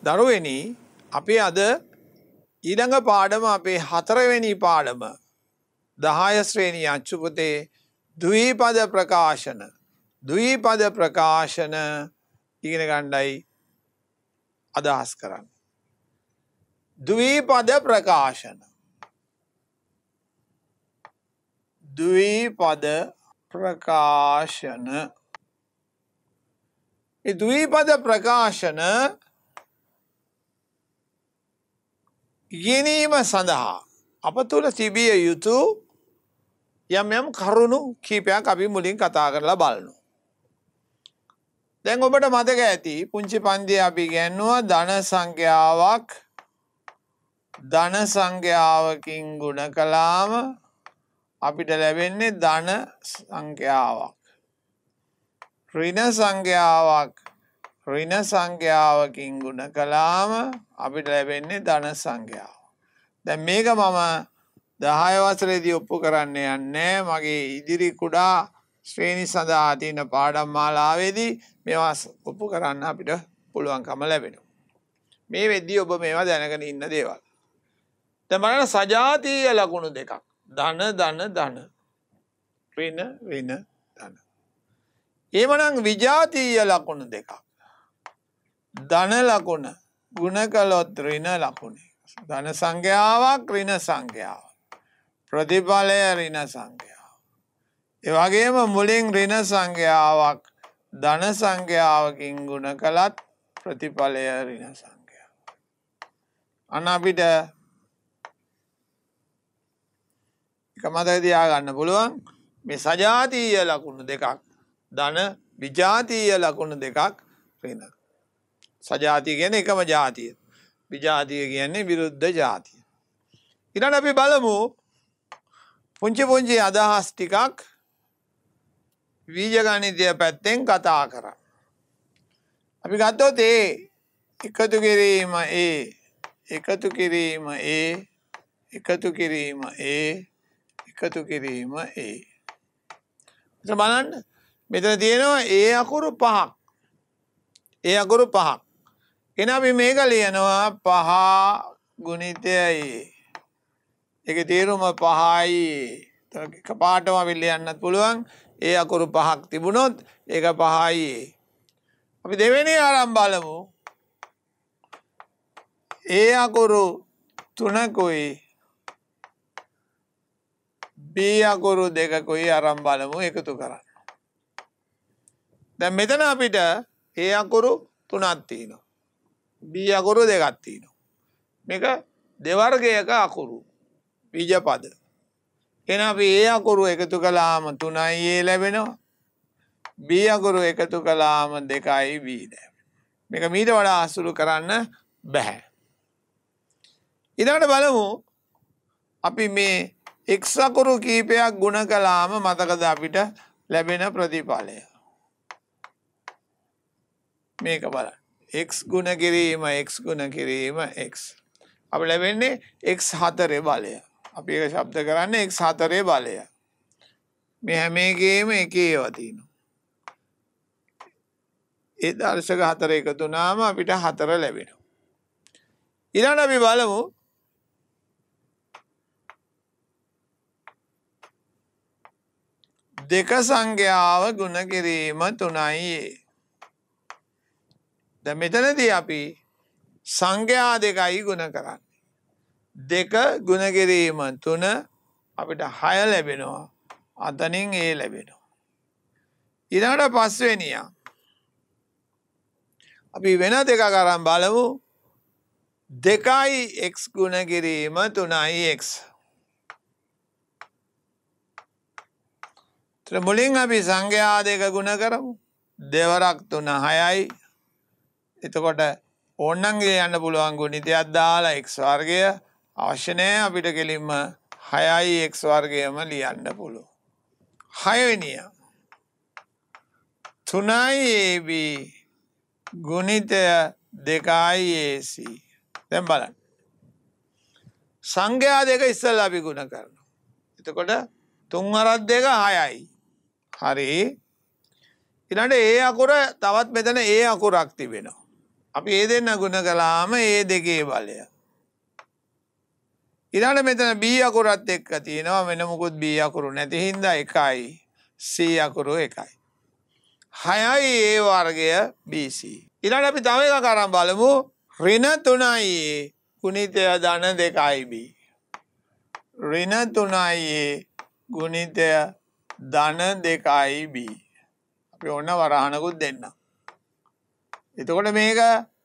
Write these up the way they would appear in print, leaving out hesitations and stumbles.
දරුවනි අපි අද ඊළඟ පාඩම අපේ 4 වෙනි පාඩම 10 ශ්‍රේණිය අච්චුපතේ ද්විපද ප්‍රකාශන ඉගෙන ගන්නයි අදහස් කරන්නේ. ද්විපද ප්‍රකාශන මේ ද්විපද ප්‍රකාශන ඉගෙනීම සඳහා අප තුළ තිබිය යුතු යම් කරුණු කීපයක් අපි මුලින් කතා කරලා බලමු. දැන් ඔබට මතක ඇති පුංචි පන්තියේ අපි ඉගෙනුවා ධන සංඛ්‍යාවකින් ගුණ කළාම අපිට ලැබෙන්නේ ධන සංඛ්‍යාවක්. ඍණ සංඛ්‍යාවකින් ගුණ කළාම අපිට ලැබෙන්නේ ධන සංඛ්‍යාව. දැන් මේක මම 10 වසරේදී ඔප්පු කරන්න යන්නේ මගේ ඉදිරි කුඩා ශ්‍රේණි සඳහා තියෙන පාඩම් මාලාවේදී මේවා ඔප්පු කරන්න අපිට පුළුවන්කම ලැබෙනවා. මේ වෙද්දී ඔබ මේවා දැනගෙන ඉන්න දේවල්. දැන් බලන්න සජාතීය ලකුණු දෙකක්. ධන ඍණ ධන. එහෙමනම් විජාතීය ලකුණු දෙකක්. ධන ලකුණ ගුණ කළොත් ඍණ ලකුණ. ධන සංඛ්‍යාවක් ඍණ සංඛ්‍යාවක්. ප්‍රතිඵලය ඍණ සංඛ්‍යාව. ඒ වගේම මුලින් ඍණ සංඛ්‍යාවක් ධන සංඛ්‍යාවකින් ගුණ කළත් ප්‍රතිඵලය ඍණ සංඛ්‍යාව. අන්න අපිට එක මතක තියාගන්න පුළුවන් මේ සජාතීය ලකුණු දෙකක් ධන විජාතීය ලකුණු දෙකක් ඍණ. සජාතිය කියන්නේ එකම ජාතිය. විජාතිය කියන්නේ විරුද්ධ ජාතිය. ඊළඟ අපි බලමු පුංචි අදහස් ටිකක් බීජගණිතය පැත්තෙන් කතා කරා. අපි ගත්තොත් එකතු කිරීම එකතු කිරීම බලන්න මෙතන තියෙනවා අකුරු 5ක්. අකුරු 5ක්. එන අපි මේක ලියනවා 5 ගුණිතයයි. ඒකේ තේරුම 5යි. එකපාරටම අපි ලියන්නත් පුළුවන්. අකුරු 5ක් තිබුණොත් ඒක 5යි. අපි දෙවෙනි ආරම්භ බලමු. අකුරු 3කුයි B අකුරු 2කුයි ආරම්භ බලමු එකතු කරන්න. දැන් මෙතන අපිට අකුරු 3ක් තියෙනවා. B අකුරු 2ක් තියෙනවා. මේක දෙවර්ගයක අකුරු බීජ පද. එහෙනම් අපි අකුරු එකතු කළාම 3යි ලැබෙනවා. B අකුරු එකතු කළාම 2යි B ලැබෙනවා. මේක මීට වඩා අසුරු කරන්න බෑ. ඊළඟට බලමු අපි මේ x අකුරු කීපයක් ගුණ කළාම මතකද අපිට ලැබෙන ප්‍රතිඵලය. මේක බලන්න. x ගුණ කිරීම x. අපි ලැබෙන්නේ x4 බලය. අපි ඒක ශබ්ද කරන්නේ x4 බලය. මේ හැම එකේම ඒවා තියෙනවා. ඒ දර්ශක 4 එකතු වුණාම අපිට 4 ලැබෙනවා. ඊළඟ අපි බලමු දෙක සංඛ්‍යාව ගුණ කිරීම 3යි. දැන් මෙතනදී අපි සංඛ්‍යා දෙකයි ගුණ කරන්නේ. 2 ගුණ කිරීම 3 අපිට 6 ලැබෙනවා. අතනින් ලැබෙනවා. ඊළඟට පස්වෙනිය අපි වෙන දෙකක් අරන් බලමු. 2යි x ගුණ කිරීම 3යි x. මුලින් අපි සංඛ්‍යා දෙක ගුණ කරමු. දෙවරක් 3 6යි. එතකොට ඕනනම් යන්න පුළුවන් ගුණිතයක් දාලා x වර්ගය අවශ්‍ය නැහැ අපිට කෙලින්ම 6යි x වර්ගයම ලියන්න පුළුවන්. 6 වෙනිය 3යි ab ගුණිතය 2යි ac. දැන් බලන්න. සංඛ්‍යා දෙක ඉස්සෙල්ලා අපි ගුණ කරනවා. එතකොට 3 වරක් 2 6යි. හරි. ඊළඟට අකුර තවත් මෙතන අකුරක් තිබෙනවා. අපි ඒ දෙන්න ගුණ කළාම ඒ දෙකේ බලය. ඊළඟ මෙතන B අකුරත් එක්ක තියෙනවා වෙන මොකුත් B අකුරු නැති හින්දා 1යි C අකුරු 1යි. 6යි A වර්ගය BC. ඊළඟ අපි තව එකක් අරන් බලමු. ඍණ 3යි A ගුණිතය ධන 2යි B. ඍණ 3යි A ගුණිතය ධන 2යි B. අපි ඕන වරහනකුත් දෙන්න. එතකොට මේක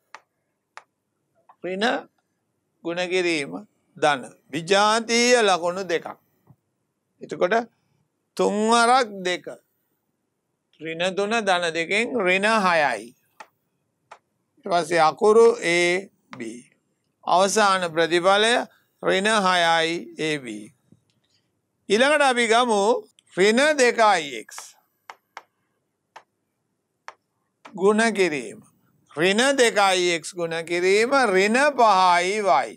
ඍණ ගුණ කිරීම ධන විජාතීය ලකුණු දෙකක්. එතකොට 3 වරක් 2 ඍණ 3 ධන 2කින් ඍණ 6යි. ඊට පස්සේ අකුරු A B. අවසාන ප්‍රතිඵලය ඍණ 6යි AB. ඊළඟට අපි ගමු ඍණ 2ix ගුණ කිරීම. ඍණ 2ix ගුණ කිරීම ඍණ 5යි y.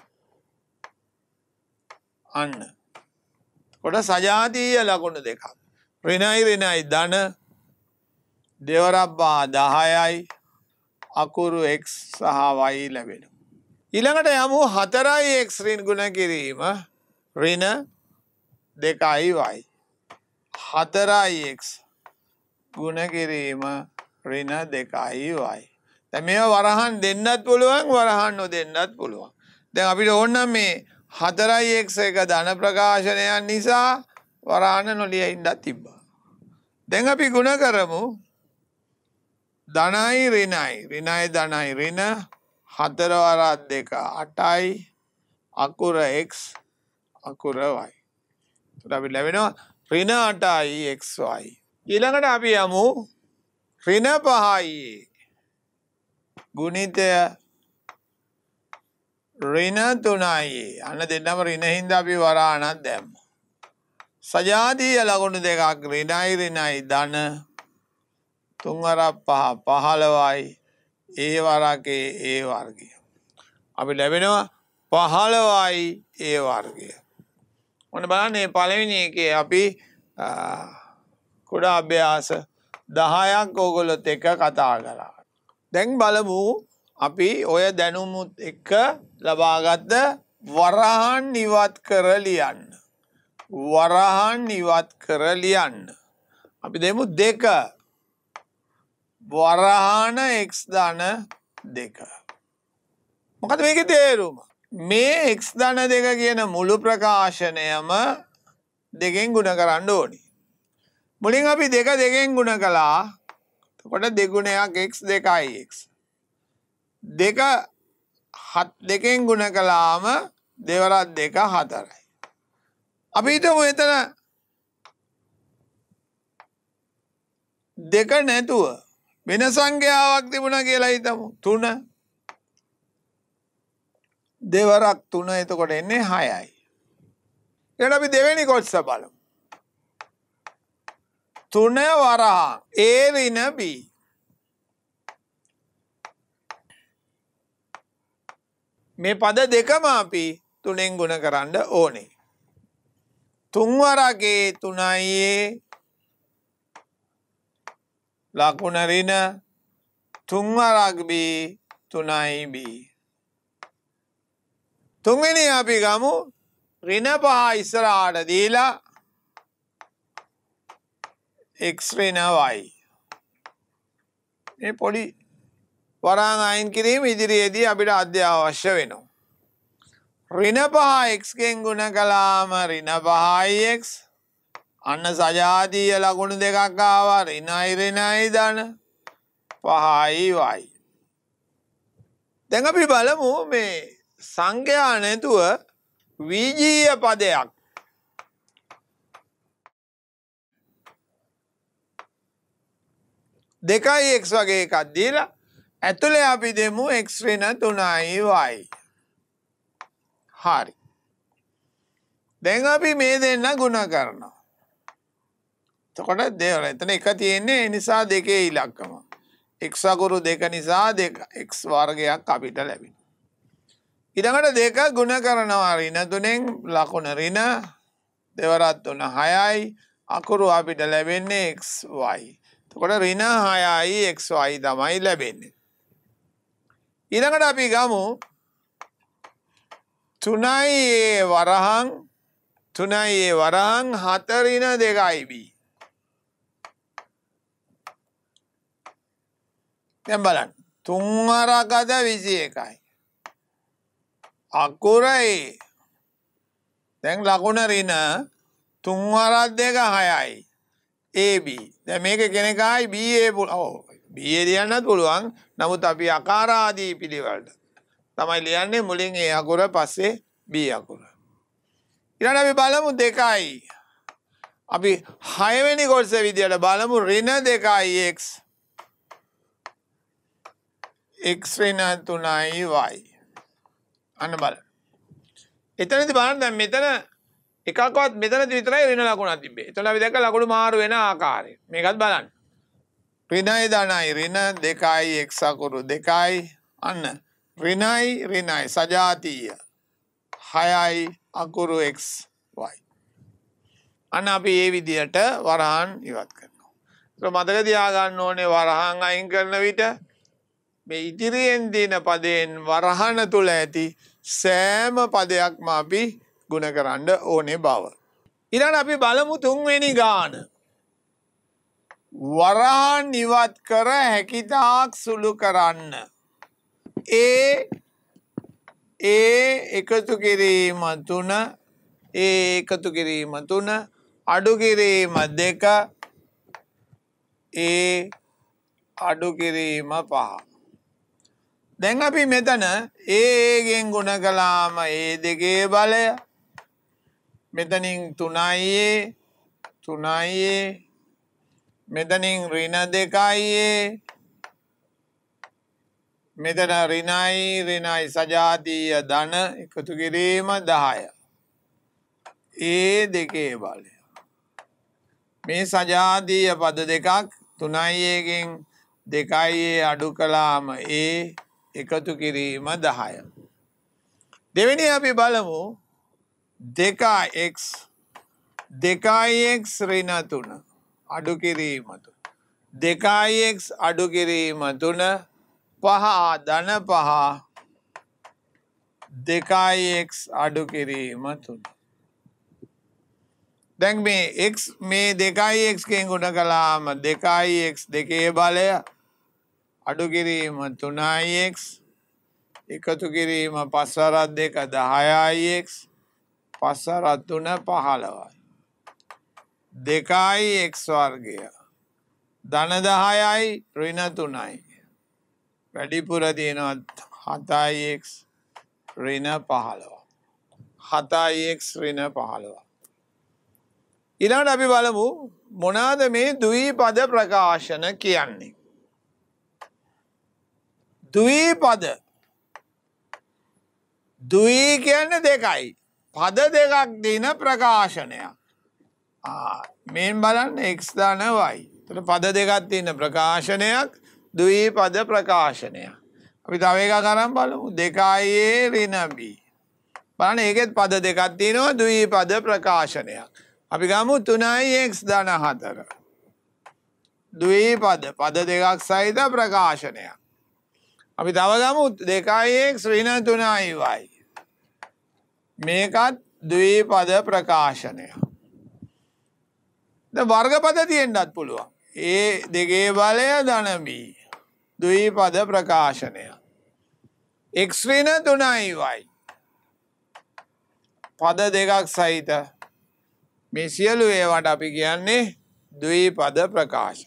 අන්න. කොට සජාතීය ලකුණු දෙකක්. ඍණයි ඍණයි ධන දෙවරක් 10යි අකුරු x සහ y ලැබෙනවා. ඊළඟට යමු 4යි x ඍණ ගුණ කිරීම ඍණ 2යි y. 4යි x ගුණ කිරීම ඍණ 2යි y. දැන් මේවා වරහන් දෙන්නත් පුළුවන් වරහන් නොදෙන්නත් පුළුවන්. දැන් අපිට ඕන නම් මේ 4යි x එක ධන ප්‍රකාශනයන් නිසා වරහන් නොලිය ඉඳලා තිබ්බා. දැන් අපි ගුණ කරමු ධනයි ඍණයි ඍණයි ධනයි ඍණ 4 වරක් 2 8යි අකුර x අකුර y. එතකොට අපි ලැබෙනවා ඍණ 8යි xy. ඊළඟට අපි යමු ඍණ 5යි ගුණිතය ඍණ 3යි. අන්න දෙන්නම ඍණ හින්දා අපි වරහණක් දැම්මා. සජාතීය ලකුණු දෙකක් ඍණයි ඍණයි ධන 3 වරක් 5 15යි A වරක් A වර්ගය. අපි ලැබෙනවා 15යි A වර්ගය. ඔන්න බලන්න මේ පළවෙනි එකේ අපි කුඩා අභ්‍යාස 10ක් ඕගොල්ලොත් එක්ක කතා කළා. දැන් බලමු අපි ඔය දැනුමුත් එක්ක ලබාගත් වරහන් ඉවත් කර ලියන්න. වරහන් ඉවත් කර ලියන්න. අපි දෙමු 2 වරහන x ධන 2. මොකද මේකේ තේරුම? මේ x ධන 2 කියන මුළු ප්‍රකාශනයම දෙකෙන් ගුණ කරන්න ඕනේ. මුලින් අපි 2 2කින් ගුණ කළා. එතකොට 2 ගුණයක් x 2යි x. 2 2කින් ගුණ කළාම දෙවරක් 2 4යි. අපි හිතමු එතන 2 නැතුව වෙන සංඛ්‍යාවක් තිබුණා කියලා හිතමු 3. දෙවරක් 3 එතකොට එන්නේ 6යි. ඊට අපි දෙවෙනි කොටස බලමු. 3 වරහන් A ඍණ B. මේ පද දෙකම අපි 3ෙන් ගුණ කරන්න ඕනේ. 3 වරක් A 3යි A ලකුණ ඍණ 3 වරක් B 3යි B. තුන්වෙනි අපි ගමු ඍණ 5 ඉස්සරහට දීලා x ඍණ y. මේ පොඩි වරහන් අයින් කිරීම ඉදිරියේදී අපිට අත්‍යවශ්‍ය වෙනවා. ඍණ 5 x ගෙන් ගුණ කළාම ඍණ 5යි x. අන්න සජාතීය ලකුණු දෙකක් ආවා ඍණයි ඍණයි ධන 5යි y. දැන් අපි බලමු මේ සංඛ්‍යා නැතුව විජීය පදයක් දෙකයි x වගේ එකක් දීලා ඇතුලේ අපි දෙමු x ඍණ 3යි y. හරි. දැන් අපි මේ දෙන්න ගුණ කරනවා. එතකොට දෙවල එතන එක තියෙන්නේ ඒ නිසා දෙකේ ඉලක්කම. x අකුරු 2 නිසා 2 x වර්ගයක් අපිට ලැබෙනවා. ඊළඟට 2 ගුණ කරනවා ඍණ 3ෙන් ලකුණ ඍණ දෙවරක් 3 6යි අකුරු අපිට ලැබෙන්නේ xy. එතකොට ඍණ 6යි xy තමයි ලැබෙන්නේ. ඊළඟට අපි ගමු 3a වරහන් 3a වරහන් 4 ඍණ 2b. දැන් බලන්න 3 වරකද 21යි. අකුර a. දැන් ලකුණ ඍණ 3 වරක් 2 6යි. ab. දැන් මේක කෙනෙක්යි ba ඔව් ba ලියන්නත් පුළුවන්. නමුත් අපි ආකාර ආදී පිළිවෙලට තමයි ලියන්නේ මුලින් a අකුර පස්සේ b අකුර. ඊළඟ අපි බලමු 2යි. අපි 6 වෙනි කොටස විදියට බලමු ඍණ 2යි x. x ඍණ 3යි y. අන්න බලන්න. එතනදී බලන්න දැන් මෙතන එකක්වත් මෙතනදී විතරයි ඍණ ලකුණක් තිබ්බේ. එතන අපි දැක්ක ලකුණු මාරු වෙන ආකාරය. මේකත් බලන්න. ඍණයි ධනයි ඍණ 2යි x අකුරු 2යි අන්න ඍණයි සජාතීය 6යි අකුරු x y. අන්න අපි මේ විදියට වරහන් ඉවත් කරනවා. ඒක මතක තියාගන්න ඕනේ වරහන් අයින් කරන විට මේ ඉදිරියෙන් දින පදයෙන් වරහන තුල ඇති සෑම පදයක්ම අපි ගුණ කරන්න ඕනේ බව. ඊළඟ අපි බලමු 3 වෙනි ගාන. වරහන් ඉවත් කර හැකිතාක් සුළු කරන්න. එකතු කිරීම 3 එකතු කිරීම 3 අඩු කිරීම 2 අඩු කිරීම 5. දැන් අපි මෙතන ගෙන් ගුණ කළාම දෙකේ බලය මෙතනින් 3යි මෙතනින් ඍණ 2යි මෙතන ඍණයි සජාතීය ධන එකතු කිරීම 10. දෙකේ බලය. මේ සජාතීය පද දෙකක් 3යි ගෙන් 2යි අඩු කළාම එකතු කිරීම 10. දෙවෙනි අපි බලමු 2x ඍණ 3 අඩු කිරීම 2x අඩු කිරීම 3 5 ධන 5 2x අඩු කිරීම 3. දැන් මේ x මේ 2x ගෙන් ගුණ කළාම 2x දෙකේ බලය අඩු කිරීම 3x එකතු කිරීම 5 වරක් 2 10ix 5 වරක් 3 15යි 2x වර්ගය ධන 10යි ඍණ 3යි වැඩිපුර තියෙනවා 7x ඍණ 15 7x ඍණ 15. ඊළඟට අපි බලමු මොනවාද මේ ද්විපද ප්‍රකාශන කියන්නේ. ද්විපද ද්වි කියන්නේ දෙකයි. පද දෙකක් දින ප්‍රකාශනයක්. මේන් බලන්න x ධන y. එතන පද දෙකක් තියෙන ප්‍රකාශනයක් ද්විපද ප්‍රකාශනයක්. අපි තව එකක් අරන් බලමු 2a ඍණ b. බලන්න ඒකෙත් පද දෙකක් තියෙනවා ද්විපද ප්‍රකාශනයක්. අපි ගමු 3x ධන 4. ද්විපද පද දෙකක් සහිත ප්‍රකාශනයක්. අපි තව ගමු 2x ඍණ 3y. මේකත් ද්විපද ප්‍රකාශනයක්. දැන් වර්ගපද තියෙන්නත් පුළුවන්. දෙකේ බලය ධන b. ද්විපද ප්‍රකාශනයක්. x ඍණ 3y. පද දෙකක් සහිත මේ සියලු ඒවාට අපි කියන්නේ ද්විපද ප්‍රකාශන.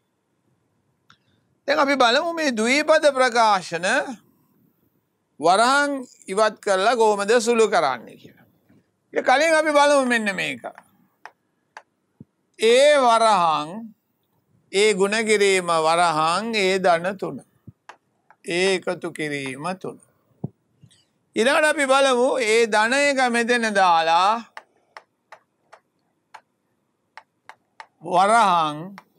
දැන් අපි බලමු මේ ද්විපද ප්‍රකාශන වරහන් ඉවත් කරලා කොහොමද සුළු කරන්නේ කියලා. ඒක කලින් අපි බලමු මෙන්න මේක. වරහන් ගුණ කිරීම වරහන් ධන 3. එකතු කිරීම 3. ඊළඟට අපි බලමු ධන එක මෙතන දාලා වරහන්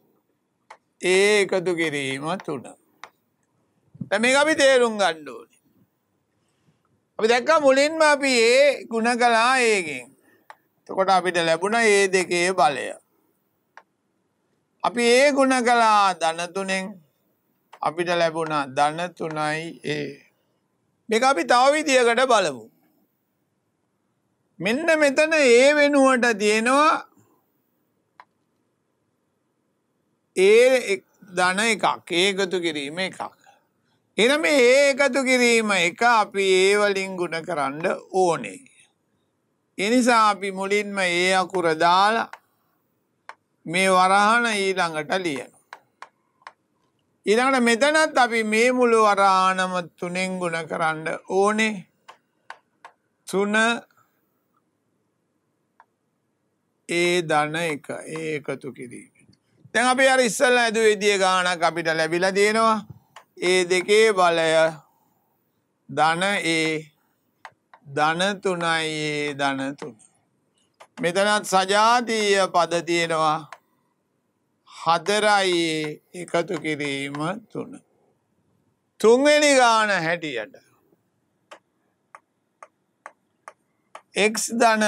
එකතු කිරීම 3. දැන් මේක අපි තේරුම් ගන්න ඕනේ. අපි දැක්කා මුලින්ම අපි ගුණ කළා ගෙන්. එතකොට අපිට ලැබුණා දෙකේ බලය. අපි ගුණ කළා ධන 3ෙන් අපිට ලැබුණා ධන 3යි මේක අපි තව විදියකට බලමු. මෙන්න මෙතන ඒ වෙනුවට තියෙනවා ඒ ධන එකක් ඒකතු කිරීම එකක්. එහෙනම් මේ ඒකතු කිරීම එක අපි ඒ වලින් ගුණ කරන්න ඕනේ. ඒ නිසා අපි මුලින්ම ඒ අකුර දාලා මේ වරහන ඊළඟට ලියනවා. ඊළඟට මෙතනත් අපි මේ මුළු වරහනම 3ෙන් ගුණ කරන්න ඕනේ. 3 ඒ ධන එක ඒකතු කිරීම. දැන් අපි අර ඉස්සෙල්ලා ඇදුව විදිය ගානක් අපිට ලැබිලා තියෙනවා. ඒ දෙකේ බලය ධන ඒ ධන 3යි ඒ ධන 3. මෙතනත් සජාතීය පද තියෙනවා 4යි එකතු කිරීම 3. තුන්වෙනි ගාන හැටියට x ධන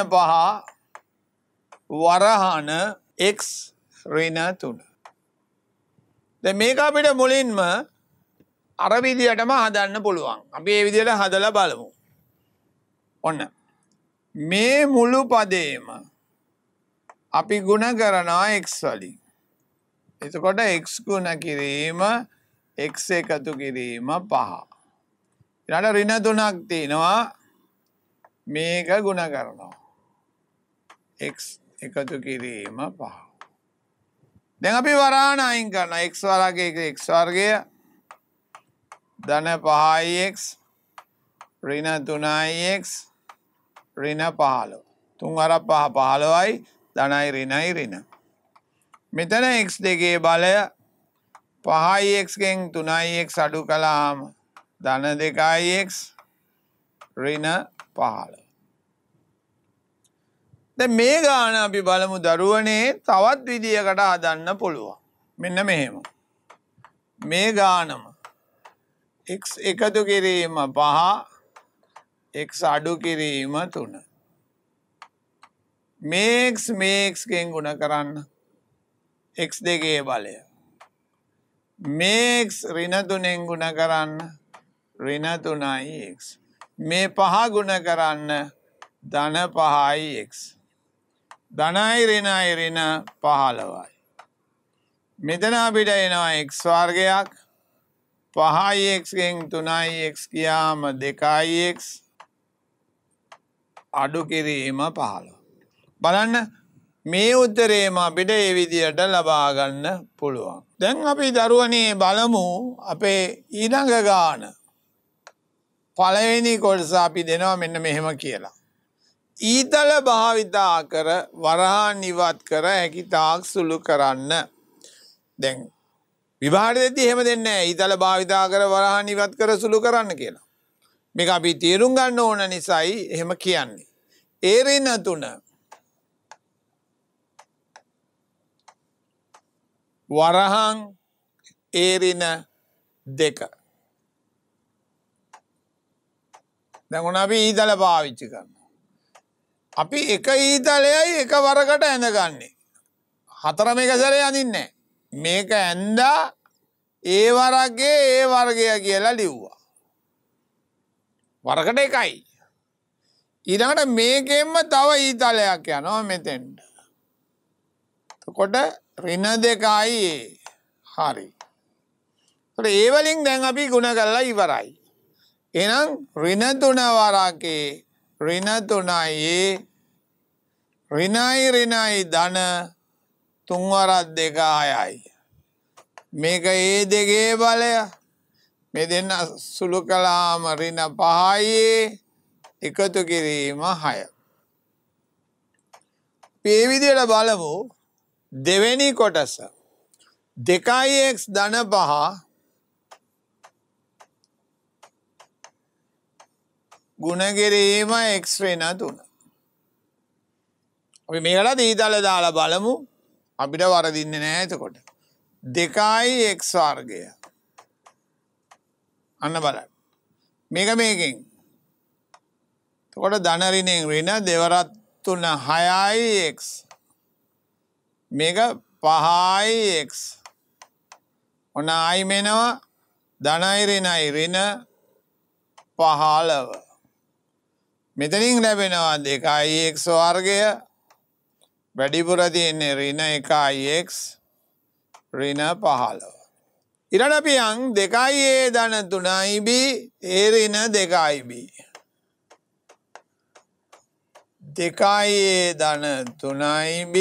5 වරහන x ඍණ 3. දැන් මේක අපිට මුලින්ම අර විදියටම හදන්න පුළුවන්. අපි මේ විදියට හදලා බලමු. ඔන්න. මේ මුළු පදේම අපි ගුණ කරනවා x වලින්. එතකොට x ගුණ කිරීම x එකතු කිරීම 5. ඊළඟ ඍණ 3ක් තියෙනවා. මේක ගුණ කරනවා. x එකතු කිරීම 5. දැන් අපි වරහන අයින් කරනවා. x වර්ගයක x වර්ගය ධන 5x ඍණ 3x ඍණ 15. 3 වරක් 5 15යි ධනයි ඍණයි ඍණ. මෙතන x දෙකේ බලය 5x ගෙන් 3x අඩු කළාම ධන 2x ඍණ 15. දැන් මේ ගාන අපි බලමු දරුවනේ තවත් විදියකට හදන්න පුළුවන්. මෙන්න මෙහෙම. මේ ගානම x එකතු කිරීම 5 x අඩු කිරීම 3. මේ x ගෙන් ගුණ කරන්න x දෙකේ බලය. මේ x ඍණ 3ෙන් ගුණ කරන්න ඍණ 3යි x. මේ 5 ගුණ කරන්න ධන 5යි x. ධනයි ඍණයි ඍණ 15යි. මෙතන අපිට එනවා x වර්ගයක් 5x ගෙන් 3x ගියාම 2x අඩු කිරීම 15. බලන්න මේ උත්තරේම අපිට මේ විදියට ලබා ගන්න පුළුවන්. දැන් අපි දරුවනේ බලමු අපේ ඊළඟ ගාන. පළවෙනි කොටස අපි දෙනවා මෙන්න මෙහෙම කියලා. ඊතල භාවිතා කර වරහන් ඉවත් කර හැකි තාක් සුළු කරන්න. දැන් විභාග දෙද්දී එහෙම දෙන්නේ නැහැ. ඊතල භාවිතා කර වරහන් ඉවත් කර සුළු කරන්න කියලා. මේක අපි තේරුම් ගන්න ඕන නිසායි එහෙම කියන්නේ. ඒ ඍණ 3 වරහන් ඒ ඍණ 2. දැන් උන අපි ඊතල පාවිච්චි කරනවා. අපි එක ඊතලයයි එක වරකට ඇඳගන්නේ. හතරම එක සැරේ අඳින්නේ නැහැ. මේක ඇඳා ඒ වර්ගයේ ඒ වර්ගය කියලා ලිව්වා. වරකට එකයි. ඊළඟට මේකෙන්ම තව ඊතලයක් යනවා මෙතෙන්ට. එතකොට ඍණ 2යි හරි. ඒත් ඒ වලින් දැන් අපි ගුණ කරලා ඉවරයි. එහෙනම් ඍණ 3 වරකේ ඍණ 3යි ඍණයි ඍණයි ධන 3 වරක් 2 6යි. මේක ඒ දෙකේ බලය. මේ දෙන්න සුළු කළාම ඍණ 5යි එකතු කිරීම 6. මේ විදිහට බලමු දෙවෙනි කොටස. 2x ධන 5 ගුණ කිරීම x ඍණ 3. අපි මේකට ඊතල දාලා බලමු. අපිට වරදින්නේ නැහැ එතකොට. 2x වර්ගය. අන්න බලන්න. මේක මේකෙන්. එතකොට ධන ඍණෙන් ඍණ දෙවරක් 3 6යි x. මේක 5යි x. ඔන්න ආයි මෙනවා ධනයි ඍණයි ඍණ 15. මෙතනින් ලැබෙනවා 2x වර්ගය වැඩිපුර තියෙන්නේ ඍණ 1x ඍණ 15. ඊළඟ අපි යන් 2a ධන 3b a ඍණ 2b 2a ධන 3b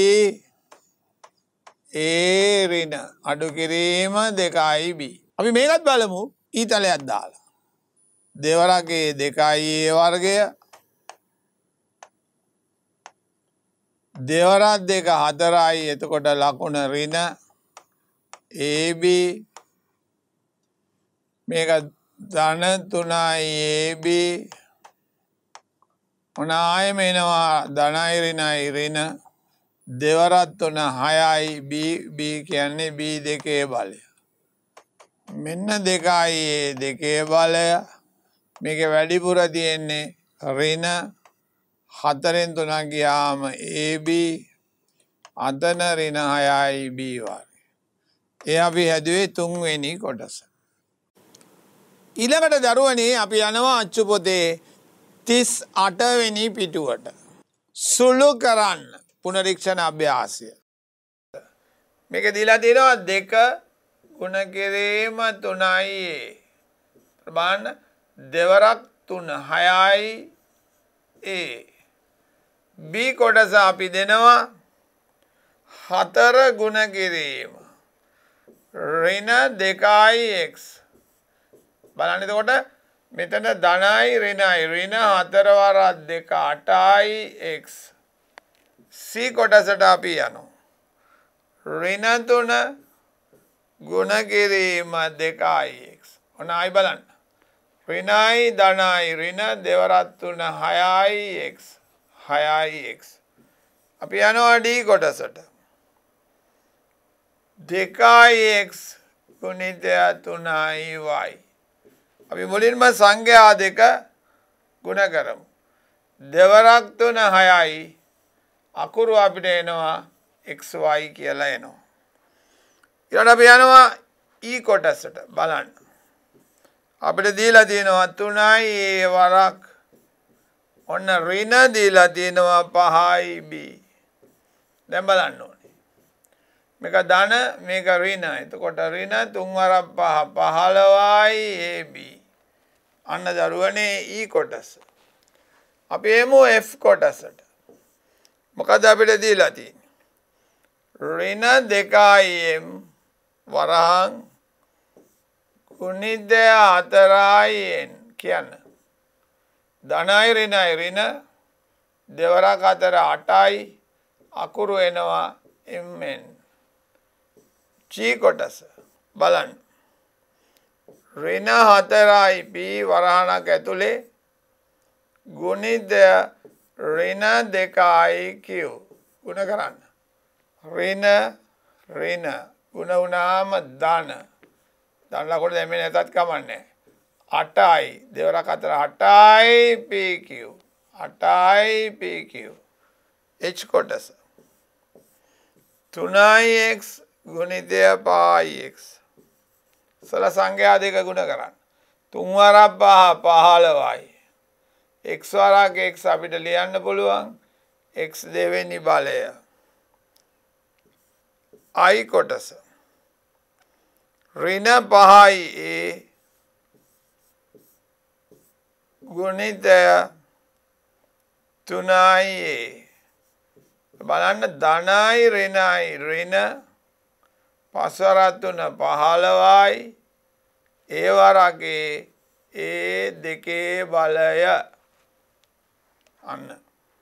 a ඍණ අඩු කිරීම 2b. අපි මේකත් බලමු ඊතලයක් දාලා. දෙවරගේ 2a වර්ගය දෙවරක් 2 4යි එතකොට ලකුණ ඍණ ab මේක ධන 3යි ab ඔන්න ආයෙම එනවා ධනයි ඍණයි ඍණ දෙවරක් 3 6යි b කියන්නේ b දෙකේ බලය මෙන්න 2යි a දෙකේ බලය මේක වැඩිපුර තියෙන්නේ ඍණ 4න් 3 ගියාම ab අතන ඍණ 6යි b වර්ගය. ඒ අපි හැදුවේ 3 වෙනි කොටස. ඊළඟට දරුවනේ අපි යනවා අච්චු පොතේ 38 වෙනි පිටුවට. සුළු කරන්න පුනරීක්ෂණ අභ්‍යාසය. මේක දීලා තියෙනවා 2 ගුණ කිරීම 3යි ප්‍රමාණ දෙවරක් 3 6යි a b කොටස අපි දෙනවා 4 ගුණ කිරීම ඍණ 2x බලන්න එතකොට මෙතන ධනයි ඍණයි ඍණ 4 වරක් 2 8යි x c කොටසට අපි යනවා ඍණ 3 ගුණ කිරීම 2යි x ඔන්න ආයි බලන්න ඍණයි ධනයි ඍණ දෙවරක් 3 6යි x 6යි x අපි යනවා d කොටසට 2x ගුණිතය 3යි y අපි මුලින්ම සංඛ්‍යා දෙක ගුණ කරමු දෙවරක් 3 6යි අකුරු අපිට එනවා xy කියලා එනවා ඊළඟ අපි යනවා e කොටසට බලන්න අපිට දීලා තියෙනවා 3යි a වරක් ඔන්න ඍණ දීලා තියෙනවා 5යි b දැන් බලන්න ඕනේ මේක ධන මේක ඍණ එතකොට ඍණ 3 වරක් 5 15යි ab අන්න දරුවනේ e කොටස අපි එමු f කොටසට මොකද අපිට දීලා තියෙන්නේ ඍණ 2යි m වරහන් ගුණිතය 4යි n කියන්න ධනයි ඍණයි ඍණ දෙවරක් 4 8යි අකුරු එනවා mn g කොටස බලන්න ඍණ 4යි p වරහණක් ඇතුලේ ගුණිතය ඍණ 2යි q ගුණ කරන්න ඍණ ඍණ ගුණ වුණාම ධන ධන ලකුණු දැම්මේ නැතත් කමන්නේ 8යි දෙවරක් 4 8යි pq 8යි pq h කොටස 3x ගුණිතය 5x සල සංඛ්‍යා දෙක ගුණ කරන්න 3 වරක් 5 15යි x වරක් x අපිට ලියන්න පුළුවන් x දෙවෙනි බලය i කොටස ඍණ 5යි a ගුණිතය 3යි a බලන්න ධනයි ඍණයි ඍණ 5 වරක් 3 15යි a වරක් a දෙකේ බලය අන්න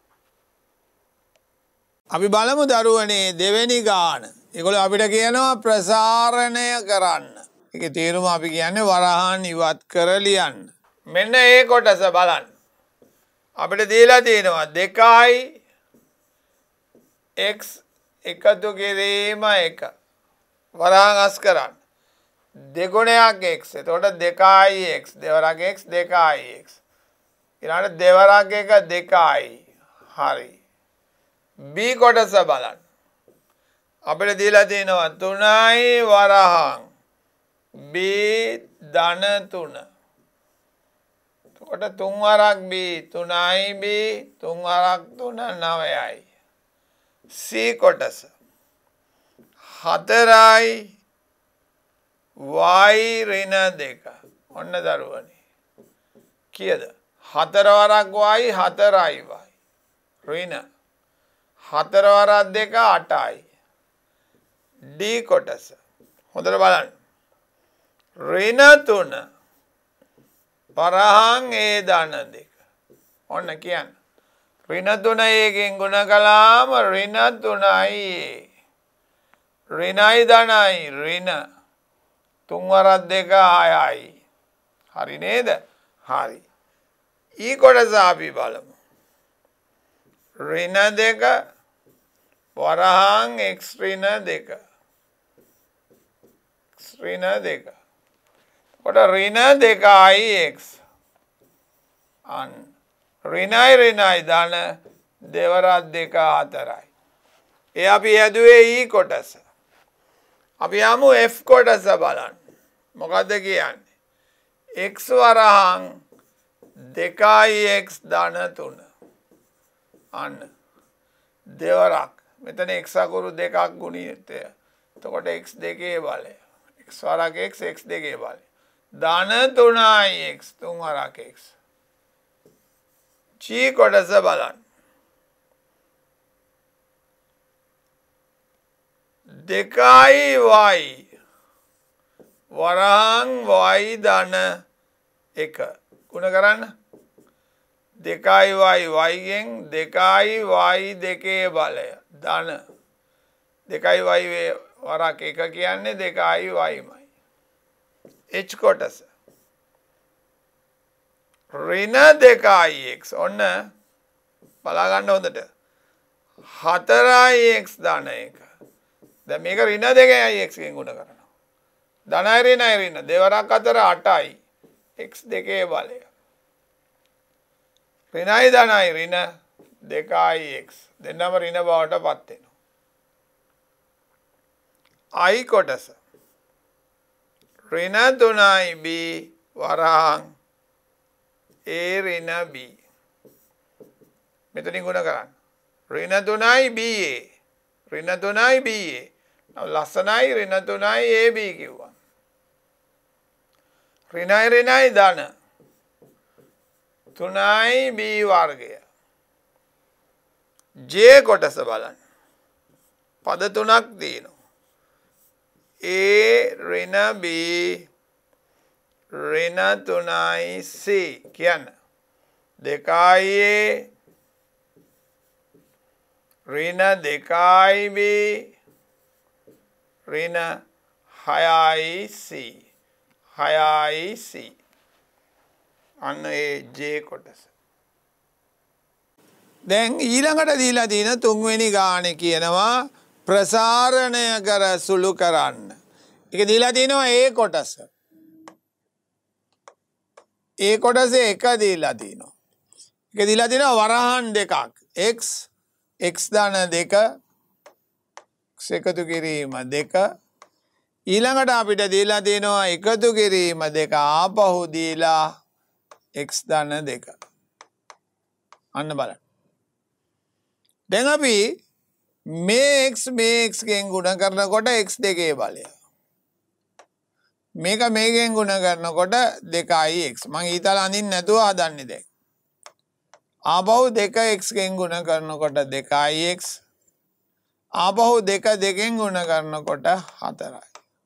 අපි බලමු දරුවනේ දෙවෙනි ගාන ඒගොල්ලෝ අපිට කියනවා ප්‍රසාරණය කරන්න ඒකේ තේරුම අපි කියන්නේ වරහන් ඉවත් කර ලියන්න මෙන්න ඒ කොටස බලන්න අපිට දීලා තියෙනවා 2යි x එකතු කිරීම 1 වරහන් අස් කරන්න දෙගුණයක් x එතකොට 2යි x දෙවරක් x 2යි x ඊළඟට දෙවරක් 1 2යි හරි b කොටස බලන්න අපිට දීලා තියෙනවා 3යි වරහන් b ධන 3 කොට 3 වරක් b 3යි b 3 වරක් 3 9යි. c කොටස 4යි y ඍණ 2. ඔන්න දරුවනේ. කීයද? 4 වරක් y 4යි y. ඍණ 4 වරක් 2 8යි. d කොටස හොඳට බලන්න. ඍණ 3 පරහන් a ධන 2. ඔන්න කියන්න. ඍණ 3 එකෙන් ගුණ කළාම ඍණ 3යි a. ඍණයි ධනයි ඍණ 3 වරක් 2 6යි. හරි නේද? හරි. ඊ කොටස අපි බලමු. ඍණ 2 වරහන් x ඍණ 2. x ඍණ 2. කොට ඍණ 2යි x. අන්න ඍණයි ධන දෙවරක් 2 4යි. ඒ අපි හැදුවේ ඊ කොටස. අපි යමු f කොටස බලන්න. මොකද්ද කියන්නේ? x වරහන් 2යි x ධන 3. අන්න දෙවරක්. මෙතන x අකුරු 2ක් ගුණිතය. එතකොට x 2 බලය. x වරක් x 2 බලය. ධන 3යි x 3 වරක් x. g කොටස බලන්න. 2යි y වරහන් y ධන 1 ගුණ කරන්න. 2යි y ගෙන් 2යි y 2 බලය ධන 2යි y වරක් 1 කියන්නේ 2යි yමයි. h කොටස ඍණ 2යි x. ඔන්න බලා ගන්න හොඳට. 4යි x ධන 1. දැන් මේක ඍණ 2යි x ගෙන් ගුණ කරනවා. ධනයි ඍණ දෙවරක් අතර 8යි x 2 බලය. ඍණයි ධනයි ඍණ 2යි x. දෙන්නම ඍණ බවට පත් වෙනවා. i කොටස ඍණ 3යි b වරහන් a ඍණ b. මෙතනින් ගුණ කරන්න. ඍණ 3යි b a. ඍණ 3යි b a. ලස්සනයි ඍණ 3යි a b කිව්වා. ඍණයි ධන 3යි b වර්ගය. j කොටස බලන්න. පද 3ක් තියෙනවා. a ඍණ b ඍණ 3යි c කියන්න. 2යි a ඍණ 2යි b ඍණ 6යි c 6යි c. අන්න ඒ j කොටස. දැන් ඊළඟට දීලා තියෙන තුන්වෙනි ගානේ කියනවා ප්‍රසාරණය කර සුළු කරන්න. ඒක දීලා තියෙනවා a කොටස. a කොටසේ එක දීලා තියෙනවා. ඒක දීලා තියෙනවා වරහන් දෙකක්. x ධන 2 x එකතු කිරීම 2. ඊළඟට අපිට දීලා තියෙනවා එකතු කිරීම 2 ආපහු දීලා x ධන 2. අන්න බලන්න. දැන් අපි මේ x ගෙන් ගුණ කරනකොට x 2 බලය. මේක මේකෙන් ගුණ කරනකොට 2යි x. මම ඊතල අඳින්න නැතුව හදන්නේ දැන්. ආපහු 2x ගෙන් ගුණ කරනකොට 2යි x. ආපහු 2 2කින් ගුණ කරනකොට 4යි.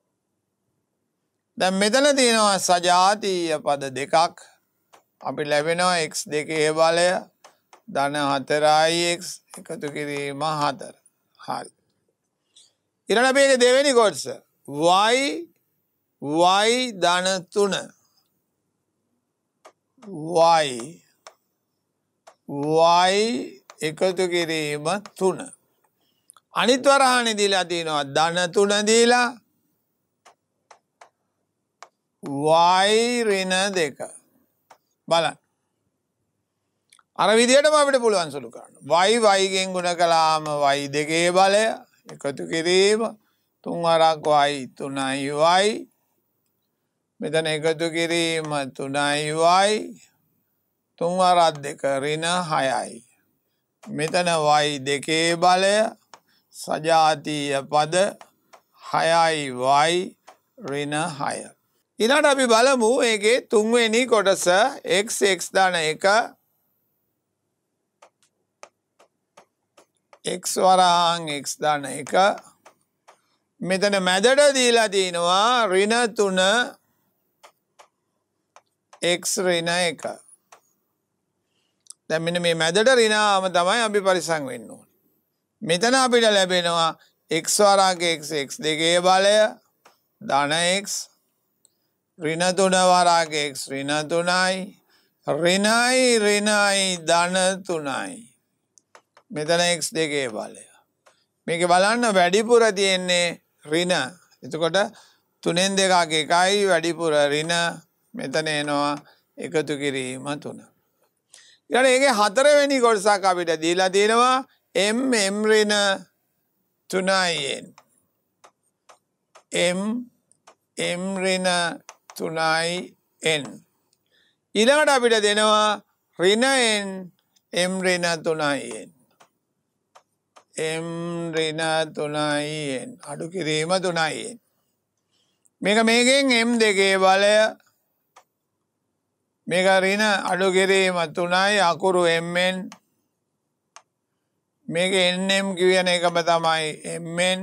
දැන් මෙතන තියෙනවා සජාතීය පද දෙකක්. අපි ලැබෙනවා x 2 බලය ධන 4යි x එකතු කිරීම 4. හරි. ඊළඟ අපි ඒක දෙවෙනි කොටස y ධන 3 y එකතු කිරීම 3. අනිත් වරහනේ දීලා තියෙනවා ධන 3 දීලා y ඍණ 2. බලන්න. අර විදිහටම අපිට පුළුවන් සුළු කරන්න. y ගෙන් ගුණ කළාම y 2 බලය එකතු කිරීම 3 වරක් y 3යි y. මෙතන එකතු කිරීම 3යි y. 3 වරක් 2 ඍණ 6යි. මෙතන y දෙකේ බලය සජාතීය පද 6යි y ඍණ 6. ඊළඟට අපි බලමු ඒකේ තුන්වෙනි කොටස x ධන 1 x වරහන් x ධන 1 මෙතන මැදට දීලා තිනවා ඍණ 3 x ඍණ 1. දැන් මෙන්න මේ මැදට ඍණාම තමයි අපි පරිස්සම් වෙන්න ඕනේ. මෙතන අපිට ලැබෙනවා x වරහන් x දෙකේ බලය ධන x ඍණ 3 වරහන් x ඍණ 3යි ඍණයි ධන 3යි. මෙතන x දෙකේ බලය. මේක බලන්න වැඩිපුර තියෙන්නේ ඍණ. එතකොට 3න් 2ක් 1යි වැඩිපුර ඍණ. මෙතන එනවා එකතු කිරීම 3. ඊට ඒකේ හතරවෙනි කොටසක් අපිට දීලා තියෙනවා m ඍණ 3i n. m ඍණ 3i n. ඊළඟට අපිට දෙනවා ඍණ n m ඍණ 3i n. m ඍණ 3i n අඩු කිරීම 3i n. මේකෙන් m දෙකේ බලය මේක ඍණ අඩු කිරීම 3යි අකුරු mn. මේක nm කියන එකම තමයි mn.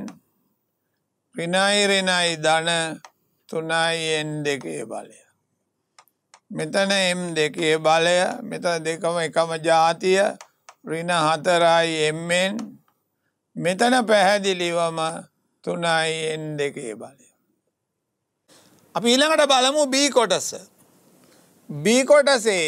ඍණයි ධන 3යි n දෙකේ බලය. මෙතන m දෙකේ බලය මෙතන දෙකම එකම ජාතිය ඍණ 4යි mn. මෙතන පැහැදිලිවම 3යි n දෙකේ බලය. අපි ඊළඟට බලමු b කොටස. b කොටසේ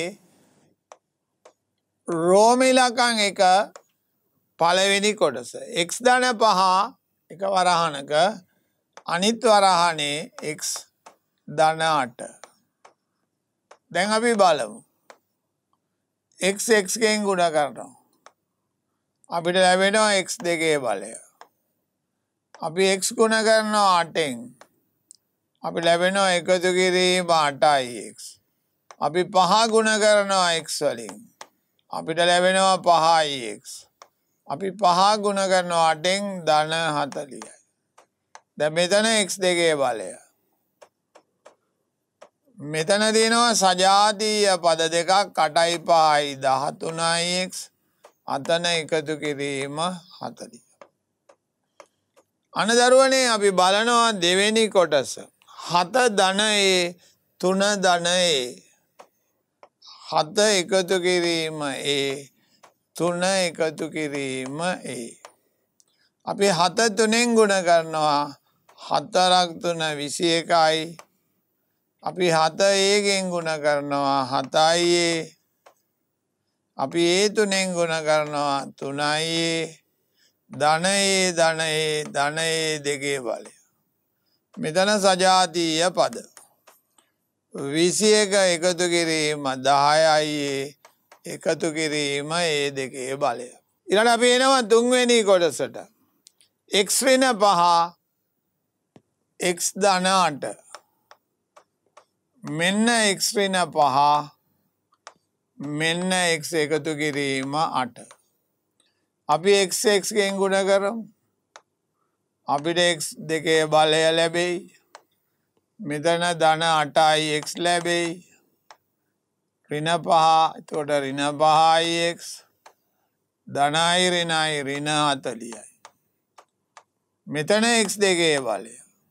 රෝම ඉලක්කම් 1 පළවෙනි කොටස x ධන 5 එක වරහණක අනිත් වරහනේ x ධන 8. දැන් අපි බලමු x ගෙන් ගුණ කරනවා. අපිට ලැබෙනවා x දෙකේ බලය. අපි x ගුණ කරනවා 8න්. අපි ලැබෙනවා එකතු කිරීම 8ix. අපි 5 ගුණ කරනවා x වලින්. අපිට ලැබෙනවා 5ix. අපි 5 ගුණ කරනවා 8න් ධන 40යි. දැන් මෙතන x දෙකේ බලය. මෙතන තියෙනවා සජාතීය පද දෙකක් 8යි 5යි 13ix. අතන එකතු කිරීම 40. අනදරුවනේ අපි බලනවා දෙවෙනි කොටස. 7 ධන a 3 ධන a 7 එකතු කිරීම a 3 එකතු කිරීම a. අපි 7 3න් ගුණ කරනවා 4ක් 3 21යි. අපි 7 a ගෙන් ගුණ කරනවා 7යි a. අපි a 3න් ගුණ කරනවා 3යි a. ධන a දෙකේ බලය. මෙතන සජාතීය පද 21 එකතු කිරීම 10යි එකතු කිරීම a දෙකේ බලය. ඊළඟ අපි එනවා තුන්වෙනි කොටසට. x ඍණ 5 x ධන 8. මෙන්න x ඍණ 5 මෙන්න x එකතු කිරීම 8. අපි x ගෙන් ගුණ කරමු. අපිට x දෙකේ බලය ලැබෙයි. මෙතන ධන 8යි x ලැබෙයි. ඍණ 5 එතකොට ඍණ 5යි x ධනයි ඍණ 40යි. මෙතන x දෙකේ බලය.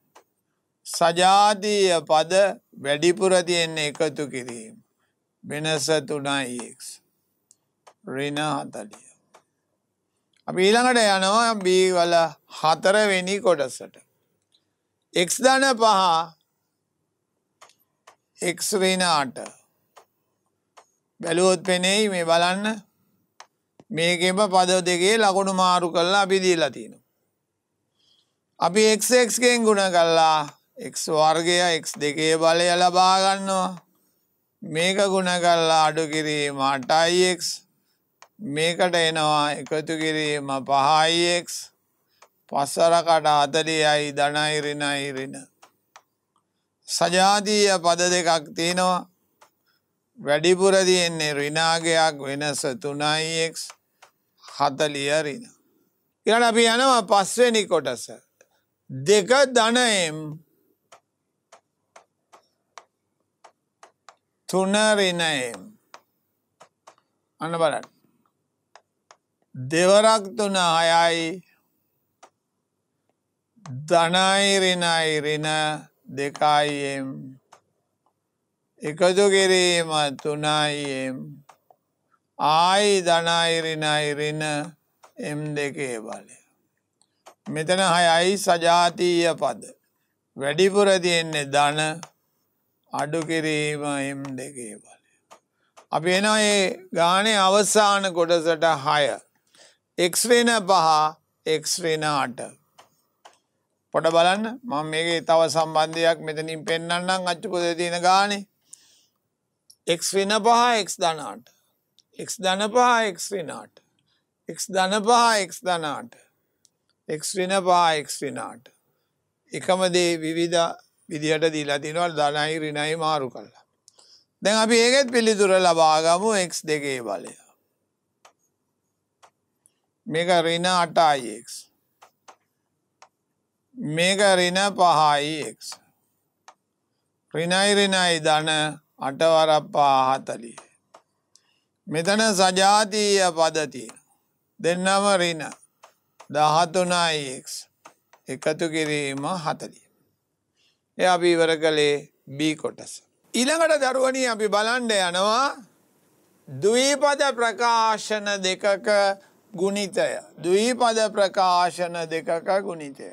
සජාතීය පද වැඩිපුර තියෙන එකතු කිරීම. වෙනස 3යි x ඍණ 40. අපි ඊළඟට යනවා b වල 4 වෙනි කොටසට. x ධන 5 x ඍණ 8. බැලුවොත් පෙනෙයි මේ බලන්න. මේකෙම පද දෙකේ ලකුණු මාරු කරලා අපි දීලා තියෙනවා. අපි x ගෙන් ගුණ කරලා x වර්ගය x දෙකේ බලය ලබා ගන්නවා. මේක ගුණ කරලා අඩු කිරීම 8ix. මේකට එනවා එකතු කිරීම 5ix. 5කට 40යි ධනයි ඍණයි ඍණ. සජාතීය පද දෙකක් තියෙනවා. වැඩිපුර තියෙන්නේ ඍණාගයක් වෙනස 3x 40 ඍණ. ඊළඟ අපි යනවා පස්වෙනි කොටස. 2 ධන m 3 ඍණ m. අන්න බලන්න. දෙවරක් 3 6යි ධනයි ඍණයි ඍණ 2යි m එකතු කිරීම 3යි m ආයි ධනයි ඍණයි ඍණ m දෙකේ බලය. මෙතන 6යි සජාතීය පද. වැඩිපුර තියෙන්නේ ධන අඩු කිරීම m දෙකේ බලය. අපි එනවා මේ ගානේ අවසාන කොටසට 6. x ඍණ 5 x ඍණ 8. පොඩ බලන්න මම මේකේ තව සම්බන්ධයක් මෙතනින් පෙන්නන්නම් අච්චුපොතේ තියෙන ගානේ. x ඍණ 5 x ධන 8. x ධන 5 x ඍණ 8. x ධන 5 x ධන 8. x ඍණ 5 x ඍණ 8. එකම දේ විවිධ විදියට දීලා තිනවා ධනයි ඍණයි මාරු කරලා. දැන් අපි ඒකෙත් පිළිතුර ලබා ගමු x දෙකේ බලය. මේක ඍණ 8යි x. මේක ඍණ 5යි x. ඍණයි ඍණයි ධන 8 වරක් 5 40. මෙතන සජාතීය පද තියෙනවා. දෙන්නම ඍණ 13යි x. එකතු කිරීම 40. ඒ අපි ඉවර කළේ b කොටස. ඊළඟට දරුවනි අපි බලන්න යනවා ද්විපද ප්‍රකාශන දෙකක ගුණිතය. ද්විපද ප්‍රකාශන දෙකක ගුණිතය.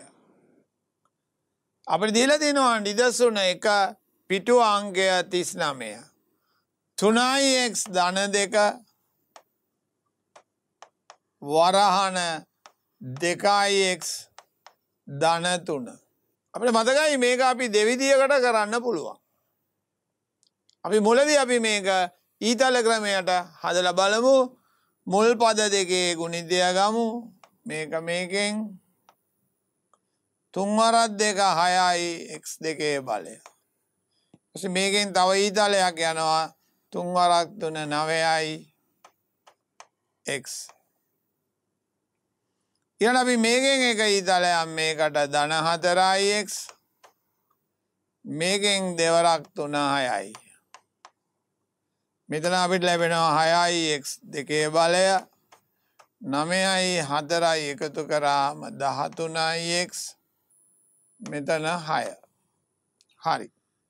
අපිට දීලා තියෙනවා නිදසුන 1 පිටු අංකය 39. 3x ධන 2 වරහන 2x ධන 3. අපිට මතකයි මේක අපි දෙවිදියකට කරන්න පුළුවන්. අපි මුලදී අපි මේක ඊතල ක්‍රමයට හදලා බලමු. මුල් පද දෙකේ ගුණිතය ගමු. මේක මේකෙන් 3 වරක් 2 6යි x දෙකේ බලය. ඊට මේකෙන් තව ඊතලයක් යනවා 3 වරක් 3 9යි x. ඊළඟ අපි මේකෙන් එක ඊතලයක් මේකට ධන 4යි x. මේකෙන් දෙවරක් 3 6යි. මෙතන අපිට ලැබෙනවා 6යි x දෙකේ බලය 9යි 4යි එකතු කරාම 13යි x. මෙතන 6. හරි.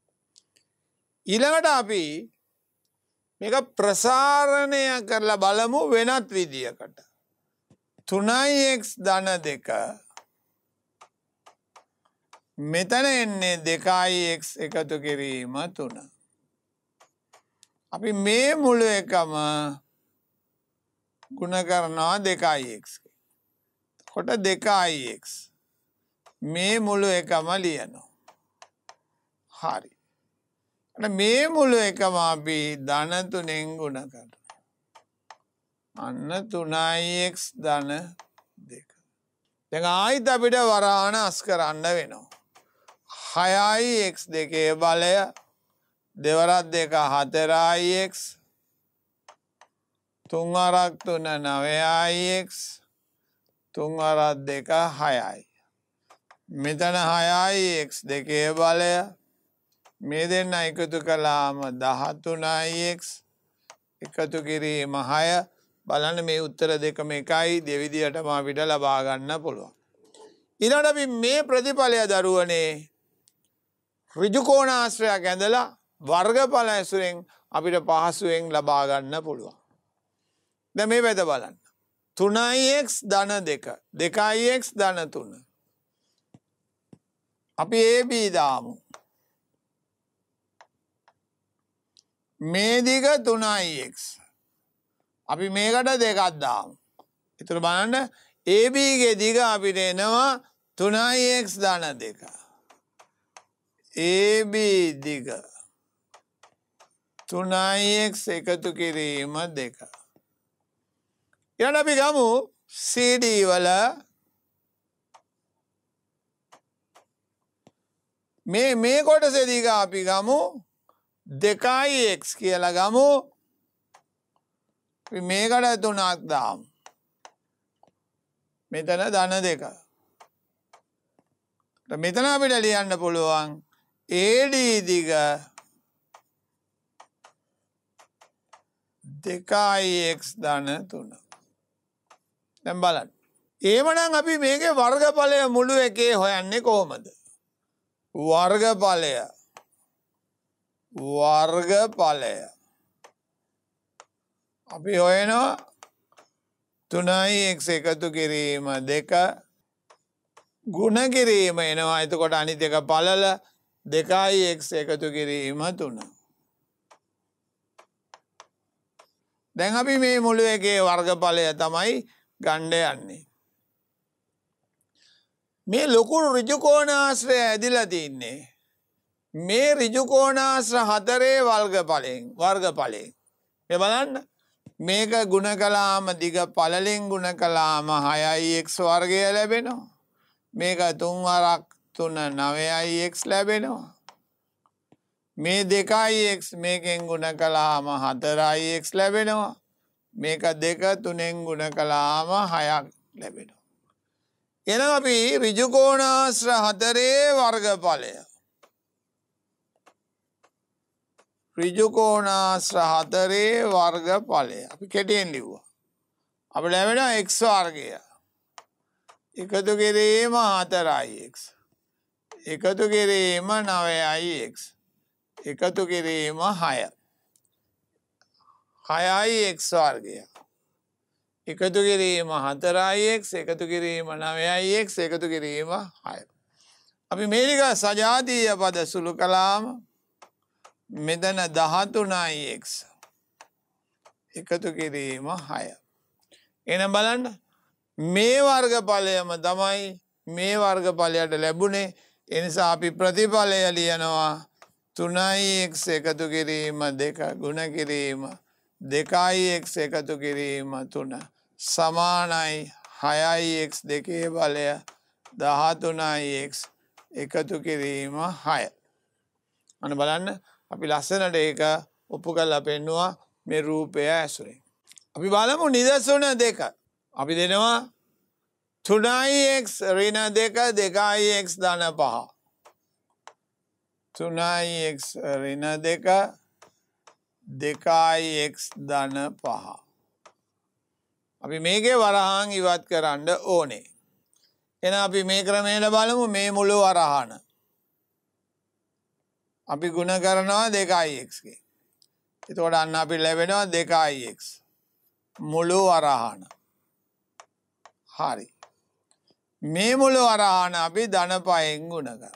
ඊළඟට අපි මේක ප්‍රසාරණය කරලා බලමු වෙනත් විදියකට. 3x ධන 2 මෙතන එන්නේ 2x එකතු කිරීම 3. අපි මේ මුළු එකම ගුණ කරනවා 2x. කොට 2x. මේ මුළු එකම ලියනවා. හරි. මේ මුළු එකම අපි ධන 3ෙන් ගුණ කරනවා. අන්න 3x ධන 2. දැන් ආයිත් අපිට වරහන අස් කරන්න වෙනවා. 6යි x දෙකේ බලය දෙවරක් 2 4යි x. 3 වරක් 3 9යි x. 3 වරක් 2 6යි. මෙතන 6යි x දෙකේ බලය මේ දෙන්න එකතු කළාම 13යි x එකතු කිරීම 6. බලන්න මේ උත්තර දෙකම එකයි දෙවිදියටම අපිට ලබා ගන්න පුළුවන්. ඊළඟට අපි මේ ප්‍රතිඵලය දරුවනේ ඍජු කෝණාශ්‍රයක් ඇඳලා වර්ගඵල ඇසුරෙන් අපිට පහසුවෙන් ලබා ගන්න පුළුවන්. දැන් මේ පැත්ත බලන්න. 3x ධන 2 2x ධන 3. අපි AB දාමු. මේ දිග 3x. අපි මේකට 2ක් දාමු. ඒතර බලන්න AB ගේ දිග අපිට එනවා 3x ධන 2. AB දිග 3x එකතු කිරීම 2. ඊළඟ අපි ගමු CD වල මේ කොටසේ දිග අපි ගමු දෙකයි x කියලා ගමු. අපි මේකට 3ක් දාමු. මෙතන ධන 2. මෙතන අපිට ලියන්න පුළුවන් AD දිග 2x ධන 3. දැන් බලන්න. එහෙමනම් අපි මේකේ වර්ගඵලය මුළු එකේ හොයන්නේ කොහොමද? වර්ගඵලය අපි හොයනවා 3x එකතු කිරීම 2 ගුණ කිරීම එනවා. එතකොට අනිත් එක පළල 2x එකතු කිරීම 3. දැන් අපි මේ මුළු එකේ වර්ගඵලය තමයි ගන්න යන්නේ. මේ ලොකු ඍජු කෝණාශ්‍රය ඇදිලා තින්නේ මේ ඍජු කෝණාශ්‍ර 4 වර්ගඵලයෙන්. මේ බලන්න. මේක ගුණ කළාම දිග පළලෙන් ගුණ කළාම 6x වර්ගය ලැබෙනවා. මේක 3 වරක් 3 9x ලැබෙනවා. මේ 2x මේකෙන් ගුණ කළාම 4x ලැබෙනවා. මේක 2 3ෙන් ගුණ කළාම 6ක් ලැබෙනවා. එහෙනම් අපි ඍජු කෝණාශ්‍ර 4 වර්ගඵලය ඍජු කෝණාශ්‍ර 4 වර්ගඵලය අපි කෙටියෙන් ලිව්වා. අපිට ලැබෙනවා x වර්ගය එකතු කිරීම 4ix එකතු කිරීම 9ix එකතු කිරීම 6 6ix වර්ගය එකතු කිරීම 4ix එකතු කිරීම 9ix එකතු කිරීම 6. අපි මේක සජාතීය පද සුළු කළාම මෙතන 13ix එකතු කිරීම 6. එහෙනම් බලන්න මේ වර්ගඵලයම තමයි මේ වර්ගඵලයට ලැබුණේ. ඒ නිසා අපි ප්‍රතිඵලය ලියනවා 3ix එකතු කිරීම 2 ගුණ කිරීම 2ix එකතු කිරීම 3 සමානයි 6ix දෙකේ බලය 13ix එකතු කිරීම 6. අන්න බලන්න අපි ලස්සනට ඒක ඔප්පු කරලා පෙන්නුවා මේ රූපය ඇසුරෙන්. අපි බලමු නිදසුන 2. අපි දෙනවා 3ix ඍණ 2 2ix ධන 5. 3ix ඍණ 2 2ix ධන 5. අපි මේකේ වරහන් ඉවත් කරන්න ඕනේ. එහෙනම් අපි මේ ක්‍රමයට බලමු මේ මුළු වරහන. අපි ගුණ කරනවා 2ix ගේ. එතකොට අන්න අපි ලැබෙනවා 2ix මුළු වරහන. හරි. මේ මුළු වරහන අපි ධන 5ෙන් ගුණ කරනවා.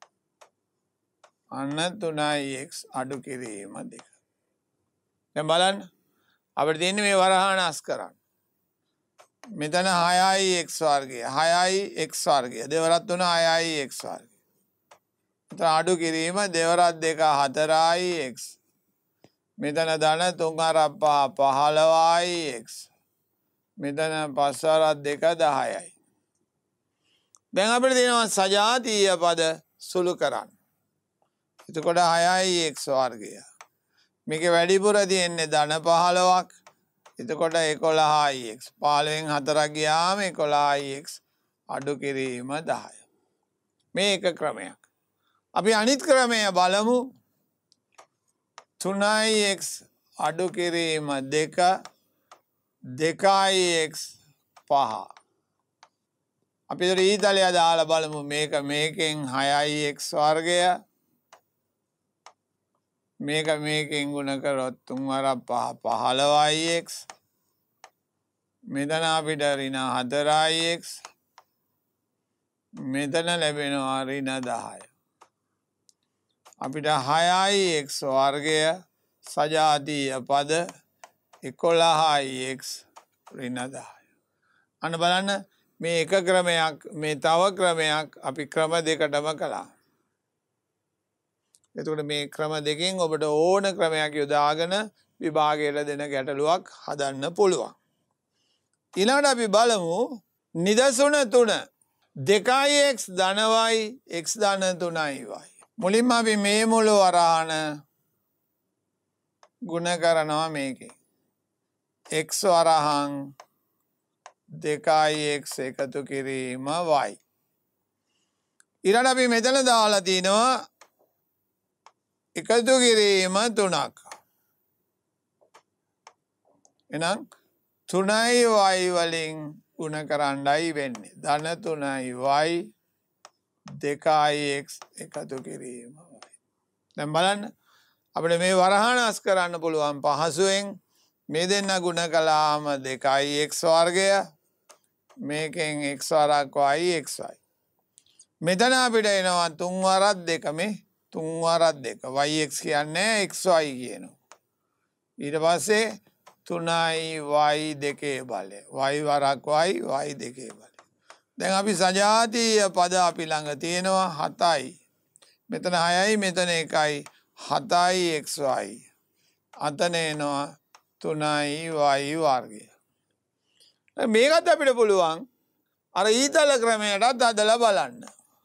අන්න 3ix අඩු කිරීම 2. දැන් බලන්න අපිට තියෙන්නේ මේ වරහන අස් කරන්න. මෙතන 6ix වර්ගය 6ix වර්ගය දෙවරක් 3 6ix වර්ගය. මෙතන අඩු කිරීම දෙවරක් 2 4ix. මෙතන ධන 3 අරක් 5 15ix. මෙතන 5 අරක් 2 10යි. දැන් අපිට තියෙනවා සජාතීය පද සුළු කරන්න. එතකොට 6ix වර්ගය. මේකේ වැඩිපුර තියෙන්නේ ධන 15ක්. එතකොට 11ix 15න් 4ක් ගියාම 11ix අඩු කිරීම 10. මේ එක ක්‍රමයක්. අපි අනිත් ක්‍රමය බලමු. 3ix අඩු කිරීම 2 2ix 5. අපි ඊතලය දාලා බලමු මේක මේකෙන් 6ix වර්ගය මේක මේකෙන් ගුණ කරොත් 3 වරක් 5 15ix. මෙතන අපිට ඍණ 4ix. මෙතන ලැබෙනවා ඍණ 10. අපිට 6ix වර්ගය සජාතීය පද 11ix ඍණ 10. අන්න බලන්න මේ එක ක්‍රමයක් මේ තව ක්‍රමයක් අපි ක්‍රම දෙකටම කළා. එතකොට මේ ක්‍රම දෙකෙන් ඔබට ඕන ක්‍රමයක් යොදාගෙන විභාගයට දෙන ගැටලුවක් හදන්න පුළුවන්. ඊළඟට අපි බලමු නිදසුන 3 2ix ධන y x ධන 3y. මුලින්ම අපි මේ මුළු වරහන ගුණ කරනවා මේකෙන්. x වරහන් 2x එකතු කිරීම y. ඊළඟ අපි මෙතන දාලා තිනවා එකතු කිරීම 3ක්. එහෙනම් 3යි y වලින් ගුණ කරන්නයි වෙන්නේ. ධන 3යි y 2යි x එකතු කිරීම y. දැන් බලන්න අපිට මේ වරහන් අස් කරන්න පුළුවන් පහසුවෙන්. මේ දෙන්න ගුණ කළාම 2යි x වර්ගය. මේකෙන් x වරක් y xy. මෙතන අපිට එනවා 3 වරක් 2 මේ 3 වරක් 2 yx කියන්නේ xy කියනවා. ඊට පස්සේ 3යි y දෙකේ බලය. y වරක් y y දෙකේ බලය. දැන් අපි සජාතීය පද අපි ළඟ තියෙනවා 7යි. මෙතන 6යි මෙතන 1යි 7යි xy. අතන එනවා 3යි y වර්ගය. මේකත් අපිට පුළුවන් අර ඊතල ක්‍රමයටත් අදලා බලන්න.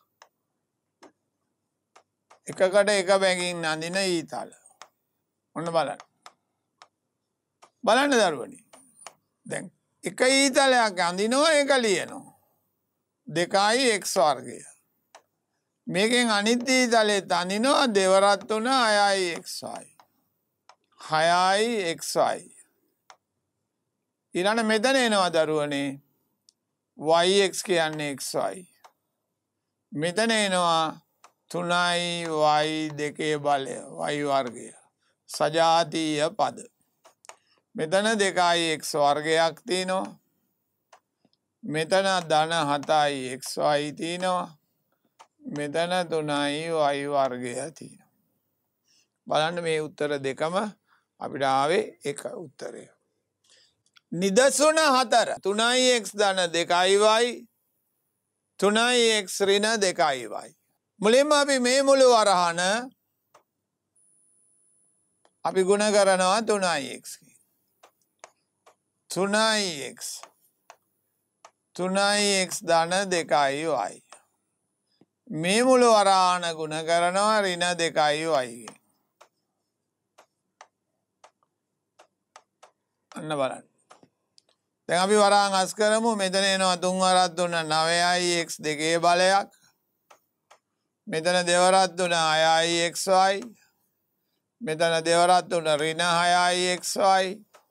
එකකට එක බැගින් අඳින ඊතල. ඔන්න බලන්න. බලන්න දරුවනි. දැන් එක ඊතලයක් අඳිනවා එක ලියනවා. 2යි x වර්ගය. මේකෙන් අනිත් ඊතලෙත් අඳිනවා දෙවරක් 3 6යි xy. 6යි xy. ඊළඟ මෙතන එනවා දරුවනේ yx කියන්නේ xy. මෙතන එනවා 3යි y දෙකේ බලය y වර්ගය. සජාතීය පද. මෙතන 2යි x වර්ගයක් තියෙනවා. මෙතන ධන 7යි xy තියෙනවා. මෙතන 3යි y වර්ගය තියෙනවා. බලන්න මේ උත්තර දෙකම අපිට ආවේ එක උත්තරය. නිදසුන 4 3යි x ධන 2යි y 3යි x ඍණ 2යි y. මුලින්ම අපි මේ මුළු වරහන අපි ගුණ කරනවා 3යි x. 3යි x ධන 2යි y. මේ මුළු වරහන ගුණ කරනවා ඍණ 2යි y. අන්න බලන්න. දැන් අපි වරහන් අස් කරමු. මෙතන එනවා 3 වරක් 3 9යි x දෙකේ බලයක්. මෙතන දෙවරක් 3 6යි xy. මෙතන දෙවරක් 3 ඍණ 6යි xy.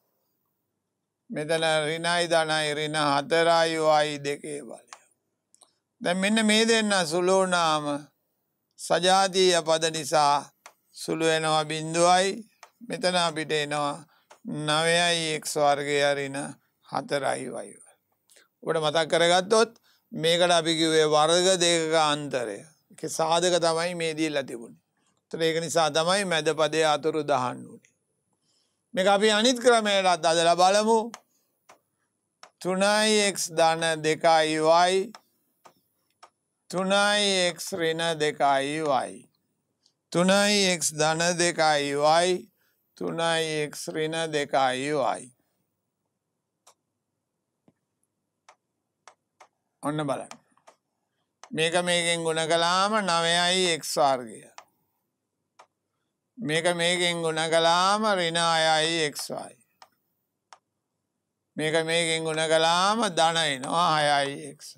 මෙතන ඍණයි ධනයි ඍණ 4යි y දෙකේ බලය. දැන් මෙන්න මේ දෙන්න සුළු වුණාම සජාතීය පද නිසා සුළු වෙනවා බිඳුවයි. මෙතන අපිට එනවා 9යි x වර්ගය ඍණ 4යි y. ඔබට මතක් කරගත්තොත් මේකට අපි කිව්වේ වර්ග දෙකක අන්තරය. ඒක සාධක තමයි මේ දීලා තිබුණේ. ඒතර ඒක නිසා තමයි මැද පදයේ අතුරු දහන්න උනේ. මේක අපි අනිත් ක්‍රමයකට අදලා බලමු. 3යි x ධන 2යි y 3යි x ඍණ 2යි y 3යි x ධන 2යි y 3යි x ඍණ 2යි y. ඔන්න බලන්න. මේක මේකෙන් ගුණ කළාම 9යි x වර්ගය. මේක මේකෙන් ගුණ කළාම ඍණ 6යි xy. මේක මේකෙන් ගුණ කළාම ධන එනවා 6යි xy.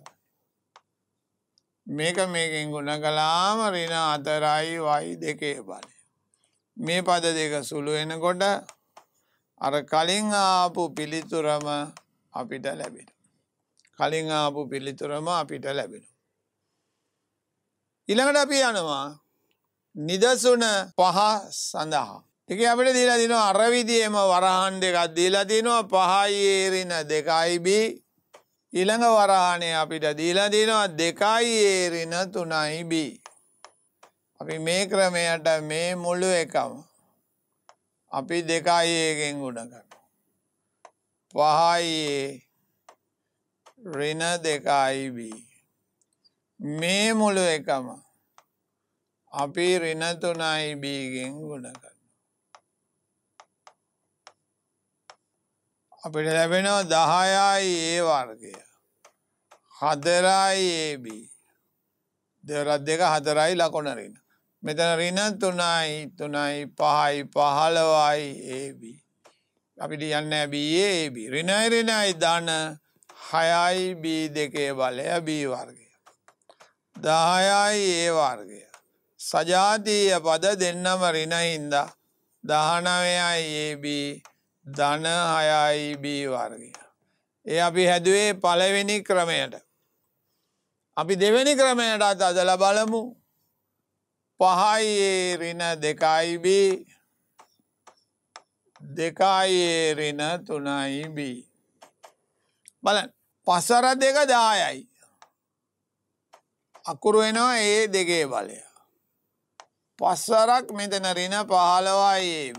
මේක මේකෙන් ගුණ කළාම ඍණ 4යි y දෙකේ බලය. මේ පද දෙක සුළු වෙනකොට අර කලින් ආපු පිළිතුරම අපිට ලැබෙනවා. කලින් ආපු පිළිතුරම අපිට ලැබෙනවා. ඊළඟට අපි යනවා නිදසුන 5 සඳහා. ඒකේ අපිට දීලා දිනවා අර විදියේම වරහන් දෙකක් දීලා තිනවා 5යි a ඍණ 2යි b. ඊළඟ වරහනේ අපිට දීලා දිනවා 2යි a ඍණ 3යි b. අපි මේ ක්‍රමයට මේ මුළු එකම අපි 2යි a ගෙන් ගුණ කරනවා. 5යි a ඍණ 2යි b. මේ මුළු එකම අපි ඍණ 3යි b ගෙන් ගුණ කරනවා. අපිට ලැබෙනවා 10යි a වර්ගය 4යි ab. දෙවරක් 2 4යි ලකුණ ඍණ. මෙතන ඍණ 3යි 3යි 5යි 15යි AB. අපිට යන්නේ B AB. ඍණයි ධන 6යි B2 බලය B වර්ගය. 10යි A වර්ගය. සජාතීය පද දෙන්නම ඍණින්දා 19යි AB ධන 6යි B වර්ගය. ඒ අපි හැදුවේ පළවෙනි ක්‍රමයට. අපි දෙවෙනි ක්‍රමයටත් අදලා බලමු. 5යි A ඍණ 2යි B 2යි A ඍණ 3යි B. බලන්න පසර 2 10යි. අකුරු වෙනවා A දෙකේ බලය. පස්සරක් මෙතන ඍණ 15යි AB.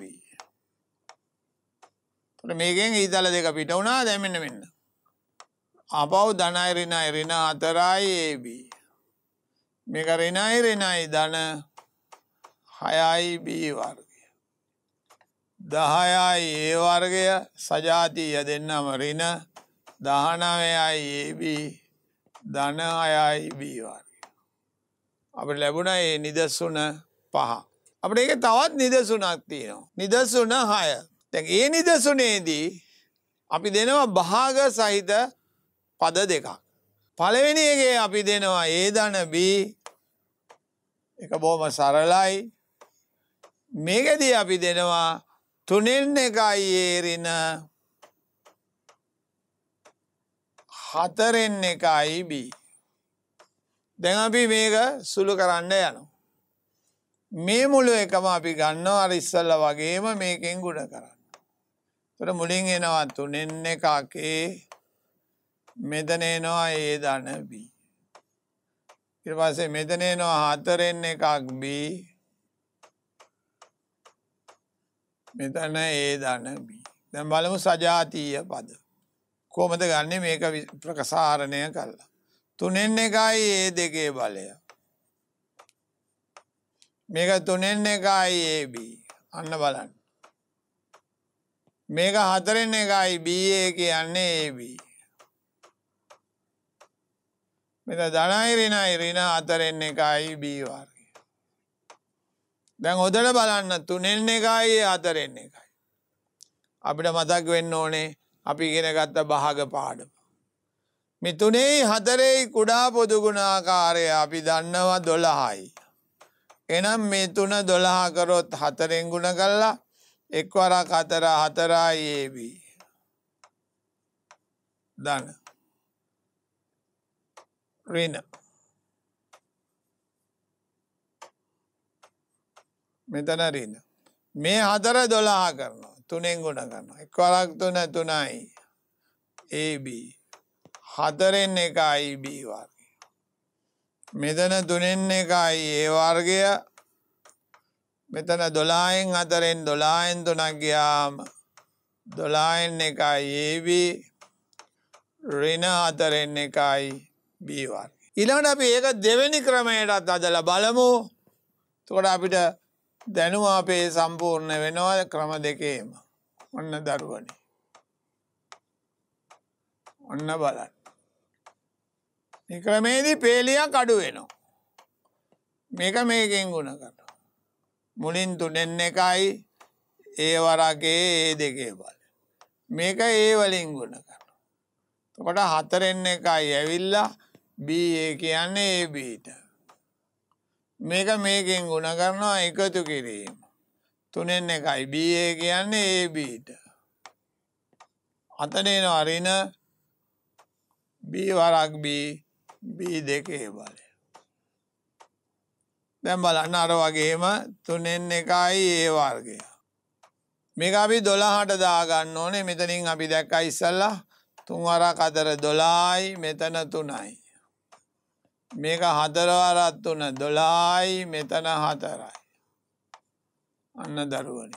මේකෙන් ඊතල දෙක පිට වුණා. දැන් මෙන්න ආපහු ධනයි ඍණයි ඍණ 4යි AB. මේක ඍණයි ධන 6යි B වර්ගය. 10යි A වර්ගය සජාතීය දෙන්නම ඍණ 19යි AB ධන 6යි B වර්ගය. අපිට ලැබුණා මේ නිදසුන 5. අපිට ඒකේ තවත් නිදසුනක් තියෙනවා. නිදසුන 6. දැන් මේ නිදසුනේදී අපි දෙනවා භාග සහිත පද දෙකක්. පළවෙනි එකේ අපි දෙනවා A ධන B. ඒක බොහොම සරලයි. මේකදී අපි දෙනවා 3න් 1යි A ඍණ 4න් 1යි B. දැන් අපි මේක සුළු කරන්න යනවා. මේ මුළු එකම අපි ගන්නවා අර ඉස්සල්ලා වගේම මේකෙන් ගුණ කරන්න. ඒතර මුලින් එනවා 3න් 1ක් A මෙතන එනවා A ධන B. ඊට පස්සේ මෙතන එනවා 4න් 1ක් B මෙතන A ධන B. දැන් බලමු සජාතීය පද. කොහොමද ගන්නෙ මේක ප්‍රකාශාරණය කරලා. 3න් 1යි A2 බලය. මේක 3න් 1යි AB. අන්න බලන්න. මේක 4න් 1යි BA කියන්නේ AB. මෙතන ධනයි ඍණයි ඍණ 4න් 1යි B වර්ගය. දැන් හොදට බලන්න 3න් 1යි 4න් 1යි. අපිට මතක් වෙන්න ඕනේ අපි ඉගෙන ගත්ත භාග පාඩම. මේ 3යි 4යි කුඩා පොදු ගුණාකාරය අපි දන්නවා 12යි. එහෙනම් මේ 3 12 කරොත් 4ෙන් ගුණ කළා එක් වරක් 4 4යි AB. ධන ඍණ මෙතන ඍණ මේ 4 12 කරනවා 3ෙන් ගුණ කරනවා එක් වරක් 3 3යි AB 4න් 1යි B වර්ගය. මෙතන 3න් 1යි A වර්ගය. මෙතන 12න් 4න් 12න් 3ක් ගියාම 12න් 1යි AB ඍණ 4න් 1යි B වර්ගය. ඊළඟට අපි ඒක දෙවෙනි ක්‍රමයටත් අදලා බලමු. එතකොට අපිට දැනුම අපේ සම්පූර්ණ වෙනවා ක්‍රම දෙකේම. ඔන්න දරුවනේ. ඔන්න බලන්න. මේ ක්‍රමේදී පේලියක් අඩු වෙනවා. මේක මේකෙන් ගුණ කරනවා. මුලින් 3න් 1යි A වරක් A2 බලය. මේක A වලින් ගුණ කරනවා. එතකොට 4න් 1යි ඇවිල්ලා BA කියන්නේ ABට. මේක මේකෙන් ගුණ කරනවා එකතු කිරීම. 3න් 1යි BA කියන්නේ ABට. අතන එනවා ඍණ B වරක් B B2 බලය. දැන් බලන්න අර වගේම 3න් 1යි A වර්ගය. මේක අපි 12ට දාගන්න ඕනේ. මෙතනින් අපි දැක්කා ඉස්සල්ලා 3 වරක් 4 12යි මෙතන 3යි. මේක 4 වරක් 3 12යි මෙතන 4යි. අන්න දරුවනේ.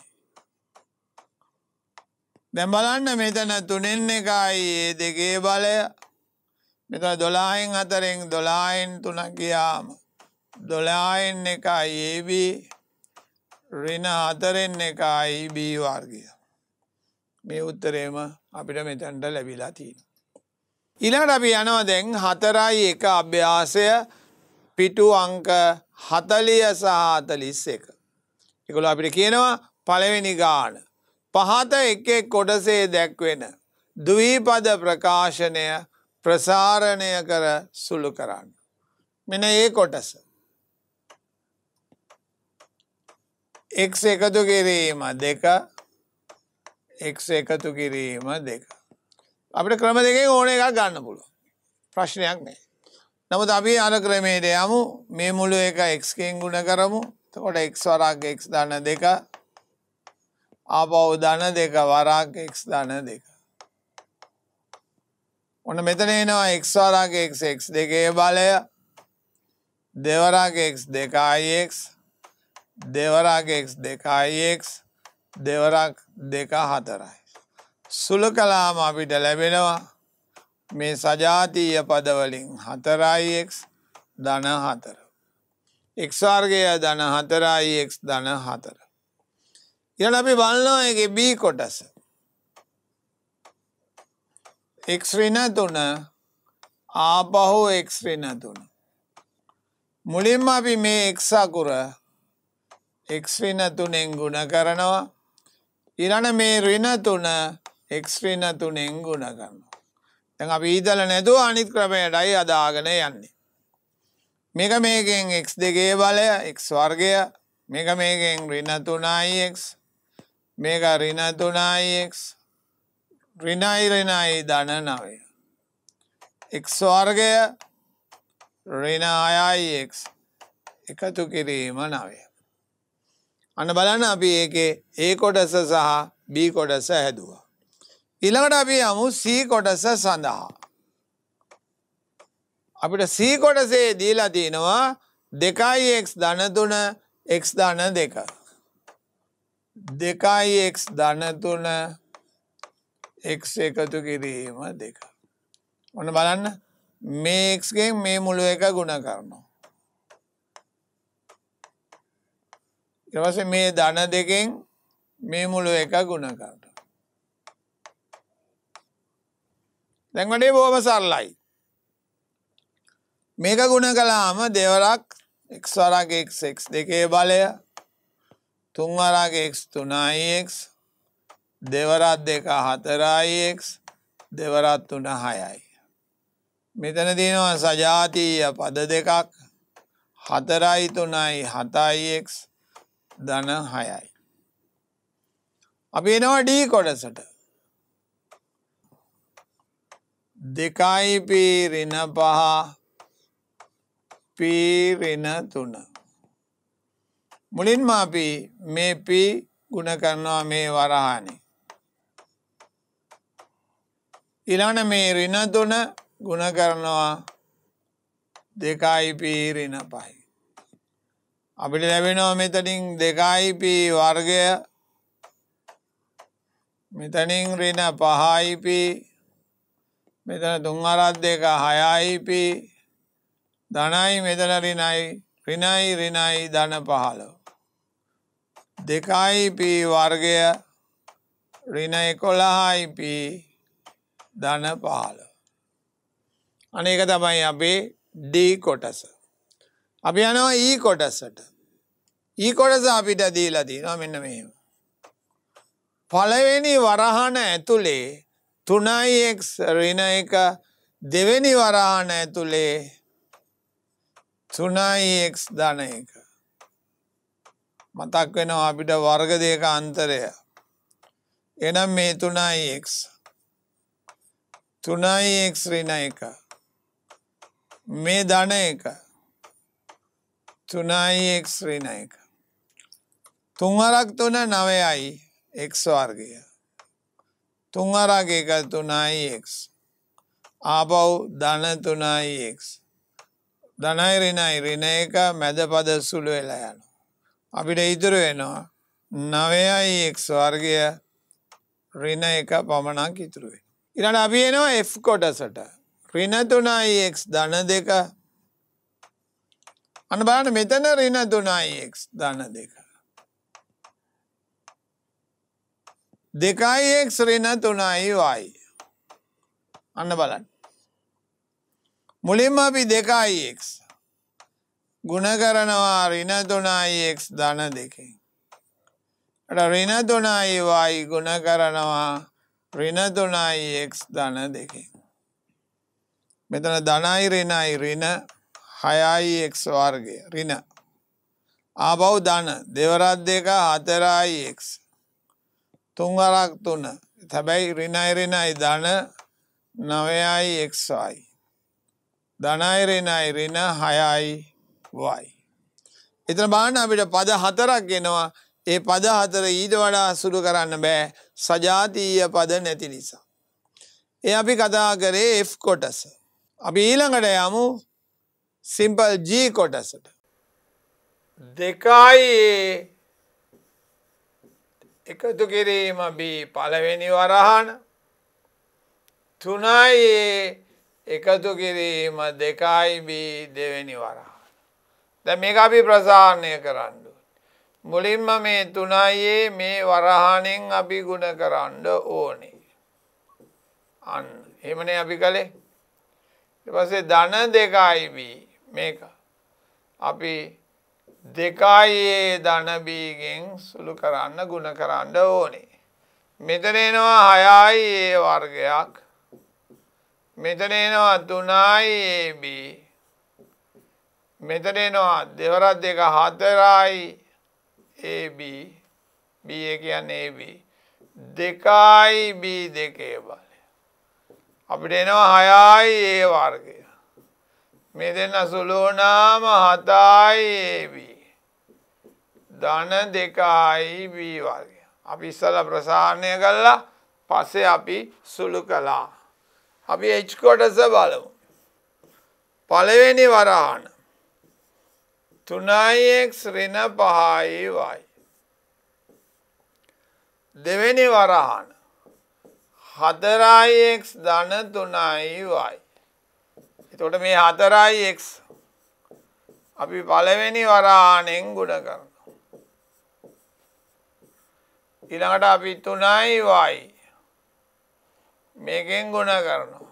දැන් බලන්න මෙතන 3න් 1යි A2 බලය. මෙතන 12න් 4න් 12න් 3ක් ගියාම 12න් 1යි AB ඍණ 4න් 1යි B වර්ගය. මේ උත්තරේම අපිට මෙතනට ලැබිලා තියෙනවා. ඊළඟට අපි යනවා දැන් 4යි 1 අභ්‍යාසය පිටු අංක 40 සහ 41. ඒගොල්ලෝ අපිට කියනවා පළවෙනි ගාන. පහත එක් එක් කොටසේ දැක්වෙන ද්විපද ප්‍රකාශනය ප්‍රසාරණය කර සුළු කරන්න. මෙන්න ඒ කොටස. x එකතු කිරීම 2 x එකතු කිරීම 2. අපිට ක්‍රම දෙකෙන් ඕන එකක් ගන්න පුළුවන්. ප්‍රශ්නයක් නැහැ. නමුත් අපි අර ක්‍රමයට යමු. මේ මුළු එක x කින් ගුණ කරමු. එතකොට x වරක් x ධන 2 ආපහු ධන 2 වරක් x ධන 2. ඔන්න මෙතන එනවා x වරක් x x දෙකේ බලය දෙවරක් x 2ix දෙවරක් x 2ix දෙවරක් 2 4යි. සුළු කළාම අපිට ලැබෙනවා මේ සජාතීය පදවලින් 4ix ධන 4. x වර්ගය ධන 4ix ධන 4. ඊළඟ අපි බලනවා ඒකේ b කොටස. x ඍණ 3 ආපහු x ඍණ 3. මුලින්ම අපි මේ x අකුර x ඍණ 3ෙන් ගුණ කරනවා. ඊළඟ මේ ඍණ 3 x ඍණ 3ෙන් ගුණ කරනවා. දැන් අපි ඊදල නැතුව අනිත් ක්‍රමයටයි අදාගෙන යන්නේ. මේක මේකෙන් x දෙකේ බලය x වර්ගය මේක මේකෙන් ඍණ 3ix මේක ඍණ 3ix ඍණයි ඍණයි ධන 9 x වර්ගය ඍණ 6ix එකතු කිරීම 9. අන්න බලන්න අපි ඒකේ a කොටස සහ b කොටස හැදුවා. ඊළඟට අපි යමු c කොටස සඳහා. අපිට c කොටසේ දීලා තියෙනවා 2x ධන 3 x ධන 2. 2x ධන 3 x එකතු කිරීම 2. ඔන්න බලන්න මේ x ගෙන් මේ මුළු එක ගුණ කරනවා. ඊට පස්සේ මේ ධන 2කින් මේ මුළු එක ගුණ කරනවා. දැන් වැඩේ බොහොම සරලයි. මේක ගුණ කළාම දෙවරක් x වරක් x x දෙකේ බලය තුන් වරක් x 3ix දෙවරක් 2 4ix දෙවරක් 3 6යි. මෙතන තියෙනවා සජාතීය පද දෙකක් 4යි 3යි 7ix ධන 6යි. අපි එනවා d කොටසට. 2යි p ඍණ 5 p ඍණ 3. මුලින්ම අපි මේ p ගුණ කරනවා මේ වරහානේ. ඊළඟ මේ ඍණ 3 ගුණ කරනවා 2යි p ඍණ 5යි. අපිට ලැබෙනවා මෙතනින් 2යි p වර්ගය මෙතනින් ඍණ 5යි p මෙතන 3 වරක් 2 6යි p ධනයි මෙතන ඍණයි ඍණයි ඍණයි ධන 15 2යි p වර්ගය ඍණ 11යි p ධන 15. අනේක තමයි අපේ d කොටස. අපි යනවා e කොටසට. e කොටස අපිට දීලා තියෙනවා මෙන්න මෙහෙම. පළවෙනි වරහන ඇතුලේ 3x ඍණ 1 දෙවෙනි වරහන ඇතුලේ 3x ධන 1. මතක් වෙනවා අපිට වර්ග දෙක අන්තරය. එනම් මේ 3x 3x ඍණ 1 මේ ධන 1 3x ඍණ 1 3 වරක් 3 9යි x වර්ගය 3 වරක් 1 3ix ආපහු ධන 3ix ධනයි ඍණයි ඍණ 1 මැද පද සුළු වෙලා යනවා. අපිට ඉතුරු වෙනවා 9යි x වර්ගය ඍණ 1 පමණක් ඉතුරු වෙනවා. ඊළඟ අපි එනවා f කොටසට. ඍණ 3යි x ධන 2 අන්න බලන්න මෙතන ඍණ 3යි x ධන 2 2යි x ඍණ 3යි y. අන්න බලන්න මුලින්ම අපි 2යි x ගුණ කරනවා ඍණ 3යි x ධන 2කින්. ඍණ 3යි y ගුණ කරනවා ඍණ 3යි x ධන 2කින්. මෙතන ධනයි ඍණයි ඍණ 6යි x වර්ගය ඍණ. ආපහු ධන දෙවරක් 2 4යි x. තුන් වරක් 3. හැබැයි ඍණයි ඍණයි ධන 9යි xy. ධනයි ඍණයි ඍණ 6යි y. එතන බලන්න අපිට පද 4ක් එනවා. ඒ පද 4 ඊට වඩා සුළු කරන්න බෑ සජාතීය පද නැති නිසා. ඒ අපි කතා කරේ F කොටස. අපි ඊළඟට යමු සිම්පල් G කොටසට. 2යි එකතු කිරීම B පළවෙනි වරහන. 3යි එකතු කිරීම 2යි B දෙවෙනි වරහන. දැන් මේක අපි ප්‍රසාරණය කරන්න ඕනේ. මුලින්ම මේ 3යි මේ වරහණෙන් අපි ගුණ කරන්න ඕනේ. අන්න එහෙමනේ අපි කළේ. ඊට පස්සේ ධන 2යි B මේක අපි 2යි ධන B ගෙන් සුළු කරන්න ගුණ කරන්න ඕනේ. මෙතන එනවා 6යි A වර්ගයක්. මෙතන එනවා 3යි AB. මෙතන එනවා දෙවරක් 2 4යි AB. B කියන්නේ AB. 2යි B දෙකේ බලය. අපිට එනවා 6යි A වර්ගය. මේ දෙන්න සුළු වුණාම 7යි AB. ධන 2යි B වර්ගය. අපි ඉස්සලා ප්‍රසාරණය කළා. පස්සේ අපි සුළු කළා. අපි H කොටස බලමු. පළවෙනි වරහන 3x ඍණ 5y. දෙවෙනි වරහන 4x ධන 3y. එතකොට මේ 4x අපි පළවෙනි වරහණෙන් ගුණ කරනවා. ඊළඟට අපි 3y මේකෙන් ගුණ කරනවා.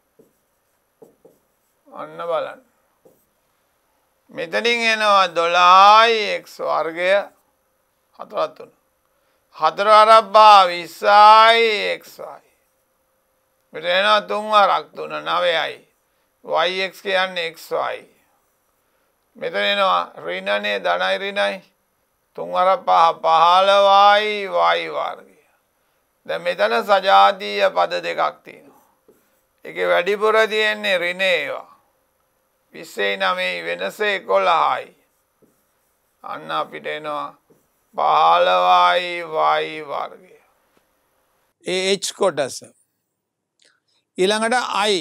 අන්න බලන්න. මෙතනින් එනවා 12යි x වර්ගය 4 3. 4 වරක් 20යි xy. මෙතන එනවා 3 වරක් 3 9යි. yx කියන්නේ xy. මෙතන එනවා ඍණනේ ධනයි ඍණයි. 3 වරක් 5 15යි y වර්ගය. දැන් මෙතන සජාතීය පද දෙකක් තියෙනවා. ඒකේ වැඩිපුර තියෙන්නේ ඍණ ඒවා. 29යි වෙනස 11යි. අන්න අපිට එනවා 15යි y වර්ගය. ඒ H කොටස. ඊළඟට I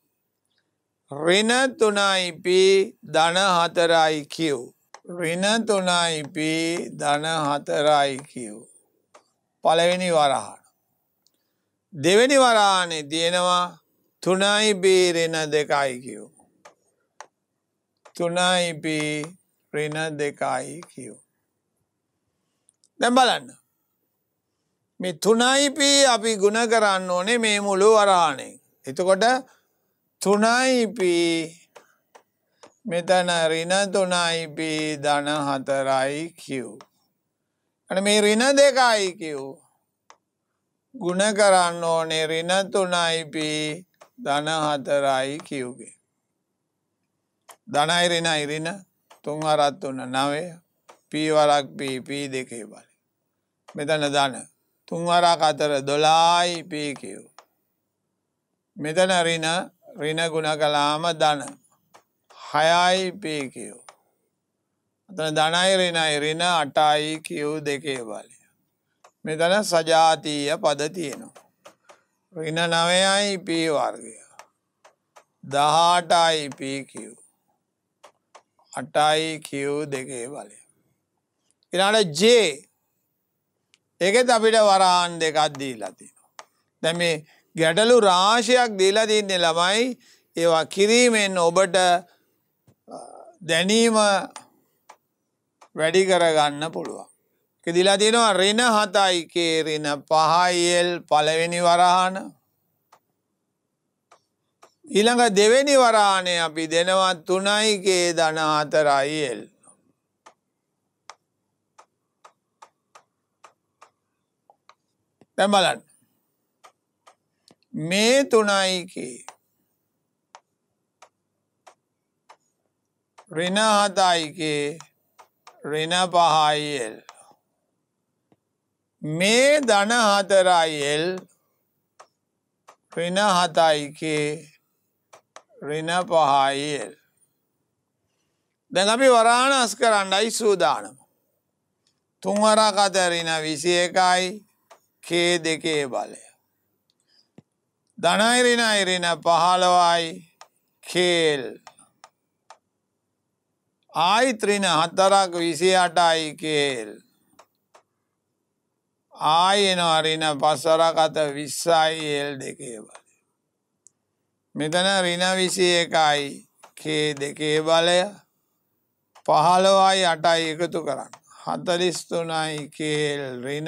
ඍණ 3යි P ධන 4යි Q. ඍණ 3යි P ධන 4යි Q. පළවෙනි වරහන. දෙවෙනි වරහනේ තියෙනවා 3යි B ඍණ 2යි Q. 3යි B ඍණ 2යි Q. දැන් බලන්න. මේ 3යි P අපි ගුණ කරන්න ඕනේ මේ මුළු වරහණෙන්. එතකොට 3යි P මෙතන ඍණ 3යි P ධන 4යි Q. අනේ මේ ඍණ 2යි Q ගුණ කරන්න ඕනේ ඍණ 3යි P ධන 4යි Q ගේ. ධනයි ඍණයි ඍණ 3 වරක් 3 9 P වරක් P P දෙකේ බලය. මෙතන ධන 3 වරක් 4 12යි PQ. මෙතන ඍණ ගුණ කළාම ධන 6යි PQ. මෙතන ධනයි ඍණයි ඍණ 8යි Q දෙකේ බලය. මෙතන සජාතීය පද තියෙනවා. ඍණ 9යි P වර්ගය. 18යි PQ. 8යි Q දෙකේ බලය. ඊළඟට J ඒකෙත් අපිට වරහන් දෙකක් දීලා තියෙනවා. දැන් මේ ගැටලු රාශියක් දීලා තින්නේ ළමයි ඒවා කිරීමෙන් ඔබට දැනීම වැඩි කරගන්න පුළුවන්. ඒක දීලා තියෙනවා ඍණ 7යි K ඍණ 5යි L පළවෙනි වරහන. ඊළඟ දෙවෙනි වරාණේ අපි දෙනවා 3k ධන 4l. දැන් බලන්න. මේ 3k ඍණ 7k ඍණ 5l. මේ ධන 4l ඍණ 7k ඍණ 5l. දැන් අපි වරාණස් කරන්නයි සූදානම්. 3 වරක් 4 ඍණ 21යි k දෙකේ බලය. ධනයි ඍණයි ඍණ 15යි kl. ආයි ඍණ 4ක් 28යි kl. ආයි එනවා ඍණ 5 වරක් 4 20යි l දෙකේ බලය. මෙතන ඍණ 21යි k දෙකේ බලය 15යි 8යි එකතු කරන්න 43යි kl ඍණ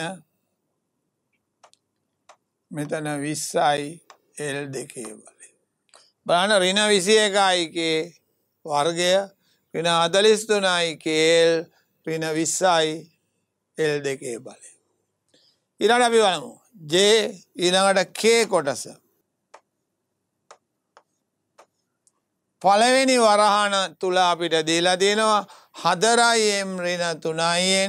මෙතන 20යි l දෙකේ බලය. බලන්න ඍණ 21යි k වර්ගය ඍණ 43යි kl ඍණ 20යි l දෙකේ බලය. ඊළඟට අපි බලමු j ඊළඟට k කොටස. පළවෙනි වරහණ තුල අපිට දීලා තියෙනවා 4m ඍණ 3n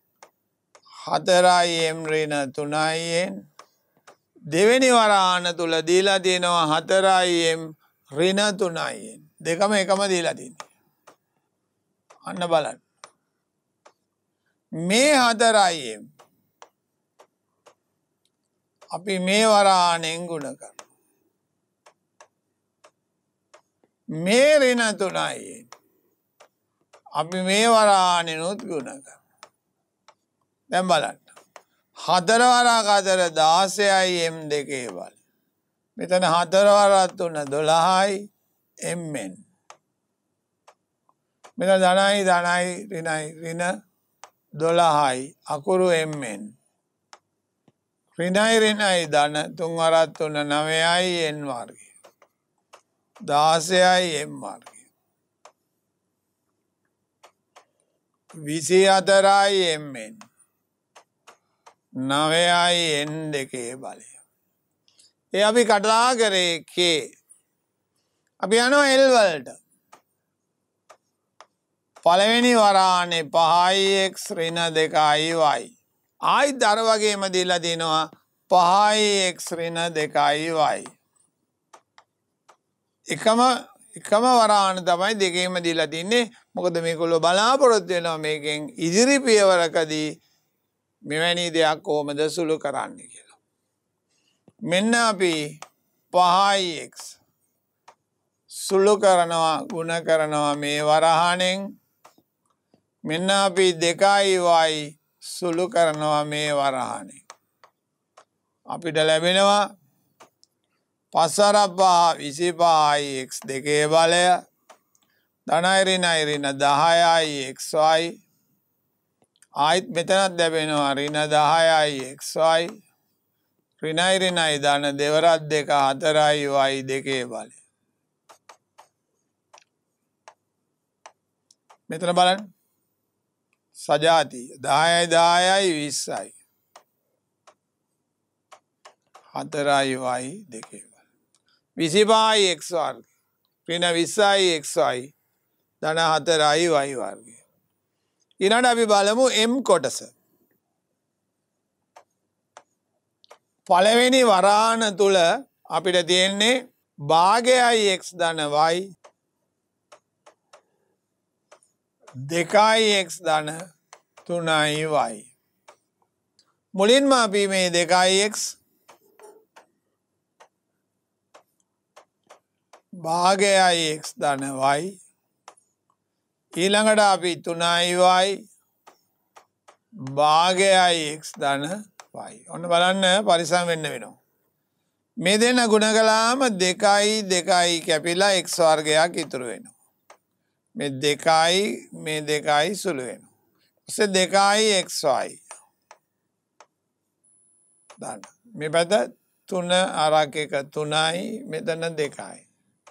4m ඍණ 3n. දෙවෙනි වරහණ තුල දීලා තියෙනවා 4m ඍණ 3n. දෙකම එකම දීලා තියෙනවා. අන්න බලන්න. මේ 4m අපි මේ වරහණෙන් ගුණ කරනවා. මේ ඍණ 3යි අපි මේ වරහණෙනුත් ගුණ කරනවා. දැන් බලන්න 4 වරක් 4 16යි m දෙකේ බලය. මෙතන 4 වරක් 3 12යි mn. මෙතන ධනයි ධනයි ඍණයි ඍණ 12යි අකුරු mn. ඍණයි ඍණයි ධන 3 වරක් 3 9යි n වර්ගය. 16යි m වර්ගය. 24යි mn. 9යි n දෙකේ බලය. ඒ අපි කතා කරේ k. අපි යනවා l වලට. පළවෙනි වරාණේ 5x ඍණ 2y. ආයිත් අර වගේම දීලා තිනවා 5x ඍණ 2y. එකම වරාණ තමයි දෙකේම දීලා තින්නේ. මොකද මේගොල්ලෝ බලාපොරොත්තු වෙනවා මේකෙන් ඉදිරි පියවරකදී මෙවැනි දෙයක් කොහොමද සුළු කරන්නේ කියලා. මෙන්න අපි 5x සුළු කරනවා ගුණ කරනවා මේ වරහණෙන්. මෙන්න අපි 2y සුළු කරනවා මේ වරහණෙන්. අපිට ලැබෙනවා 5 වරක් 5 25යි x දෙකේ බලය. ධනයි ඍණයි ඍණ 10යි xy. ආයිත් මෙතනත් ලැබෙනවා ඍණ 10යි xy. ඍණයි ඍණයි ධන දෙවරක් 2 4යි y දෙකේ බලය. මෙතන බලන්න සජාතිය 10යි 10යි 20යි 4යි y දෙකේ බලය. 25යි x වර්ගය ඍණ 20යි xy ධන 4යි y වර්ගය. ඊළඟට අපි බලමු m කොටස. පළවෙනි වරාණ තුල අපිට තියෙන්නේ භාගයයි x ධන y 2යි x ධන 3යි y. මුලින්ම අපි මේ 2යි x භාගයයි x ධන y. ඊළඟට අපි 3යි y භාගයයි x ධන y. ඔන්න බලන්න පරිස්සම් වෙන්න වෙනවා. මේ දෙන්න ගුණ කළාම 2යි 2යි කැපිලා x වර්ගයක් ඉතුරු වෙනවා. මේ 2යි සුළු වෙනවා. ඊට 2යි xy දාන්න. මේ පැත්ත 3 අරක් එක 3යි මෙතන 2යි.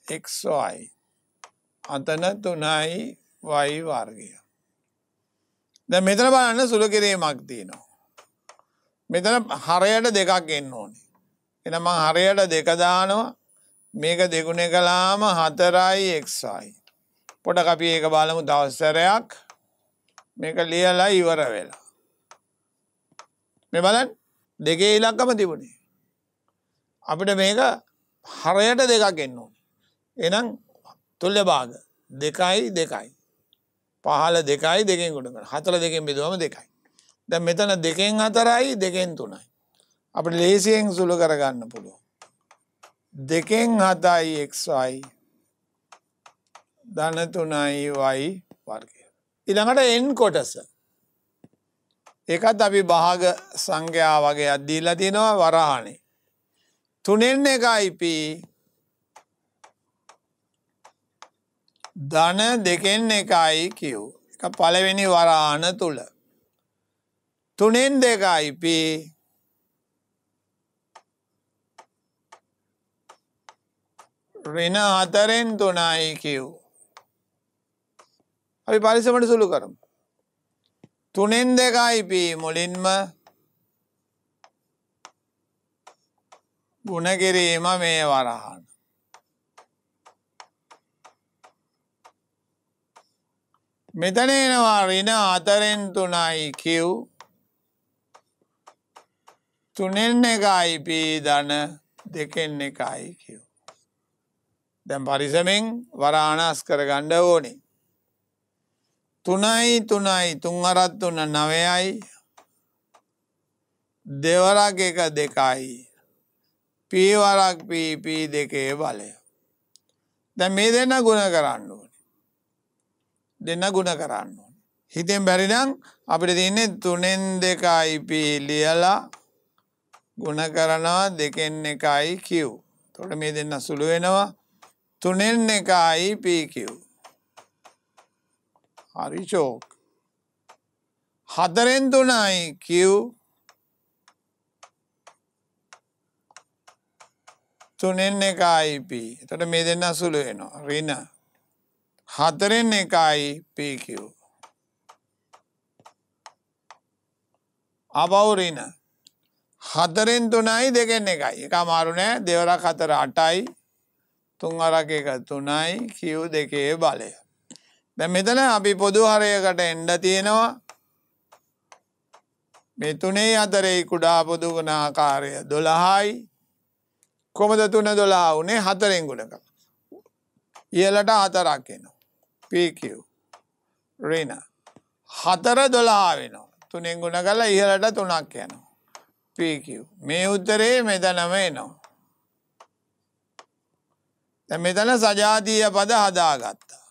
xy. අතන 3යි y වර්ගය. දැන් මෙතන බලන්න සුළු කිරීමක් තියෙනවා. මෙතන හරයට දෙකක් එන්න ඕනේ. එහෙනම් මම හරයට දෙක දානවා. මේක දෙගුණය කළාම 4යි xy. පොඩක් අපි ඒක බලමු තව සැරයක්. මේක ලියලා ඉවර වෙලා. මේ බලන්න දෙකේ ඉලක්කම තිබුණේ. අපිට මේක හරයට දෙකක් එන්න ඕනේ. එහෙනම් තුල්‍ය භාග 2යි 2යි. 15 2යි දෙකෙන් ගුණ කරනවා. 4 දෙකෙන් බෙදුවම 2යි. දැන් මෙතන 2න් 4යි 2න් 3යි. අපිට ලේසියෙන් සුළු කරගන්න පුළුවන්. 2න් 7යි xy ධන 3යි y වර්ගය. ඊළඟට n කොටස. ඒකත් අපි භාග සංඛ්‍යා වගේ දීලා තිනවා වරහානේ. 3න් 1යි p ධන 2න් 1යි q. එක පළවෙනි වරහාන තුල. 3න් 2යි p ඍණ 4න් 3යි q. අපි පරිස්සමට සුළු කරමු. 3න් 2යි p මුලින්ම ගුණ කිරීම මේ වරහාන. මෙතන එනවා ඍණ 4න් 3යි q. 3න් 1යි p ධන 2න් 1යි q. දැන් පරිස්සමෙන් වරහානස් කරගන්න ඕනේ. 3යි 3යි 3 අරක් 3 9යි. දෙවරක් 1 2යි. p වරක් p දෙකේ බලය. දැන් මේ දෙන්න ගුණ කරන්න ඕනේ. දෙන්න ගුණ කරන්න ඕනේ. හිතෙන් බැරි නම් අපිට තියෙන්නේ 3න් 2යි p ලියලා ගුණ කරනවා 2න් 1යි q. එතකොට මේ දෙන්න සුළු වෙනවා 3න් 1යි pq. හරි චෝක්. 4න් 3යි q. 3න් 1යි p. එතකොට මේ දෙන්න සුළු වෙනවා ඍණ 4න් 1යි pq. ආපහු ඍණ 4න් 3යි 2න් 1යි. එක අමාරු නෑ. දෙවරක් 4 8යි. 3 අරක් 1 3යි q දෙකේ බලය. දැන් මෙතන අපි පොදු හරයකට එන්න තියෙනවා. මේ 3යි 4යි කුඩා පොදු ගුණාකාරය 12යි. කොහොමද 3 12 උනේ 4න් ගුණ කරලා. ඉහළට 4ක් එනවා. pq ඍණ 4 12 වෙනවා. 3න් ගුණ කරලා ඉහළට 3ක් යනවා. pq මේ උත්තරේ මෙතනම එනවා. දැන් මෙතන සජාතීය පද හදාගත්තා.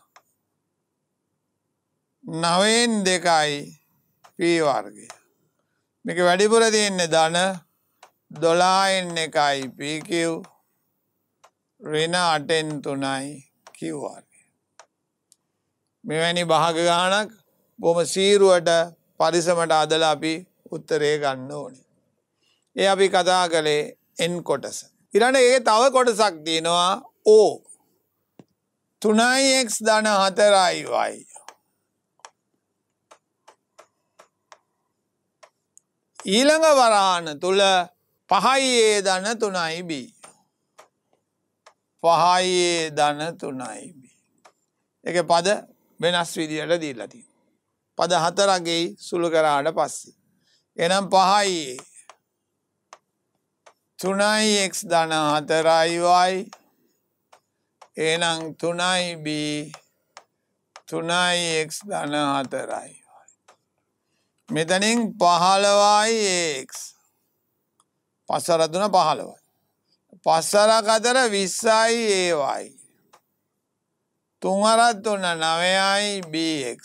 9න් 2යි p වර්ගය. මේක වැඩිපුර තියෙන්නේ ධන 12න් 1යි pq ඍණ 8න් 3යි q වර්ගය. මෙවැනි භාග ගානක් බොහොම සීරුවට පරිසමට අදලා අපි උත්තරේ ගන්න ඕනේ. ඒ අපි කතා කළේ n කොටස. ඊළඟ ඒ තව කොටසක් තියෙනවා o. 3යි x ධන 4යි y. ඊළඟ වරහාන තුල 5යි a ධන 3යි b. 5යි a ධන 3යි b. ඒකේ පද වෙනස් විදියට දීලා තියෙනවා. පද 4ගේ සුළු කරාට පස්සේ. එහෙනම් 5යි a 3යි x ධන 4යි y. එහෙනම් 3යි b 3යි x ධන 4යි. මෙතනින් 15යි ax. 5 අර 3 15යි. 5 අර 4 20යි ay. 3 අර 3 9යි bx.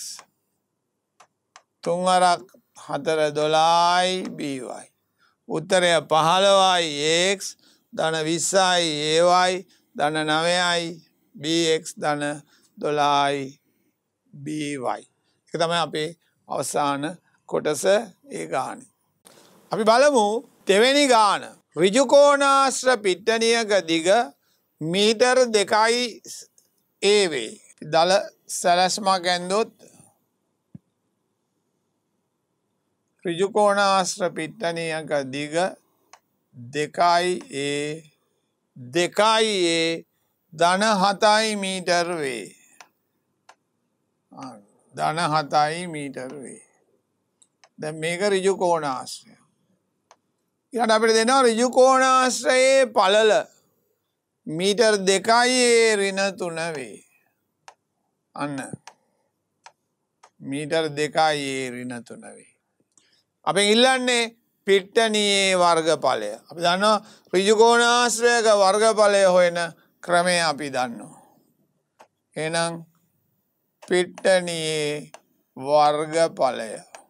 3 අර 4 12යි by. උත්තරය 15යි ax ධන 20යි ay ධන 9යි bx ධන 12යි by. ඒක තමයි අපේ අවසාන කොටස ඒ ගානේ. අපි බලමු දෙවෙනි ගාන. ඍජු කෝණාශ්‍ර පිට්ටනියක දිග මීටර් 2යි ඒ වේ. දල සැලැස්මක් ඇන්දොත් ඍජු කෝණාශ්‍ර පිට්ටනියක දිග 2යි ධන 7යි මීටර් වේ. ධන 7යි මීටර් වේ. දැන් මේක ඍජු කෝණාශ්‍රය. ඊට අපිට දෙනවා ඍජු කෝණාශ්‍රයේ පළල මීටර් 2යි ඍණ 3 වේ. අන්න මීටර් 2යි ඍණ 3 වේ. අපි ඉල්ලන්නේ පිට්ටනියේ වර්ගඵලය. අපි දන්නවා ඍජු කෝණාශ්‍රයක වර්ගඵලය හොයන ක්‍රමය අපි දන්නවා. එහෙනම් පිට්ටනියේ වර්ගඵලය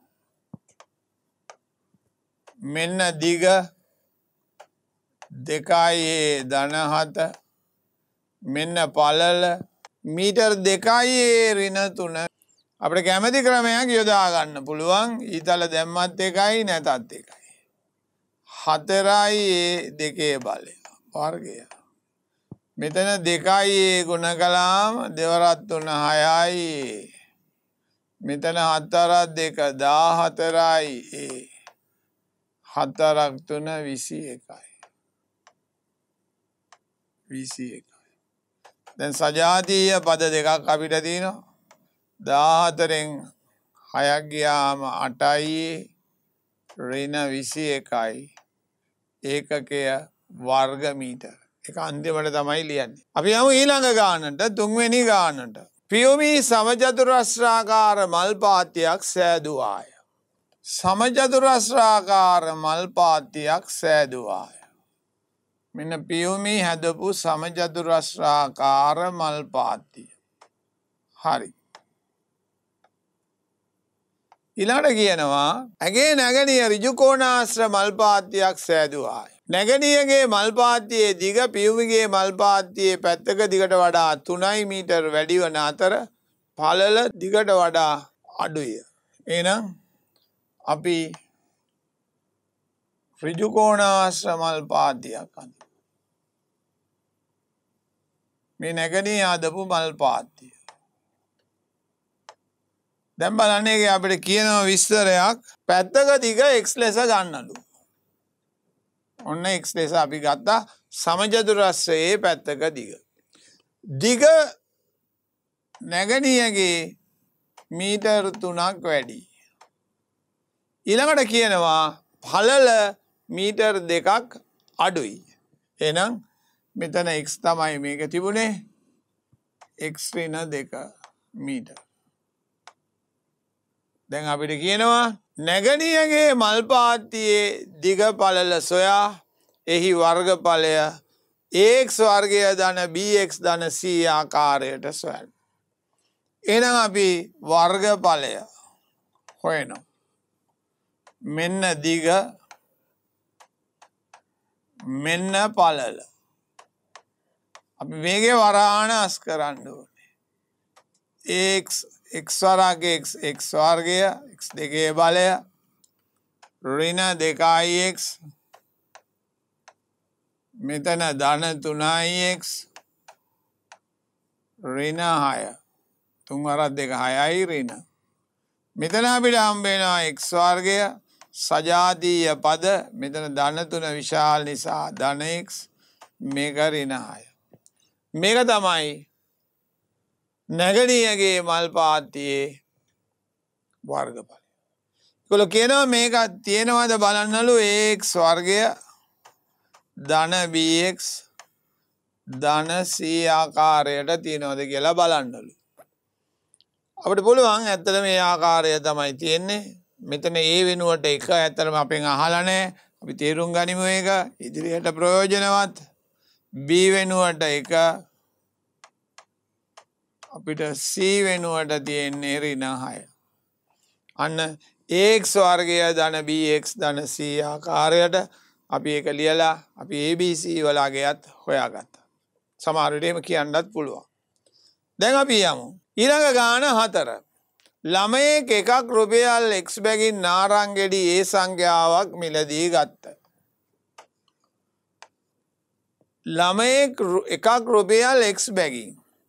මෙන්න දිග 2යි ධන 7 මෙන්න පළල මීටර් 2යි ඍණ 3. අපිට කැමති ක්‍රමයක් යොදා ගන්න පුළුවන්. ඊතල දැම්මත් එකයි නැතත් එකයි. 4යි 2 බලය වර්ගය. මෙතන 2යි ගුණ කළාම 2 වරක් 3 6යි. මෙතන 4ක් 2 14යි 4ක් 3 21යි. 21යි. දැන් සජාතීය පද දෙකක් අපිට තියෙනවා. 14න් 6ක් ගියාම 8යි ඍණ 21යි ඒකකය වර්ග මීටර. ඒක අන්තිමට තමයි ලියන්නේ. අපි යමු ඊළඟ ගානට තුන්වෙනි ගානට. පියුමි සමචතුරස්‍රාකාර මල් පාත්තියක් සෑදුවාය. සමචතුරස්‍රාකාර මල් පාත්තියක් සෑදුවාය. මෙන්න පියුමි හැදපු සමචතුරස්‍රාකාර මල් පාත්තිය. හරි. ඊළඟට කියනවා ඇගේ නැගණිය ඍජු කෝණාශ්‍ර මල් පාත්තියක් සෑදුවාය. නැගණියගේ මල් පාත්තියේ දිග පියුමිගේ මල් පාත්තියේ පැත්තක දිගට වඩා 3 මීටර් වැඩි වන අතර පළල දිගට වඩා අඩුය. එහෙනම් අපි ඍජු කෝණාශ්‍ර මල් පාත්තියක් අඳිමු. මේ නැගණිය හදපු මල් පාත්තිය. දැන් බලන්න ඒකේ අපිට කියනවා විස්තරයක් පැත්තක දිග x ලෙස ගන්නලු. ඔන්න x ලෙස අපි ගත්තා සමචතුරස්‍රයේ පැත්තක දිග. දිග නැගණියගේ මීටර් 3ක් වැඩි. ඊළඟට කියනවා පළල මීටර් 2ක් අඩුයි. එහෙනම් මෙතන x තමයි මේක තිබුණේ x ඍණ 2 මීටර්. දැන් අපිට කියනවා නැගණියගේ මල් පාත්තියේ දිග පළල සොයා එහි වර්ගඵලය ax වර්ගය ධන bx ධන c ආකාරයට සොයන්න. එහෙනම් අපි වර්ගඵලය හොයනවා. මෙන්න දිග මෙන්න පළල. අපි මේකේ වරහාන අස් කරන්න ඕනේ. x වරක් x වර්ගය x දෙකේ බලය ඍණ 2x මෙතන ධන 3x ඍණ 6 3 වරක් 2 6යි ඍණ. මෙතන අපිට හම්බ වෙනවා x වර්ගය සජාතීය පද මෙතන ධන 3 විශාල නිසා ධන x මේක ඍණ 6. මේක තමයි නැගණියගේ මල් පාත්තියේ වර්ගඵලය. ඒගොල්ලෝ කියනවා මේක තියෙනවද බලන්නලු ax වර්ගය ධන bx ධන c ආකාරයට තියෙනවද කියලා බලන්නලු. අපිට පුළුවන් ඇත්තට මේ ආකාරය තමයි තියෙන්නේ. මෙතන a වෙනුවට 1 ඇත්තටම අපෙන් අහලා නැහැ. අපි තේරුම් ගනිමු ඒක ඉදිරියට ප්‍රයෝජනවත්. b වෙනුවට 1 අපිට c වෙනුවට තියෙන්නේ ඍණ 6. අන්න ax වර්ගය ධන bx ධන c ආකාරයට අපි ඒක ලියලා අපි abc වලගේත් හොයාගත්තා. සමහර විට එහෙම කියන්නත් පුළුවන්. දැන් අපි යමු ඊළඟ ගාන 4. ළමයෙක් එකක් රුපියල් x බැගින් නාරංගෙඩි ඒ සංඛ්‍යාවක් මිලදී ගත්තා. ළමයෙක් එකක් රුපියල් X බැගින්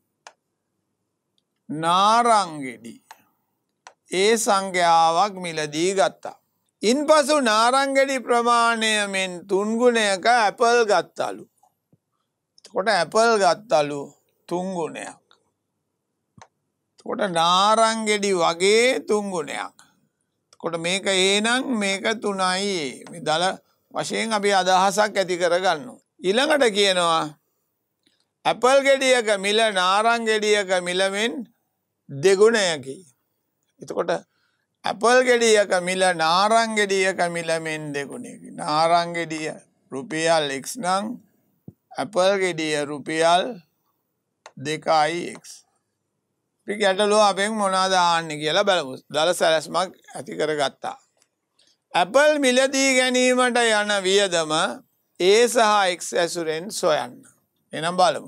නාරංගෙඩි ඒ සංඛ්‍යාවක් මිලදී ගත්තා. ඉන්පසු නාරංගෙඩි ප්‍රමාණය මෙන් 3 ගුණයක ඇපල් ගත්තලු. එතකොට ඇපල් ගත්තලු 3 ගුණයක්. එතකොට නාරංගෙඩි වගේ 3 ගුණයක්. එතකොට මේක එහෙනම් මේක 3යි. මේ දල වශයෙන් අපි අදහසක් ඇති කරගන්නවා. ඊළඟට කියනවා ඇපල් ගෙඩියක මිල නාරංගෙඩියක මිල මෙන් දෙගුණයකි. එතකොට ඇපල් ගෙඩියක මිල නාරංගෙඩියක මිල මෙන් දෙගුණයකි. නාරංගෙඩිය රුපියල් X නම් ඇපල් ගෙඩිය රුපියල් 2x. අපි ගැටලුව අපෙන් මොනවද ආන්නේ කියලා බලමු. දල සැලැස්මක් ඇති කරගත්තා. ඇපල් මිලදී ගැනීමට යන වියදම A සහ X ඇසුරෙන් සොයන්න. එහෙනම් බලමු.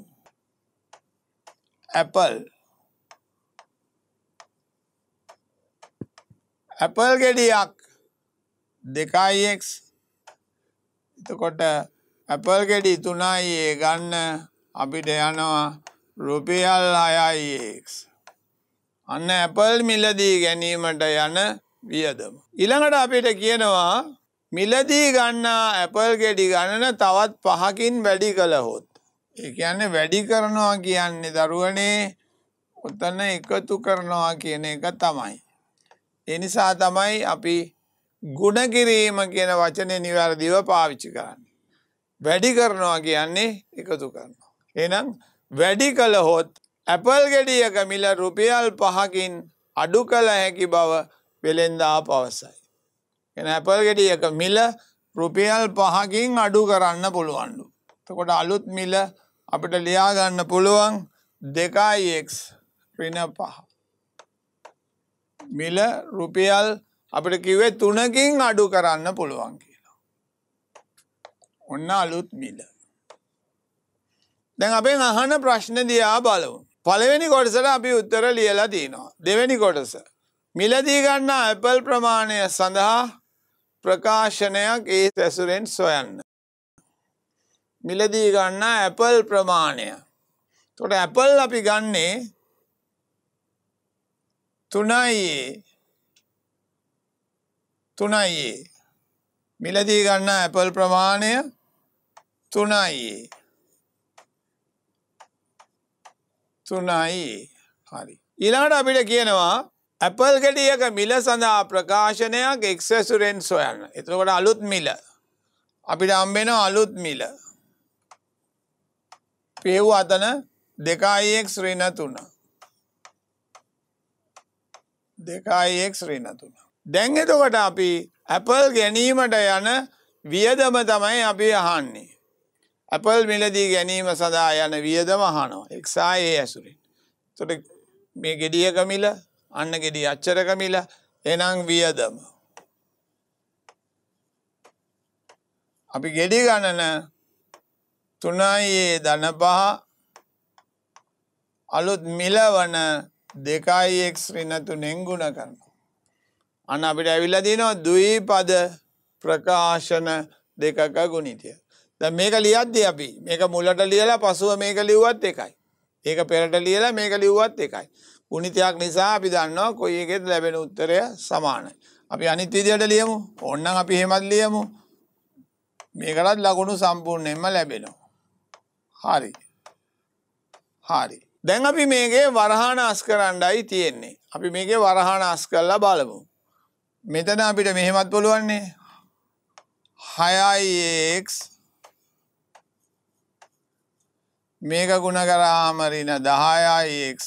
ඇපල් ගෙඩියක් 2x. එතකොට ඇපල් ගෙඩි 3යි ගන්න අපිට යනවා රුපියල් 6x. අන්න ඇපල් මිලදී ගැනීමට යන වියදම. ඊළඟට අපිට කියනවා මිලදී ගන්නා ඇපල් ගෙඩි ගණන තවත් 5කින් වැඩි කළහොත්. ඒ කියන්නේ වැඩි කරනවා කියන්නේ දරුවනේ උතන එකතු කරනවා කියන එක තමයි. ඒ නිසා තමයි අපි ගුණ කිරීම කියන වචනේ නිවැරදිව පාවිච්චි කරන්නේ. වැඩි කරනවා කියන්නේ එකතු කරනවා. එහෙනම් වැඩි කළහොත් ඇපල් ගෙඩියක මිල රුපියල් 5කින් අඩු කළ හැකි බව වෙළෙන්දා පවසයි. එහෙනම් ඇපල් ගෙඩියක මිල රුපියල් 5කින් අඩු කරන්න පුළුවන්ලු. එතකොට අලුත් මිල අපිට ලියා ගන්න පුළුවන් 2x ඍණ 5. මිල රුපියල් අපිට කිව්වේ 3කින් අඩු කරන්න පුළුවන් කියලා. ඔන්න අලුත් මිල. දැන් අපෙන් අහන ප්‍රශ්න දිහා බලමු. පළවෙනි කොටසට අපි උත්තර ලියලා තිනවා. දෙවෙනි කොටස. මිලදී ගන්න ඇපල් ප්‍රමාණය සඳහා ප්‍රකාශනයක් ඒ ඇසුරෙන් සොයන්න. මිලදී ගන්න ඇපල් ප්‍රමාණය. එතකොට ඇපල් අපි ගන්නේ 3යි. මිලදී ගන්න ඇපල් ප්‍රමාණය 3යි. හරි. ඊළඟට අපිට කියනවා ඇපල් ගෙඩියක මිල සඳහා ප්‍රකාශනයක් X ඇසුරෙන් සොයන්න. එතකොට අලුත් මිල. අපිට හම්බෙනවා අලුත් මිල. පෙව් අතන 2x ඍණ 3. 2x ඍණ 3. දැන් එතකොට අපි ඇපල් ගැනීමට යන වියදම තමයි අපි අහන්නේ. ඇපල් මිලදී ගැනීම සඳහා යන වියදම අහනවා. X A ඇසුරෙන්. එතකොට මේ ගෙඩියක මිල, අන්න ගෙඩිය අච්චරක මිල, එහෙනම් වියදම. අපි ගෙඩි ගණන 3යි ධන 5 අලුත් මිල වන 2x ඍණ 3ෙන් ගුණ කරනවා. අන්න අපිට ඇවිල්ලා තියෙනවා ද්විපද ප්‍රකාශන දෙකක ගුණිතය. දැන් මේක ලියද්දී අපි මේක මුලට ලියලා පසුව මේක ලිව්වත් එකයි. ඒක පෙරට ලියලා මේක ලිව්වත් එකයි. ගුණිතයක් නිසා අපි දන්නවා කොයි එකෙද ලැබෙන උත්තරය සමානයි. අපි අනිත් විදියට ලියමු. ඕනනම් අපි එහෙමත් ලියමු. මේකටත් ලකුණු සම්පූර්ණයෙන්ම ලැබෙනවා. හරි. දැන් අපි මේකේ වරහාන අස් කරන්නයි තියෙන්නේ. අපි මේකේ වරහාන අස් කරලා බලමු. මෙතන අපිට මෙහෙමත් පුළුවන්නේ 6x මේක ගුණ කරාම ඍණ 10x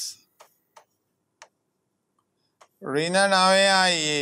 ඍණ 9යි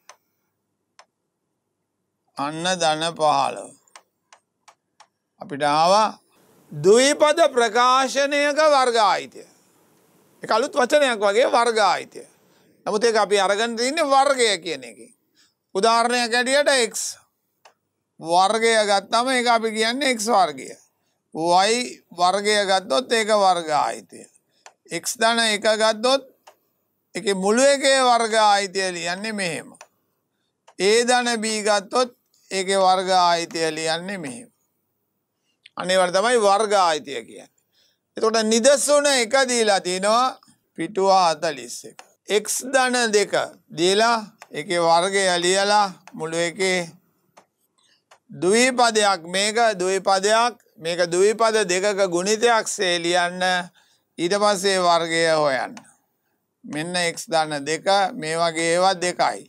අන්න ධන 15. අපිට ආවා ද්විපද ප්‍රකාශනයක වර්ග ආයිතය. ඒක අලුත් වචනයක් වගේ වර්ග ආයිතය. නමුත් ඒක අපි අරගෙන තින්නේ වර්ගය කියන එකෙන්. උදාහරණයක් ඇටියට x වර්ගය ගත්තම ඒක අපි කියන්නේ x වර්ගය. y වර්ගය ගත්තොත් ඒක වර්ග ආයිතය. x ධන 1 ගත්තොත් ඒකේ මුළු එකේ වර්ග ආයිතය ලියන්නේ මෙහෙම. a ධන b ගත්තොත් ඒකේ වර්ග ආයිතය ලියන්නේ මෙහෙම. අනිවාර්ය තමයි වර්ග ආයිතිය කියන්නේ. එතකොට නිදසුන 1 දීලා තිනවා පිටුව 41. x ධන 2 දීලා ඒකේ වර්ගය ලියලා මුළු එකේ ද්විපදයක් මේක ද්විපදයක් මේක ද්විපද දෙකක ගුණිතයක්සේ ලියන්න ඊට පස්සේ වර්ගය හොයන්න. මෙන්න x ධන 2 මේ වගේ ඒවා දෙකයි.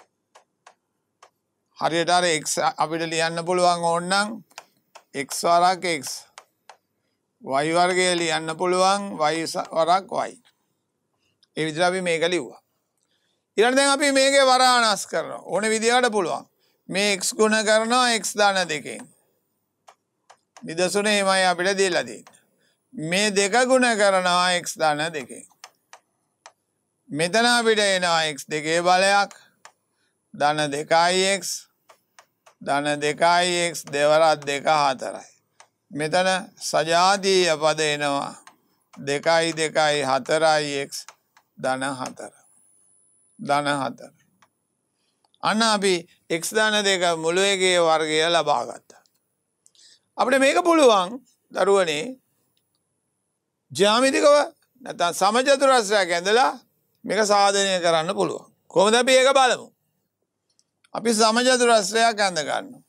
හරියට අර x අපිට ලියන්න පුළුවන් ඕනනම් x වරක් x y වර්ගය ලියන්න පුළුවන් y වරක් y. ඒ විදිහට අපි මේක ලිව්වා. ඊළඟ දැන් අපි මේකේ වරාණස් කරනවා. ඕන විදිහකට පුළුවන්. මේ x ගුණ කරනවා x ධන 2කින්. නිදසුනේ එමය අපිට දීලා තියෙන්නේ. මේ දෙක ගුණ කරනවා x ධන 2කින්. මෙතන අපිට එනවා x දෙකේ බලයක් ධන 2x ධන 2x දෙවරක් 2 4යි. මෙතන සජාතීය පද එනවා 2 2 4x ධන 4 ධන 4. අන්න අපි x ධන 2 මුළු එකේ වර්ගය ලබා ගත්තා. අපිට මේක පුළුවන් දරුවනේ ජ්‍යාමිතිකව නැත්නම් සමචතුරස්‍රයක් ඇඳලා මේක සාධනය කරන්න පුළුවන්. කොහොමද අපි ඒක බලමු. අපි සමචතුරස්‍රයක් ඇඳ ගන්නවා.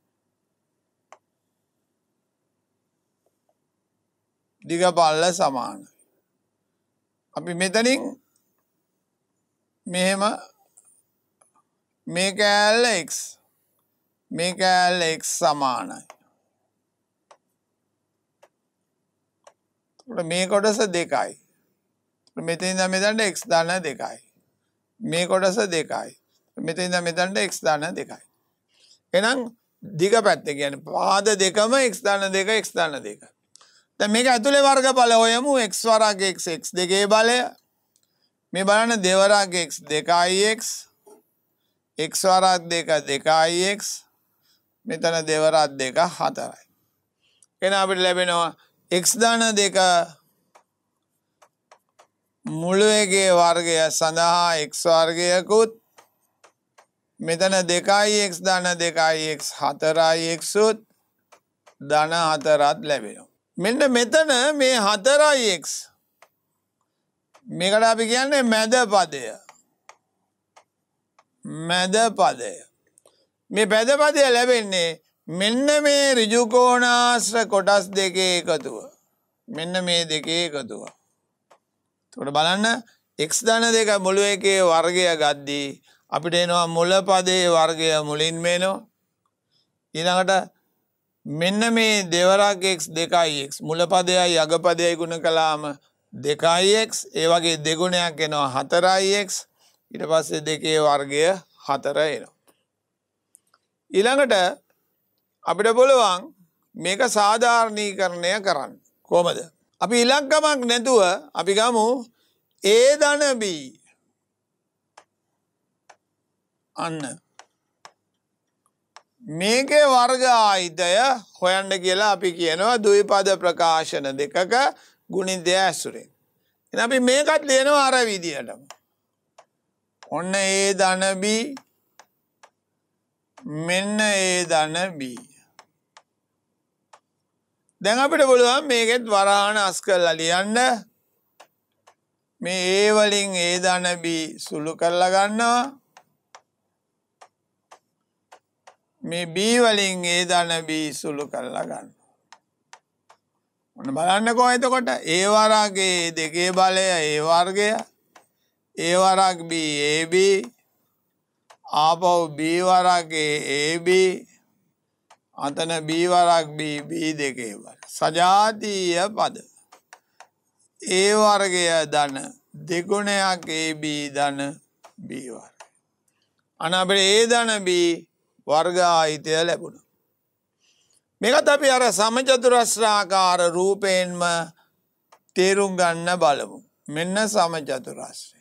දිග පල්ල සමානයි. අපි මෙතනින් මෙහෙම මේ කෑල්ල x මේ කෑල්ල x සමානයි. මේ කොටස 2යි. මෙතන ඉඳන් මෙතනට x ධන 2යි. මේ කොටස 2යි. මෙතන ඉඳන් මෙතනට x ධන 2යි. එහෙනම් දිග පැත්ත කියන්නේ පාද දෙකම x ධන 2 x ධන 2. දැන් මේක ඇතුලේ වර්ගඵල හොයමු x වරක් x x දෙකේ බලය. මේ බලන්න දෙවරක් x 2ix x වරක් 2 2ix මෙතන දෙවරක් 2 4යි. එහෙනම් අපිට ලැබෙනවා x ධන 2 මුළු එකේ වර්ගය සඳහා x වර්ගයකුත් මෙතන 2ix ධන 2ix 4ix උත් ධන 4ත් ලැබෙනවා. මෙන්න මෙතන මේ 4ix මේකට අපි කියන්නේ මැද පදය. මැද පදය. මේ මැද පදය ලැබෙන්නේ මෙන්න මේ ඍජු කෝණාශ්‍ර කොටස් දෙකේ එකතුව. මෙන්න මේ දෙකේ එකතුව. එතකොට බලන්න x ධන 2 මුළු එකේ වර්ගය ගද්දී අපිට එනවා මුල පදයේ වර්ගය මුලින්ම එනවා. ඊළඟට මෙන්න මේ දෙවරක් x 2ix මුල පදයයි අග පදයයි ගුණ කළාම 2ix ඒ වගේ දෙගුණයක් එනවා 4ix ඊට පස්සේ දෙකේ වර්ගය 4 එනවා. ඊළඟට අපිට පුළුවන් මේක සාධාරණීකරණය කරන්න. කොහොමද? අපි ඉලක්කමක් නැතුව අපි ගමු a ධන b. අන්න මේකේ වර්ග ආයිතය හොයන්න කියලා අපි කියනවා ද්විපද ප්‍රකාශන දෙකක ගුණිතය ඇසුරෙන්. එහෙනම් අපි මේකත් ලියනවා අර විදියටම. ඔන්න a ධන b මෙන්න a ධන b. දැන් අපිට පුළුවන් මේකෙත් වරහාන අස් කරලා ලියන්න. මේ a වලින් a ධන b සුළු කරලා ගන්නවා. මේ b වලින් a ධන b සුළු කරලා ගන්න. ඔන්න බලන්නකෝ එතකොට a වරගේ දෙකේ බලය a වර්ගය a වරක් b ab ආපහු b වරගේ ab අතන b වරක් b b දෙකේ බලය සජාතීය පද a වර්ගය ධන දෙගුණයක් ab ධන b වර්ගය. අන්න අපිට a ධන b වර්ග ආයිතය ලැබුණා. මේකත් අපි අර සමචතුරස්‍රාකාර රූපයෙන්ම තේරුම් ගන්න බලමු. මෙන්න සමචතුරස්‍රය.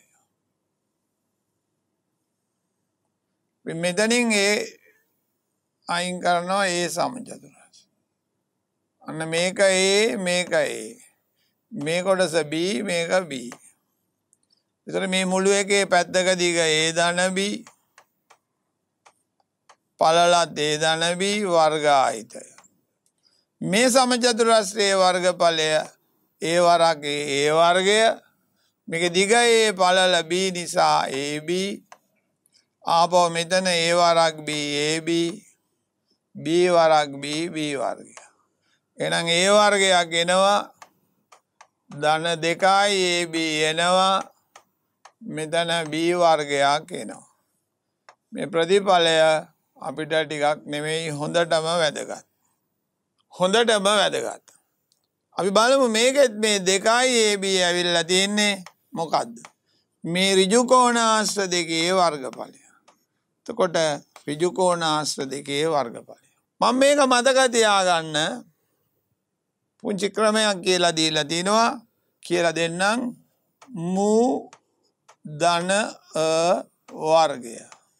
මෙතනින් ඒ අයින් කරනවා ඒ සමචතුරස්‍රය. අන්න මේක A මේක A. මේ කොටස B මේක B. ඒතර මේ මුළු එකේ පැත්තක දිග A ධන B පළලත් A ධන B වර්ග ආයිතය. මේ සමචතුරස්‍රයේ වර්ගඵලය ඒ වරගේ ඒ වර්ගය මේක දිගයේ පළල b නිසා ab ආපහු මෙතන a වරක් b ab b වරක් b b වර්ගය. එහෙනම් a වර්ගයක් එනවා ධන 2යි ab එනවා මෙතන b වර්ගයක් එනවා. මේ ප්‍රතිඵලය අපිට ටිකක් නෙමෙයි හොඳටම වැදගත්. හොඳටම වැදගත්. අපි බලමු මේකෙත් මේ 2යි ab ඇවිල්ලා තියෙන්නේ මොකද්ද? මේ ඍජු කෝණාශ්‍ර දෙකේ වර්ගඵලය. එතකොට ඍජු කෝණාශ්‍ර දෙකේ වර්ගඵලය. මම මේක මතක තියාගන්න පුංචි ක්‍රමයක් කියලා දීලා තිනවා කියලා දෙන්නම් මු ධන වර්ගය.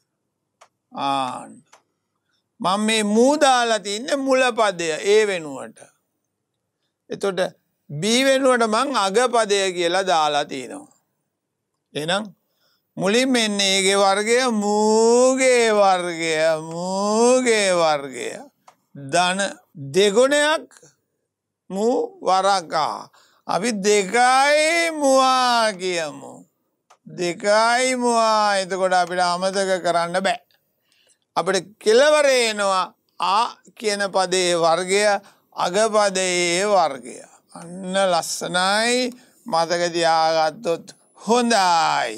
මම මේ මූ දාලා තින්නේ මුල පදය ඒ වෙනුවට. එතකොට b වෙනුවට මං අග පදය කියලා දාලා තිනවා. එහෙනම් මුලින් මෙන්න ඒගේ වර්ගය මූගේ වර්ගය මූගේ වර්ගය ධන දෙගුණයක් මූ වරකා. අපි 2යි මුවා කියමු. 2යි මුවා. එතකොට අපිට අමතක කරන්න බෑ. අපිට කෙලවර එනවා ආ කියන පදයේ වර්ගය අග පදයේ වර්ගය. අන්න ලස්සනයි මතක තියාගත්තොත් හොඳයි.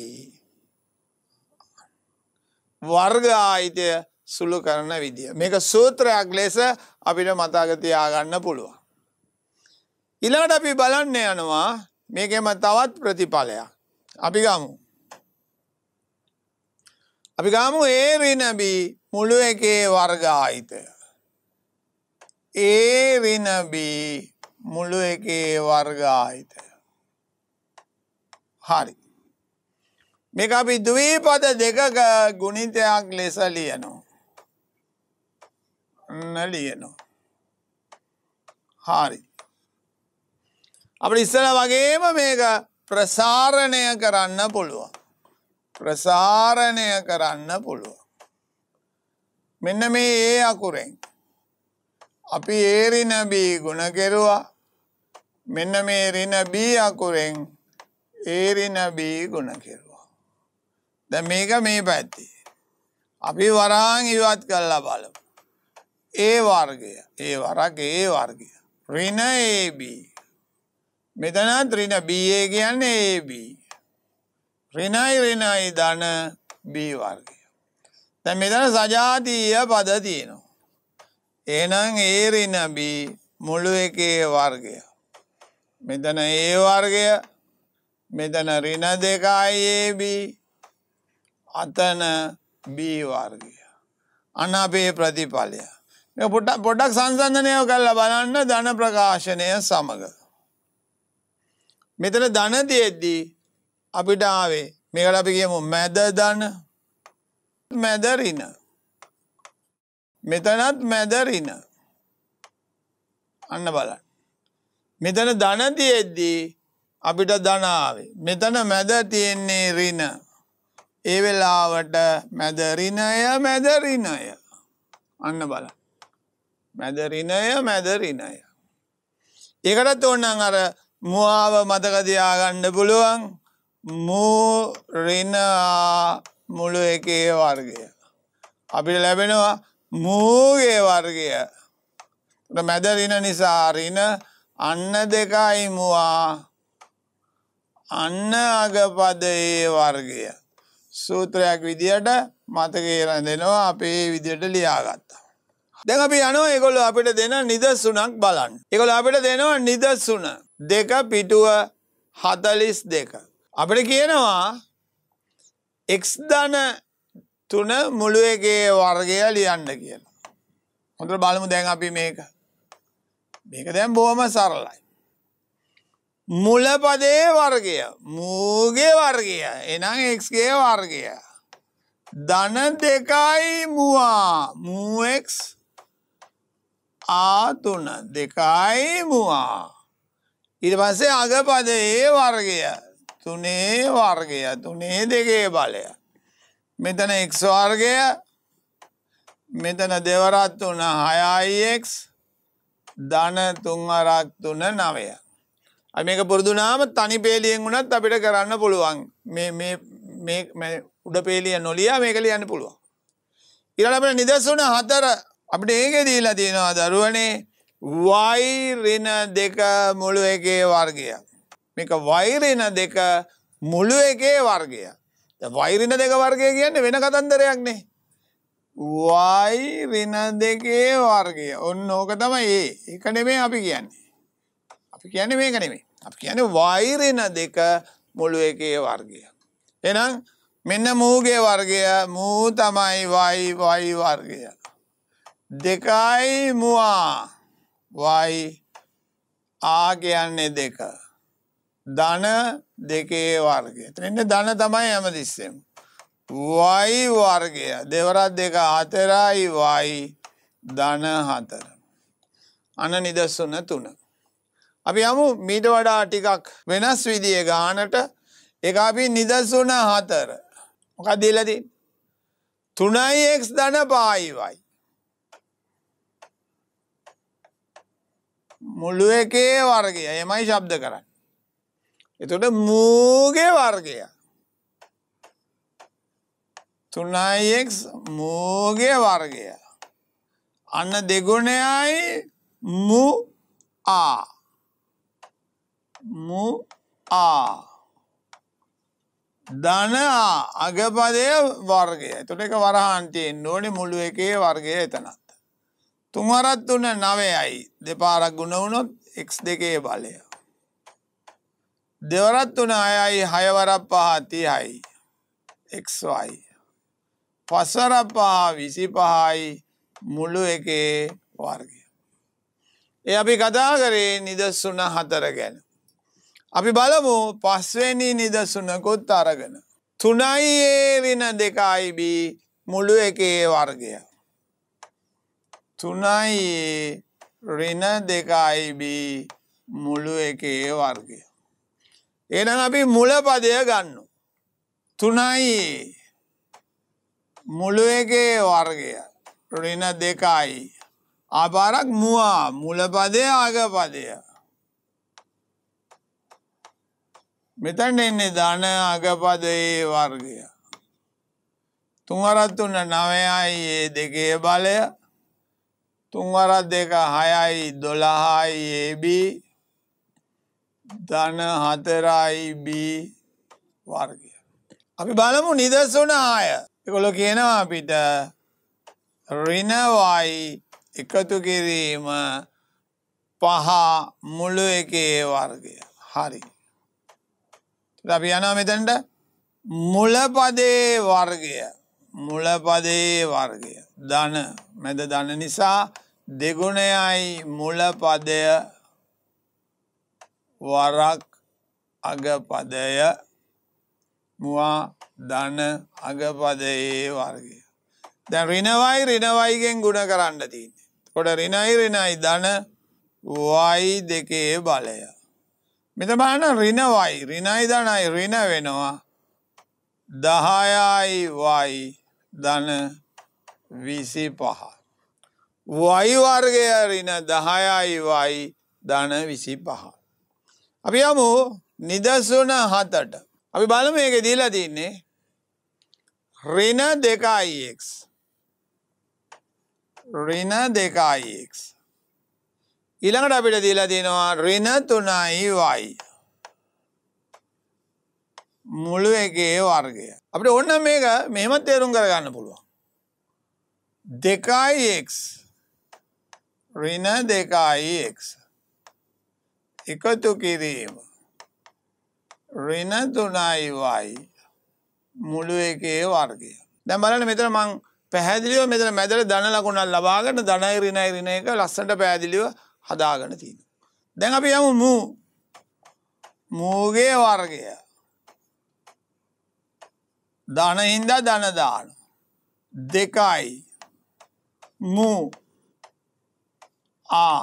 වර්ග ආයිතය සුළු කරන විදිය. මේක සූත්‍රයක් ලෙස අපිට මතක තියාගන්න පුළුවන්. ඊළඟට අපි බලන්න යනවා මේකෙම තවත් ප්‍රතිඵලයක්. අපි ගමු a ඍණ b මුළු එකේ වර්ග ආයිතය. a ඍණ b මුළු එකේ වර්ග ආයිතය. හරි. මේක අපි ද්විපද දෙකක ගුණිතයක් ලෙස ලියනවා. හරි. අපිට ඉස්සෙල්ලා වගේම මේක ප්‍රසාරණය කරන්න පුළුවන්. මෙන්න මේ ඒ අකුරෙන් අපි a ඍණ b ගුණ කෙරුවා. මෙන්න මේ ඍණ b අකුරෙන් a ඍණ b ගුණ කෙරුවා. දැන් මේක මේ පැත්තේ. අපි වරාන් ඉවත් කරලා බලමු. a වර්ගය a වරක් a වර්ගය ඍණ ab මෙතනත් ඍණ ba කියන්නේ ab ඍණයි ධන b වර්ගය. දැන් මෙතන සජාතීය පද තියෙනවා. එහෙනම් a ඍණ b මුළු එකේ වර්ගය. මෙතන a වර්ගය මෙතන ඍණ 2යි ab අතන b වර්ගය. අන්න අපේ ප්‍රතිඵලය. මේ පොඩ්ඩක් සංසන්දනය කරලා බලන්න ධන ප්‍රකාශනය සමග. මෙතන ධන තියෙද්දී අපිට ආවේ මේකට අපි කියමු මැද ධන මැද ඍණ. මෙතනත් මැද ඍණ. අන්න බලන්න. මෙතන ධන තියෙද්දී අපිට ධන ආවේ. මෙතන මැද තියෙන්නේ ඍණ. ඒ වෙලාවට මැද ඍණය. අන්න බලන්න. මැද ඍණය. ඒකටත් ඕනනම් අර මුවාව මතක තියාගන්න පුළුවන්. මූ ඍණ මුළු එකේ වර්ගය. අපිට ලැබෙනවා මූගේ වර්ගය. මැද ඍණ නිසා ඍණ අන්න 2යි මුවා අන්න අග පදයේ වර්ගය. සූත්‍රයක් විදියට මතකේ රැඳෙනවා අපේ විදියට ලියාගත්තා. දැන් අපි යනවා ඒගොල්ලෝ අපිට දෙන නිදසුනක් බලන්න. ඒගොල්ලෝ අපිට දෙනවා නිදසුන 2 පිටුව 42. අපිට කියනවා x ධන 3 මුළු එකේ වර්ගය ලියන්න කියලා. හොඳට බලමු දැන් අපි මේක දැන් බොහොම සරලයි. මුල පදයේ වර්ගය මූගේ වර්ගය එහෙනම් x ගේ වර්ගය ධන 2යි මුවා මූ x a3 2යි මුවා ඊට පස්සේ අග පදයේ වර්ගය 3 වර්ගය 3 දෙකේ බලය මෙතන x වර්ගය මෙතන දෙවරක් 3 6යි x ධන 3 අරක් 3 9. අපි මේක පුරුදු වුණාම තනි පේලියෙන් වුණත් අපිට කරන්න පුළුවන්. මේ උඩ පේලිය නොලියා මේක ලියන්න පුළුවන්. ඊළඟට අපිට නිදසුන 4 අපිට ඒකේ දීලා තියෙනවා දරුවනේ y ඍණ 2 මුළු එකේ වර්ගය. මේක y ඍණ 2 මුළු එකේ වර්ගය. දැන් y ඍණ 2 වර්ගය කියන්නේ වෙන කතන්දරයක් නේ. y ඍණ 2 වර්ගය. ඔන්න ඕක තමයි ඒක නෙමෙයි අපි කියන්නේ. අපි කියන්නේ මේක නෙමෙයි. අපි කියන්නේ y ඍණ 2 මුළු එකේ වර්ගය. එහෙනම් මෙන්න මූගේ වර්ගය මූ තමයි y වර්ගය. 2යි මුවා y ආ කියන්නේ 2. ධන 2 වර්ගය. එතන ධන තමයි හැමතිස්සෙම. y වර්ගය දෙවරක් 2 4යි y ධන 4. අන නිදසුන 3. අපි යමු මීට වඩා ටිකක් වෙනස් විදිහේ ගානට. ඒක අපි නිදසුන 4. මොකක්ද දීලා තියෙන්නේ? 3x ධන 5y. මුළු එකේ වර්ගය. එමයි ශබ්ද කරන්නේ. එතකොට මූගේ වර්ගය. 3x මූගේ වර්ගය. අන්න දෙගුණයයි මු ආ. මු ආ. ධන අගපදය වර්ගය. එතකොට ඒක වරහන් තියෙන්න ඕනේ මුළු එකේ වර්ගය එතනත්. 3 වරක් 3 9යි. දෙපාරක් ගුණ වුණොත් x2 බලය. දෙවරක් 3 6යි 6 වරක් 5 30යි. xy. 5 වරක් 5 25යි මුළු එකේ වර්ගය. ඒ අපි කතා කරේ නිදසුන 4 ගැන. අපි බලමු පස්වෙනි නිදසුනකුත් අරගෙන. 3යි a ඍණ 2යි b මුළු එකේ වර්ගය. 3යි a ඍණ 2යි b මුළු එකේ වර්ගය. එහෙනම් අපි මුල පදය ගන්නවා. 3යි මුළු එකේ වර්ගය ඍණ 2යි. ආපාරක් මුවා මුල පදය අග පදය. මෙතන එන්නේ ධන අගපදයේ වර්ගය. 3 වරක් 3 9යි ඒ දෙකේ බලය. 3 වරක් 2 6යි 12යි ab. ධන 4යි b වර්ගය. අපි බලමු නිදසුන 6. ඒගොල්ලෝ කියනවා අපිට ඍණ y එකතු කිරීම 5 මුළු එකේ වර්ගය. හරි. අපි යනවා මෙතනට මුල පදේ වර්ගය. මුල පදේ වර්ගය. ධන මැද ධන නිසා දෙගුණයයි මුල පදය වරක් අග පදය මුවා ධන අග පදයේ වර්ගය. දැන් ඍණ y ගෙන් ගුණ කරන්න තියෙන්නේ. එතකොට ඍණයි ධන y දෙකේ බලය. මෙතන බලන්න ඍණ y ඍණයි ධනයි ඍණ වෙනවා 10යි y ධන 25. y වර්ගය ඍණ 10යි y ධන 25. අපි යමු නිදසුන 7ට. අපි බලමු මේකේ දීලා තින්නේ ඍණ 2x ඍණ 2x. ඊළඟට අපිට දීලා තියෙනවා ඍණ 3යි y මුළු එකේ වර්ගය. අපිට ඕන මේක මෙහෙම තේරුම් කරගන්න පුළුවන්. 2x ඍණ 2x එකතු කිරීම ඍණ 3යි y මුළු එකේ වර්ගය. දැන් බලන්න මෙතන මං පැහැදිලිව මෙතන මැදට ධන ලකුණක් ලබාගෙන ධනයි ඍණයි එක ලස්සනට පැහැදිලිව හදාගෙන තියෙනවා. දැන් අපි යමු මූගේ වර්ගය. ධන හින්දා ධන දාන 2යි මූ ආ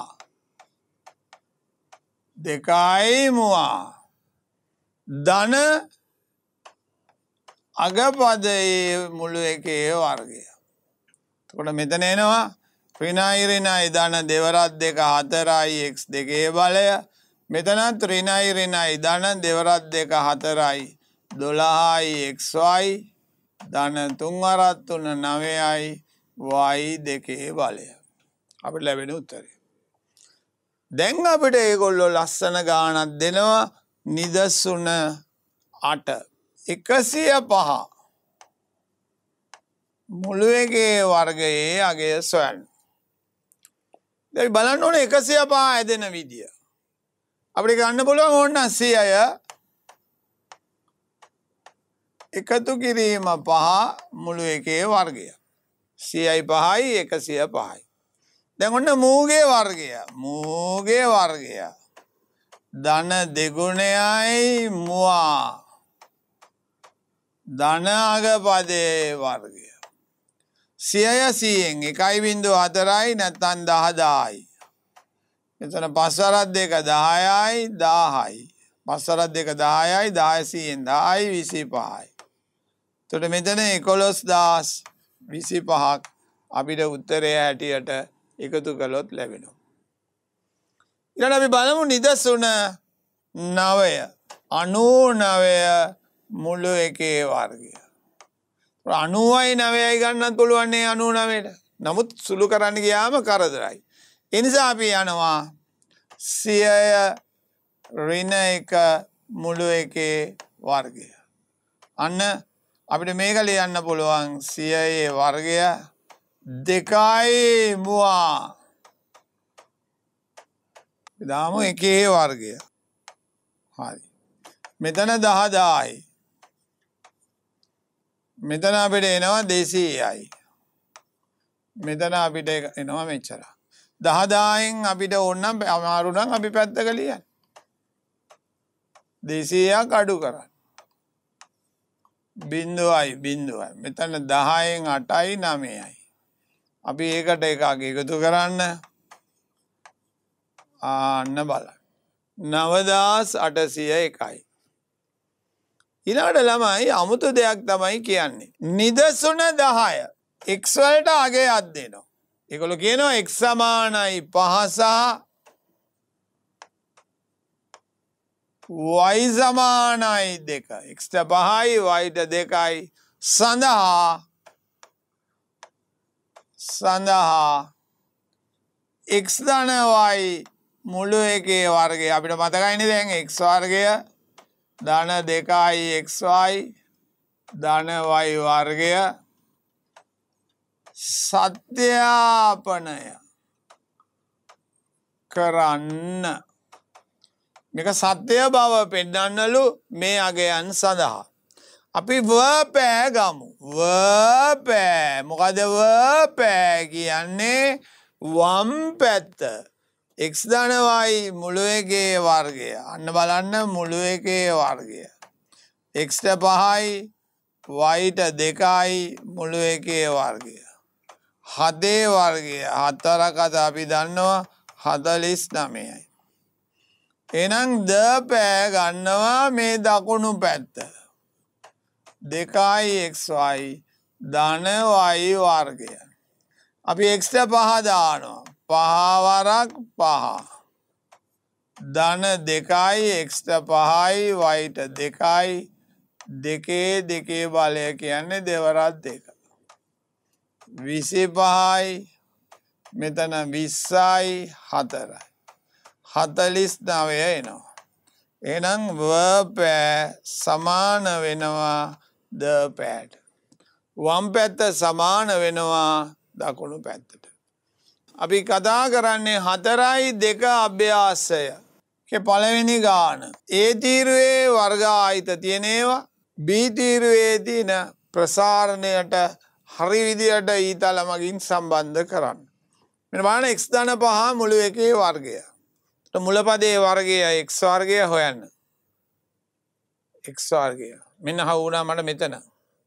2යි මුවා ධන අගපදයේ මුළු එකේ වර්ගය. එතකොට මෙතන එනවා ඍණයි ඍණයි ධන දෙවරත් දෙක 4යි x දෙකේ බලය. මෙතනත් ඍණයි ඍණයි ධන දෙවරත් දෙක 4යි 12යි xy ධන 3 වරක් 3 9යි y දෙකේ බලය. අපිට ලැබෙන උත්තරය. දැන් අපිට ඒගොල්ලෝ ලස්සන ගාණක් දෙනවා නිදසුන 8 105 මුළු එකේ වර්ගයේ අගය සොයන්න. දැන් බලන්න ඕනේ 105 ඇදෙන විදිය. අපිට ගන්න පුළුවන් ඕන්න 100 එකතු කිරීම 5 මුළු එකේ වර්ගය. 100යි 5යි 105යි. දැන් ඔන්න මූගේ වර්ගය. මූගේ වර්ගය. ධන දෙගුණයයි මුවා. ධන අගපදයේ වර්ගය. 100න් 1.4යි නැත්නම් 10යි. මෙතන 5 වරක් දෙක 10යි 10යි. 5 වරක් දෙක 10යි 10 100න් 10යි 25යි. එතකොට මෙතන 11025ක් අපිට උත්තරය හැටියට එකතු කළොත් ලැබෙනවා. ඊළඟ අපි බලමු නිදසුන 9 99 මුළු එකේ වර්ගය. 90යි 9යි ගන්නත් පුළුවන් නේ 99ට. නමුත් සුළු කරන්න ගියාම කරදරයි. ඒ නිසා අපි යනවා 100 ඍණ 1 මුළු එකේ වර්ගය. අන්න අපිට මේක ලියන්න පුළුවන් 100ේ වර්ගය 2යි මුවා. දාමු එකේ වර්ගය. හරි. මෙතන 10000යි. මෙතන අපිට එනවා 200යි. මෙතන අපිට එනවා මෙච්චර. 10000න් අපිට ඕනනම් අමාරු නම් අපි පැත්තක ලියන්න. 200ක් අඩු කරන්න. බිංදුවයි බිංදුවයි. මෙතන 10න් 8යි 9යි. අපි ඒකට එකක් එකතු කරන්න. අන්න බලන්න. 9801යි. ඊළඟට ළමයි අමුතු දෙයක් තමයි කියන්නේ. නිදසුන 10 x වලට අගයක් දෙනවා. ඒගොල්ලෝ කියනවා x සමානයි 5 සහ y සමානයි 2. x ට 5යි y ට 2යි සඳහා x ධන y මුළු එකේ වර්ගය අපිට මතකයිනේ දැන් x වර්ගය ධන 2යි xy ධන y වර්ගය සත්‍යාපනය කරන්න. මේක සත්‍ය බව පෙන්නන්නලු මේ අගයන් සඳහා. අපි වපෑ ගමු. වපෑ මොකද වපෑ කියන්නේ වම් පැත්ත. x ධන y මුළු එකේ වර්ගය. අන්න බලන්න මුළු එකේ වර්ගය. x ට 5යි y ට 2යි මුළු එකේ වර්ගය. 7 වර්ගය 4කට අපි දන්නවා 49යි. එහෙනම් ද පෑ ගන්නවා මේ දකුණු පැත්ත. 2යි xy ධන y වර්ගය. අපි x ට 5 දානවා. 5 වරක් 5. ධන 2යි x ට 5යි y ට 2යි දෙකේ බලය කියන්නේ දෙවරක් 2. 25යි මෙතන 20යි 4යි 49 එනවා. එහෙනම් ව පෑ සමාන වෙනවා ද පෑට. වම් පැත්ත සමාන වෙනවා දකුණු පැත්තට. අපි කතා කරන්නේ 4යි 2 අභ්‍යාසය. පළවෙනි ගාන. ඒ තීරුවේ වර්ග ආයත තියෙන ඒවා B තීරුවේ තියෙන ප්‍රසාරණයට හරි විදියට ඊතල මගින් සම්බන්ධ කරන්න. මෙන්න බලන්න x ධන 5 මුළු එකේ වර්ගය. මුලපදයේ වර්ගය x වර්ගය හොයන්න. x වර්ගය. මෙන්න හවුනා මට මෙතන.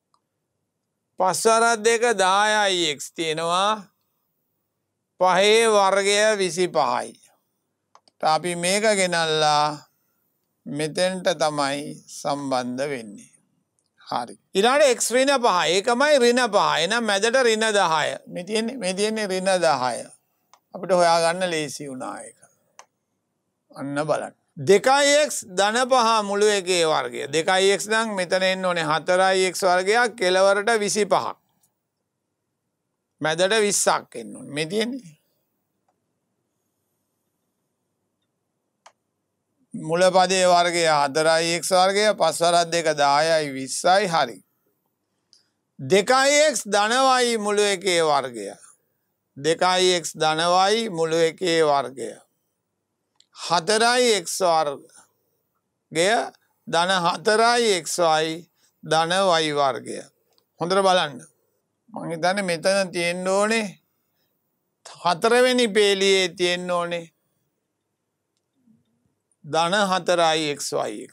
5 වරක් 2 10යි x තියෙනවා. 5 වර්ගය 25යි. අපි මේක ගෙනල්ලා මෙතෙන්ට තමයි සම්බන්ධ වෙන්නේ. හරි. ඊළඟට x ඍණ 5. ඒකමයි ඍණ 5. එහෙනම් මැදට ඍණ 10. මේ තියෙන්නේ ඍණ 10. අපිට හොයාගන්න ලේසි වුණා ඒක. අන්න බලන්න. 2x ධන 5 මුළු එකේ වර්ගය. 2x නම් මෙතන එන්න ඕනේ 4x වර්ගයක් කෙලවරට 25ක්. මැදට 20ක් එන්න ඕනේ. මේ තියෙන්නේ. මුල පදයේ වර්ගය 4x වර්ගය 5 වරක් 2 10යි 20යි හරි. 2x ධන y මුළු එකේ වර්ගය. 2x ධන y මුළු එකේ වර්ගය. 4x වර්ගය ධන 4xy ධන y වර්ගය. හොඳට බලන්න. මම හිතන්නේ මෙතන තියෙන්න ඕනේ 4 වෙනි පේලියේ තියෙන්න ඕනේ ධන 4xy එක.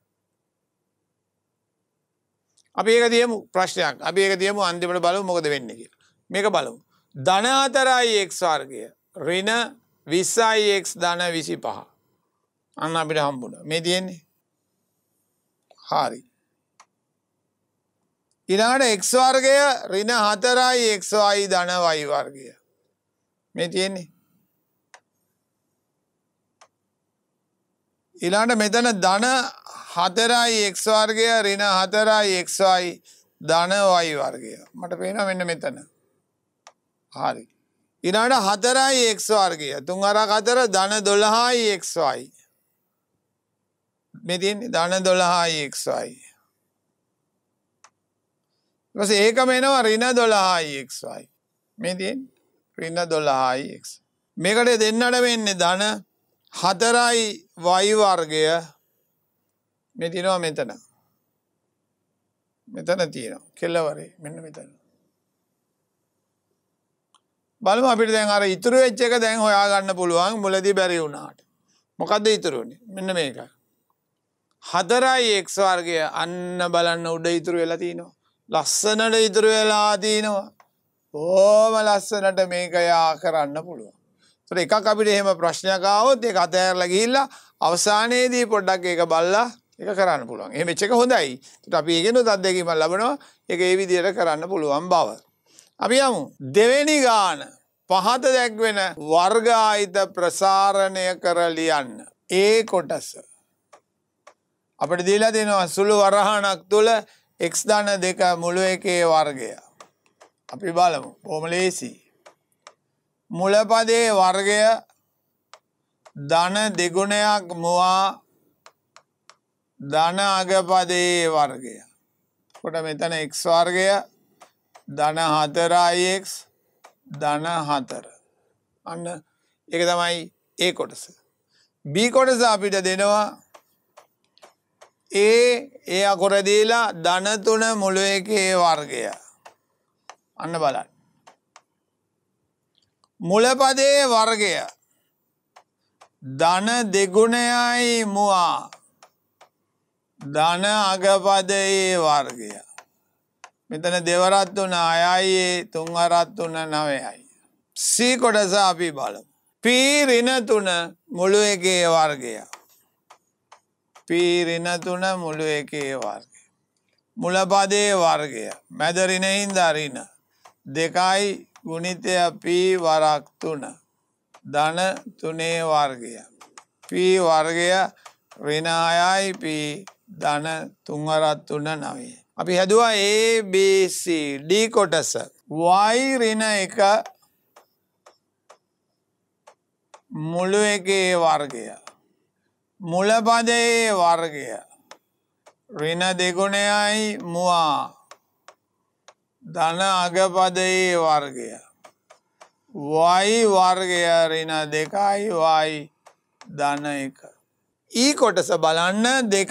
අපි ඒක දියමු ප්‍රශ්නයක්. අපි ඒක දියමු අන්තිමට බලමු මොකද වෙන්නේ කියලා. මේක බලමු. ධන 4x වර්ගය ඍණ 20x ධන 25. අන්න අපිට හම්බුණා. මේ තියෙන්නේ. හරි. ඊළඟට x වර්ගය ඍණ 4xy ධන y වර්ගය. මේ තියෙන්නේ. ඊළඟට මෙතන ධන 4x වර්ගය ඍණ 4xy ධන y වර්ගය. මට පේනවා මෙන්න මෙතන. හරි. ඊළඟට 4x වර්ගය 3 4 ධන 12xy. මේ තියෙන්නේ ධන 12xy. ඊපස්සේ ඒකම එනවා ඍණ 12xy. මේ තියෙන්නේ ඍණ 12x. මේකට දෙන්නට වෙන්නේ ධන 4y වර්ගය. මේ තියෙනවා මෙතන. මෙතන තියෙනවා කෙළවරේ මෙන්න මෙතන. බලමු අපිට දැන් අර ඉතුරු වෙච්ච එක දැන් හොයා ගන්න පුළුවන් මුලදී බැරි වුණාට. මොකද්ද ඉතුරු වෙන්නේ? මෙන්න මේක. 4x වර්ගය අන්න බලන්න උඩ ඉතුරු වෙලා තිනවා. ලස්සනට ඉතුරු වෙලා තිනවා. ඕම ලස්සනට මේක යා කරන්න පුළුවන්. ඒත් එකක් අපිට එහෙම ප්‍රශ්නයක් ආවොත් ඒක අතහැරලා ගිහිල්ලා අවසානයේදී පොඩ්ඩක් ඒක බලලා ඒක කරන්න පුළුවන්. එහෙම වෙච්ච එක හොඳයි. ඒත් අපි ඒකෙනුත් අත්දැකීමක් ලබනවා. ඒක ඒ විදිහට කරන්න පුළුවන් බව. අපි යමු දෙවෙනි ගාන පහත දැක්වෙන වර්ග ආයත ප්‍රසාරණය කර ලියන්න. ඒ කොටස අපිට දීලා දෙනවා සුළු වරහණක් තුල x ධන 2 මුළු එකේ වර්ගය. අපි බලමු. බොහොම ලේසි. මුල පදයේ වර්ගය ධන දෙගුණයක් මුවා ධන අග පදයේ වර්ගය. කොට මෙතන x වර්ගය ධන 4x ධන 4. අන්න ඒක තමයි A කොටස. B කොටස අපිට දෙනවා ඒ අකුර දීලා ධන 3 මුළු එකේ වර්ගය. අන්න බලන්න. මුල පදයේ වර්ගය ධන දෙගුණයයි මුවා ධන අග පදයේ වර්ගය. මෙතන දෙවරක් 3 6යි 3 වරක් 3 9යි. C කොටස අපි බලමු. p ඍණ 3 මුළු එකේ වර්ගය. p ඍණ 3 මුළු එකේ වර්ගය. මුල පදයේ වර්ගය. මැද ඍණින්ද ඍණ 2යි ගුණිතය p වරක් 3 ධන 3 වර්ගය. p වර්ගය ඍණ 6යි p ධන 3 වරක් 3 9. අපි හැදුවා A B C D කොටස. y ඍණ 1 මුළු එකේ වර්ගය. මුල පදයේ වර්ගය ඍණ දෙගුණයයි මුවා ධන අග පදයේ වර්ගය. y වර්ගය ඍණ 2යි y ධන 1. E කොටස බලන්න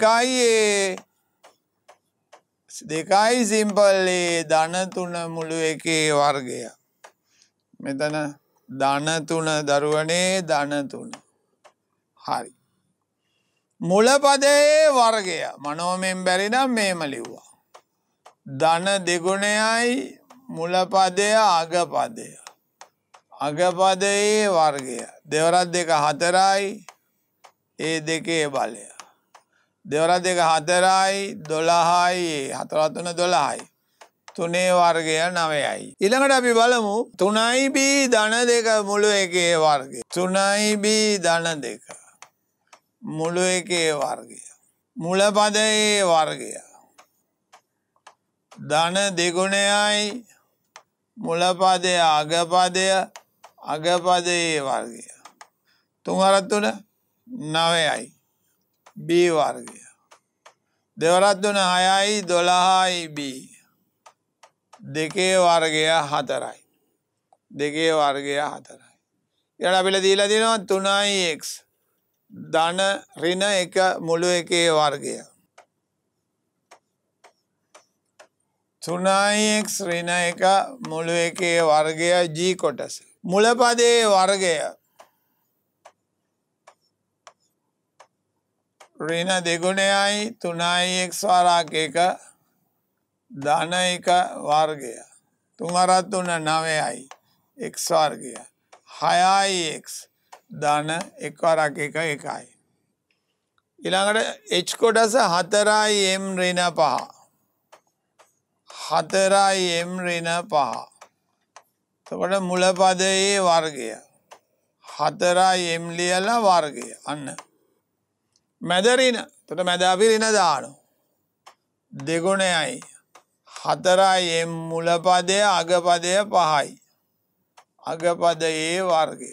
2යි සිම්පල් A ධන 3 මුළු එකේ වර්ගය. මෙතන ධන 3 දරුවනේ ධන 3. හරි. මුල පදයේ වර්ගය මනෝමයෙන් බැරි නම් මේම ලිව්වා. ධන දෙගුණයයි මුල පදය අග පදය. අග පදයේ වර්ගය. දෙවරක් 2 4යි ඒ දෙකේ බලය. දෙවරක් දෙක 4යි 12යි 4 3 12යි. 3 වර්ගය 9යි. ඊළඟට අපි බලමු 3b ධන 2 මුළු එකේ වර්ගය. 3b ධන 2 මුළු එකේ වර්ගය. මුල පදයේ වර්ගය. ධන දෙගුණයයි මුල පදය අග පදය අග පදයේ වර්ගය. 3 3 9යි. b වර්ගය. දෙවරක් 3 6යි 12යි b. දෙකේ වර්ගය 4යි. දෙකේ වර්ගය 4යි. ඊට අපිට දීලා තියෙනවා 3x ධන ඍණ 1 මුළු එකේ වර්ගය. 3x ඍණ 1 මුළු එකේ වර්ගය g කොටස. මුල පදයේ වර්ගය ඍණ දෙගුණයයි 3x වරක් 1 ධන 1 වර්ගය. 3 3 9යි x වර්ගය. 6යි x ධන 1 වරක් 1 1යි. ඊළඟට h කොටස 4යි m ඍණ 5. 4යි m ඍණ 5. එතකොට මුල පදයේ වර්ගය 4යි m ලියලා වර්ගය. අන්න මැද ඍණ. එතකොට මැද අපි ඍණ දානවා. දෙගුණයයි 4යි m මුල පදය අග පදය 5යි. අග පදයේ වර්ගය.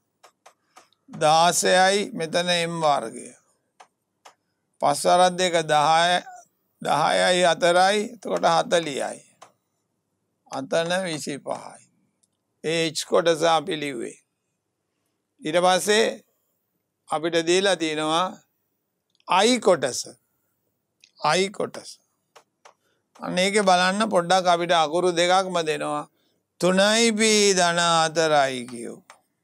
16යි මෙතන m වර්ගය. 5 වරක් 2 10යි 4යි එතකොට 40යි. අතන 25යි. ඒ h කොටස අපි ලිව්වේ. ඊට පස්සේ අපිට දීලා තියෙනවා i කොටස. i කොටස. අන්න ඒකේ බලන්න පොඩ්ඩක් අපිට අකුරු දෙකක්ම දෙනවා. 3b ධන 4i කියෝ.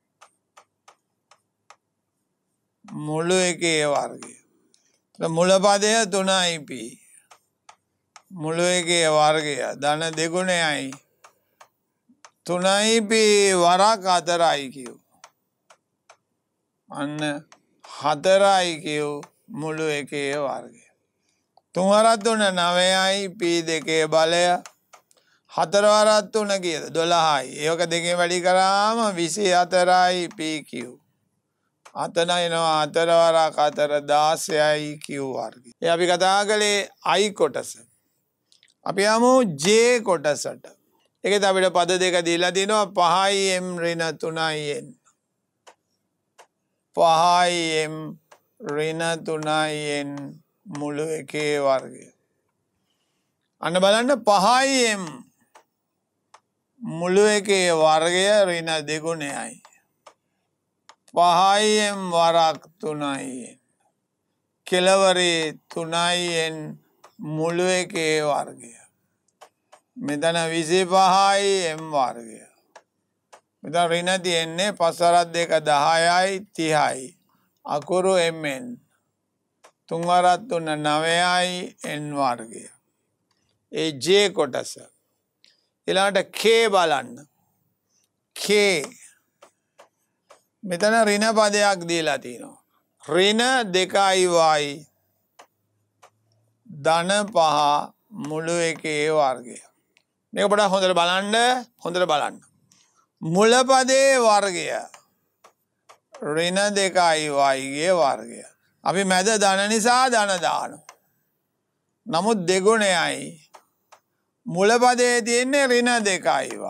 මුළු එකේ වර්ගය. මුල පදය 3ip. මුළු එකේ වර්ගය ධන දෙගුණයයි 3ip වරක් 4i කියෝ. අන්න 4i කියෝ මුළු එකේ වර්ගය. 3 වරක් 3 9යි p දෙකේ බලය 4 වරක් 3 කීයද 12යි. ඒක දෙකෙන් වැඩි කරාම 24යි pq. අතන එනවා 4 වරක් 4 16යි q වර්ගය. ඒ අපි කතා කළේ i කොටස. අපි යමු j කොටසට. ඒකෙත් අපිට පද දෙක දීලා තිනවා 5යි m ඍණ 3යි n. 5යි m ඍණ 3යි n මුළු එකේ වර්ගය. අන්න බලන්න 5යි m මුළු එකේ වර්ගය ඍණ දෙගුණයයි. 5යි m වරක් 3යි n. කෙලවරේ 3යි n මුළු එකේ වර්ගය. මෙතන 25යි m වර්ගය. මෙතන ඍණ තියෙන්නේ 5 වරක් 2 10යි 30යි. අකුරු mn. 3 වරක් 3 9යි n වර්ගය. ඒ j කොටස. ඊළඟට k බලන්න. k මෙතන ඍණ පදයක් දීලා තිනවා. ඍණ 2y ධන 5 මුළු එකේ වර්ගය. මේක පොඩ්ඩක් හොඳට බලන්න. හොඳට බලන්න. මුල පදයේ වර්ගය ඍණ 2y ගේ වර්ගය. අපි මැද ධන නිසා ධන දානවා. නමුත් දෙගුණයයි මුල පදයේ තියෙන්නේ ඍණ 2y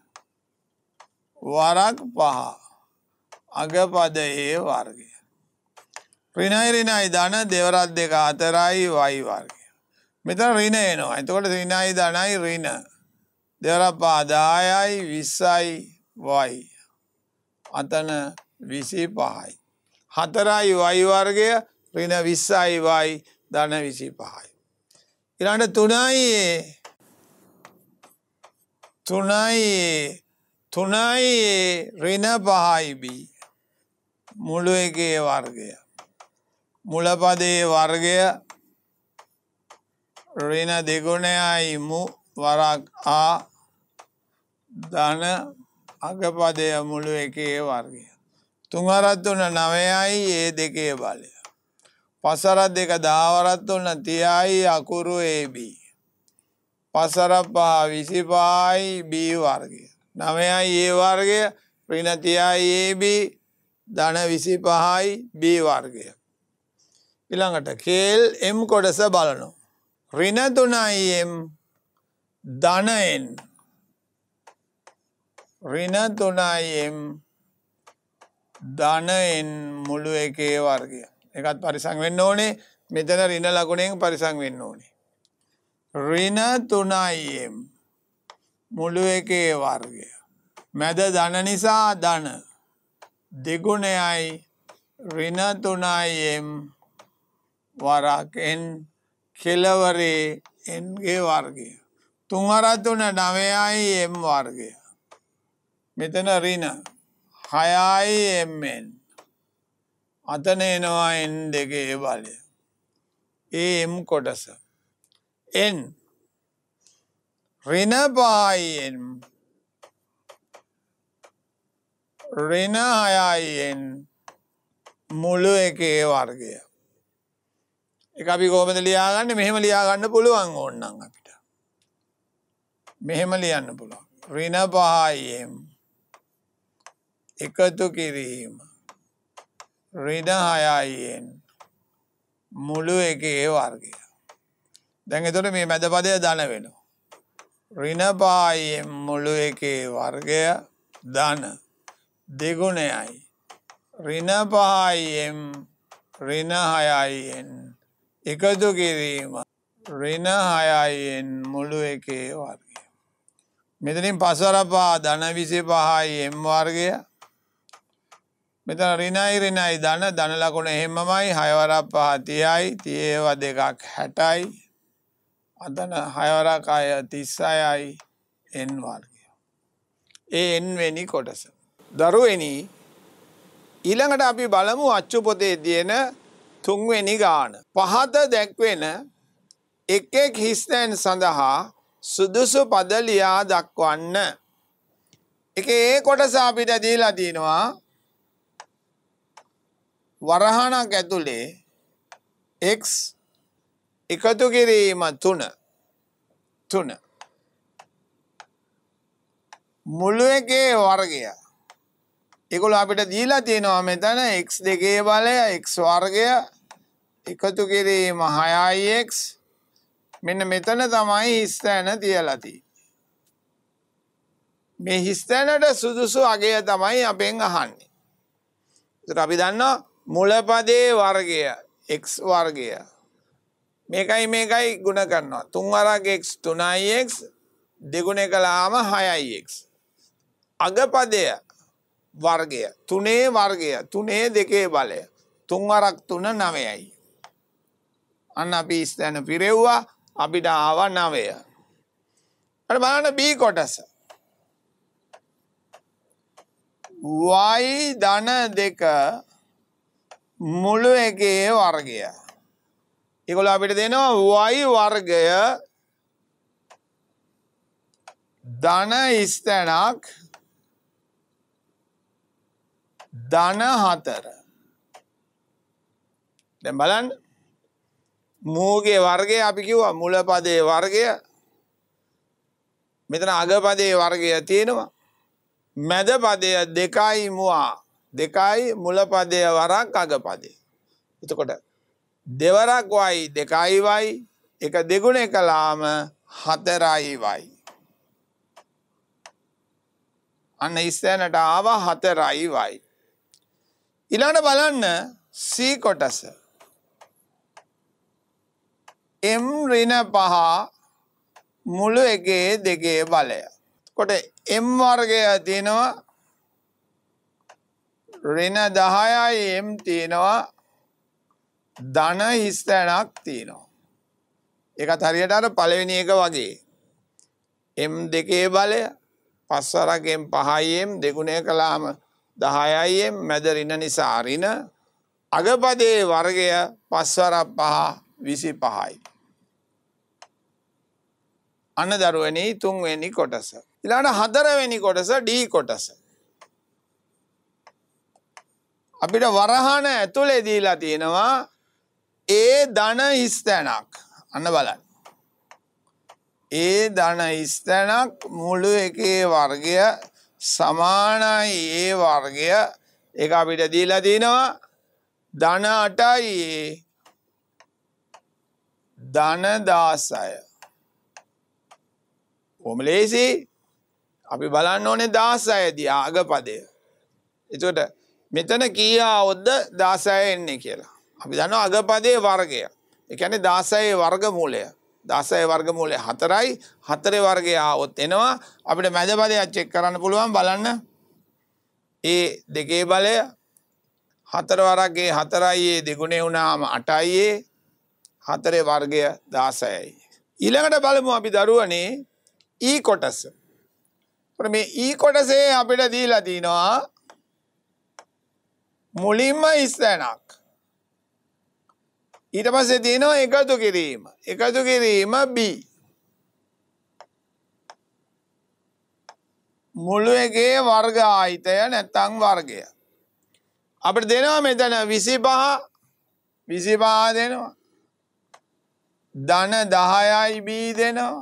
වරක් 5 අග පදයේ වර්ගය. ඍණයි ඍණයි ධන දෙවරක් 2 4යි y වර්ගය. මෙතන ඍණ එනවා. එතකොට ඍණයි ධනයි ඍණ දෙවරක් 5 10යි 20යි y. අතන 25යි. 4යි y වර්ගය ඍණ 20යි y ධන 25යි. ඊළඟට 3යි ඍණ 5යි b මුළු එකේ වර්ගය. මුල පදයේ වර්ගය ඍණ දෙගුණයයි මු වරක් a ධන අග පදය මුළු එකේ වර්ගය. 3 වරක් 3 9යි ඒ දෙකේ බලය. පසර දෙක දාවරත් තුන 30යි අකුරු AB. පසර 5 25යි B වර්ගය. 9යි A වර්ගය ඍණ 30යි AB ධන 25යි B වර්ගය. ඊළඟට කේල් M කොටස බලනවා. ඍණ 3යි M ධන N. ඍණ 3යි M ධන N මුළු එකේ වර්ගය. ඒකත් පරිසම් වෙන්න ඕනේ. මෙතන ඍණ ලකුණෙන් පරිසම් වෙන්න ඕනේ. ඍණ 3යි M මුළු එකේ වර්ගය. මැද ධන නිසා ධන දෙගුණයයි ඍණ 3යි M වරක් n කෙලවරේ n ගේ වර්ගය. 3 වරක් 3 9යි M වර්ගය. මෙතන ඍණ 6යි mn. අතන එනවා n දෙකේ බලය. ඒ m කොටස. n ඍණ 5යි n ඍණ 6යි n මුළු එකේ වර්ගය. ඒක අපි කොහොමද ලියාගන්නේ? මෙහෙම ලියාගන්න පුළුවන් ඕනනම් අපිට. මෙහෙම ලියන්න පුළුවන්. ඍණ 5යි m එකතු කිරීම ඍණ 6යි n මුළු එකේ වර්ගය. දැන් එතකොට මේ මැද පදය ධන වෙනවා. ඍණ 5යි m මුළු එකේ වර්ගය ධන දෙගුණයයි ඍණ 5යි m ඍණ 6යි n එකතු කිරීම ඍණ 6යි n මුළු එකේ වර්ගය. මෙතනින් පස්වර 5 ධන 25යි m වර්ගය. මෙතන ඍණයි ඍණයි ධන ලකුණ එහෙමමයි. 6 වරක් 5 30යි 30 ඒවා දෙකක් 60යි. අතන 6 වරක් 6 36යි n වර්ගය. ඒ n වෙනි කොටස. දරුවෙනි ඊළඟට අපි බලමු අච්චු පොතේ තියෙන 3 වෙනි ගාන. පහත දැක්වෙන එක් එක් හිස්තැන් සඳහා සුදුසු පද ලියා දක්වන්න. ඒ කොටස අපිට දීලා තියෙනවා වරහණක් ඇතුලේ x එකතු කිරීම 3 මුළු එකේ වර්ගය. ඒගොල්ලෝ අපිට දීලා තියෙනවා මෙතන x දෙකේ බලය x වර්ගය එකතු කිරීම 6ix. මෙන්න මෙතන තමයි හිස්තැන තියලා තියෙන්නේ. මේ හිස්තැනට සුදුසු අගය තමයි අපෙන් අහන්නේ. ඒකට අපි දන්නවා මුල පදයේ වර්ගය x වර්ගය. මේකයි ගුණ කරනවා. 3 වරක් x 3ix දෙගුණ කළාම 6ix. අග පදය වර්ගය 3 වර්ගය 3 දෙකේ බලය 3 වරක් 3 9යි. අන්න අපි ස්ථාන පිරෙව්වා. අපිට ආවා 9. අර බලන්න b කොටස. y ධන 2 මුළු එකේ වර්ගය. ඒගොල්ලෝ අපිට දෙනවා y වර්ගය ධන ස්ථානක් ධන 4. දැන් බලන්න මූගේ වර්ගය අපි කිව්වා මුල පදයේ වර්ගය. මෙතන අග පදයේ වර්ගය තියෙනවා. මැද පදය 2යි මුවා 2යි මුල පදය වරක් අග පදය. එතකොට දෙවරක් y 2යි y එක දෙගුණ කළාම 4යි y. අන්න ඉස්සෙනට ආවා 4යි y. ඊළඟට බලන්න c කොටස. m ඍණ 5 මුළු එකේ දෙකේ බලය. කොට m වර්ගය තියෙනවා ඍණ 10යි m තියෙනවා ධන හිස්තැනක් තියෙනවා. ඒකත් හරියට අර පළවෙනි එක වගේ. m දෙකේ බලය 5 වරක් m 5යි m දෙගුණය කළාම 10යි m මැද ඍණ නිසා ඍණ අගපදයේ වර්ගය 5 වරක් 5 25යි. අන්න දරුවනි 3 වෙනි කොටස. ඊළඟට 4 වෙනි කොටස D කොටස. අපිට වරහණ ඇතුලේ දීලා තියෙනවා ඒ ධන හිස්තැනක් අන්න බලන්න. ඒ ධන හිස්තැනක් මුළු එකේ වර්ගය සමානයි ඒ වර්ගය ඒක අපිට දීලා තිනවා ධන 8යි ධන 16. කොහොම ලේසි අපි බලන්න ඕනේ 16 දී අගපදය. එතකොට මෙතන කීයාවොත්ද 16 එන්නේ කියලා. අපි දන්නවා අගපදයේ වර්ගය. ඒ කියන්නේ 16 වර්ගමූලය. 16 වර්ගමූලය 4යි 4 වර්ගය ආවොත් එනවා අපිට මැද පදයක් චෙක් කරන්න පුළුවන් බලන්න. ඒ දෙකේ බලය 4 වර්ගයේ 4යි ඒ දෙගුණේ වුණාම 8යි ඒ 4 වර්ගය 16යි. ඊළඟට බලමු අපි දරුවනේ ඊ කොටස. මේ ඊ කොටසේ අපිට දීලා තිනවා මුලින්ම ඉස්තැනක්. ඊට පස්සේ තියෙනවා එකතු කිරීම. එකතු කිරීම B. මුළු එකේ වර්ග ආයතය නැත්නම් වර්ගය. අපිට දෙනවා මෙතන 25 දෙනවා. ධන 10යි B දෙනවා.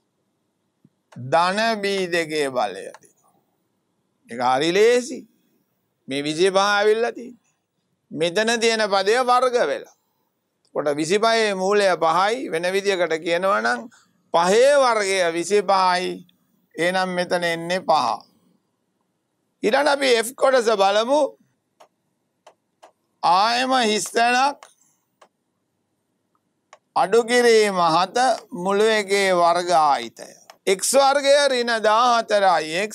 ධන B දෙකේ බලය දෙනවා. ඒක හරි ලේසි. මේ 25 ඇවිල්ලා තියෙන්නේ. මෙතන තියෙන පදය වර්ග වෙලා. කොට 25 මූලය 5යි වෙන විදියකට කියනවා නම් 5 වර්ගය 25යි. එහෙනම් මෙතන එන්නේ 5. ඊළඟ අපි F කොටස බලමු. ආයම හිස්තැනක් අඩු කිරීම 7 මුළු එකේ වර්ග ආයතය. x වර්ගය ඍණ 14යි x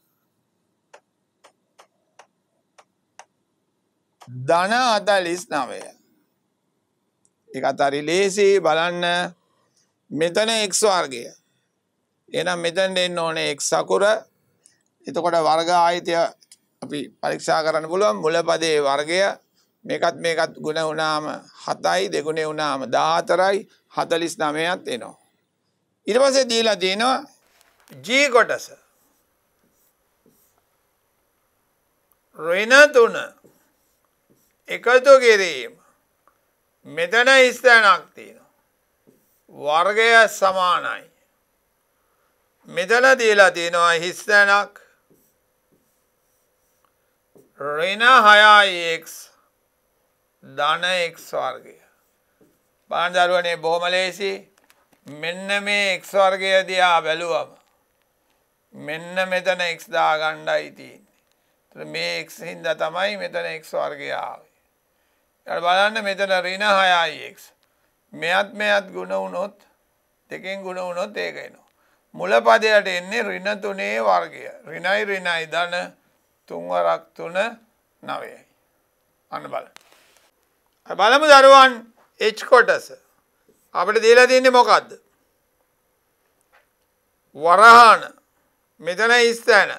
ධන 49. ඒකත් හරි ලේසි බලන්න මෙතන x වර්ගය. එහෙනම් මෙතන දෙන්න ඕනේ x අකුර. එතකොට වර්ග ආයතය අපි පරීක්ෂා කරන්න පුළුවන් මුල පදයේ වර්ගය මේකත් ගුණ වුණාම 7යි දෙගුණේ වුණාම 14යි 49ක් එනවා. ඊට පස්සේ දීලා තියෙනවා G කොටස. ඍණ 3 එකතු කිරීම. මෙතන ස්ථානක් තියෙනවා. වර්ගය සමානයි. මෙතන දීලා තියෙනවා හිස්තැනක් ඍණ 6යි x ධන x වර්ගය. බලන්න දරුවනේ බොහොම ලේසි. මෙන්න මේ x වර්ගය දිහා බැලුවම මෙන්න මෙතන x දාගන්නයි තියෙන්නේ. ඒතර මේ x හින්දා තමයි මෙතන x වර්ගය ආවේ. ඊට බලන්න මෙතන ඍණ 6යි x. මෙයත් ගුණ වුණොත් දෙකෙන් ගුණ වුණොත් ඒක එනවා. මුල පදයට එන්නේ ඍණ 3 වර්ගය. ඍණයි ධන 3 වරක් 3 9යි. අන්න බලන්න. බලමු දරුවන් h කොටස. අපිට දීලා තියෙන්නේ මොකද්ද? වරහාන. මෙතන ස්ථාන.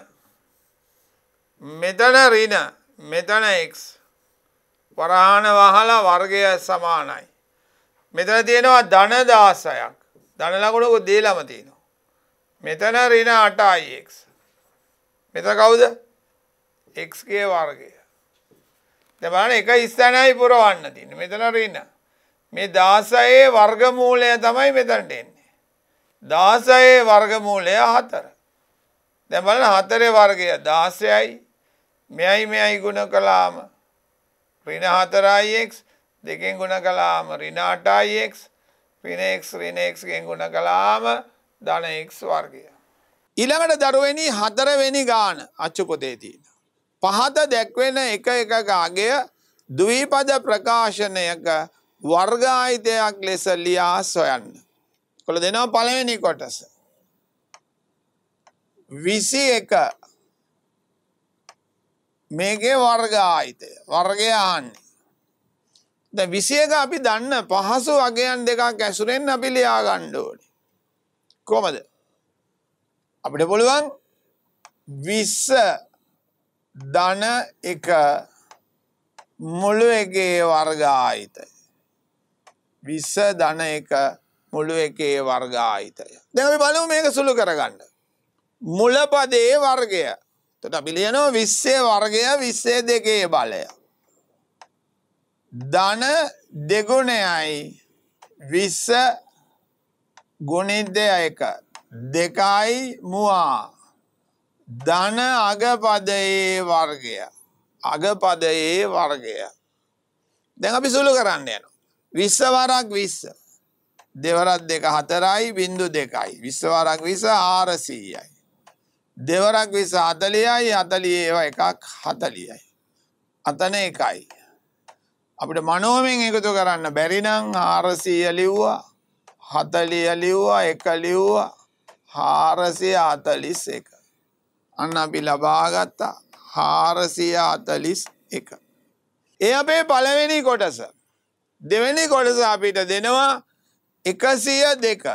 මෙතන ඍණ. මෙතන x. වරහාන වහලා වර්ගය සමානයි. මෙතන තියෙනවා ධන 16ක්. ධන ලකුණු දීලාම තියෙනවා. මෙතන ඍණ 8යි x. මෙතන කවුද? x ගේ වර්ගය. දැන් බලන්න එක ස්ථානයි පුරවන්න තියෙන්නේ. මෙතන ඍණ. මේ 16 වර්ගමූලය තමයි මෙතනට එන්නේ. 16 වර්ගමූලය 4. දැන් බලන්න 4 වර්ගය 16යි. මෙයයි ගුණ කළාම ඍණ 4යි x. දෙකෙන් ගුණ කළාම ඍණ 8යි x. ඍණ x ගෙන් ගුණ කළාම ධන x වර්ගය. ඊළඟට දරුවනි 4 වෙනි ගාන අච්චු පොතේ තියෙන. පහත දැක්වෙන එක අගය ද්විපද ප්‍රකාශනයක වර්ග ආයතයක් ලෙස ලියා සොයන්න. කොළ දෙනවා පළවෙනි කොටස. 21 මේකේ වර්ග ආයතය. වර්ගය ආන්නේ. දැන් 21 අපි දන්න පහසු වගයන් දෙකක් ඇසුරෙන් අපි ලියා ගන්න ඕනේ. කොහමද? අපිට පුළුවන් 20 ධන 1 මුළු එකේ වර්ග ආයතය. 20 ධන 1 මුළු එකේ වර්ග ආයතය. දැන් අපි බලමු මේක සුළු කරගන්න. මුල පදයේ වර්ගය. එතකොට අපි ලියනවා 20 වර්ගය 22 බලය. ධන දෙගුණයයි 20 ගුණිතය 1 දෙකයි මුවා ධන අගපදයේ වර්ගය අගපදයේ වර්ගය දැන් අපි සුළු කරන්න යනවා 20 වරක් 20 දෙවරක් 2 4යි බිංදු 2යි 20 වරක් 20 400යි දෙවරක් 20 40යි 40 ඒවා එකක් 40යි අතන එකයි අපිට මනෝමයෙන් එකතු කරන්න බැරි නම් 400 ලිව්වා 40 ලිව්වා 1 ලිව්වා 441 අන්න අපි ලබා ගත්තා 441 ඒ අපේ පළවෙනි කොටස දෙවෙනි කොටස අපිට දෙනවා 102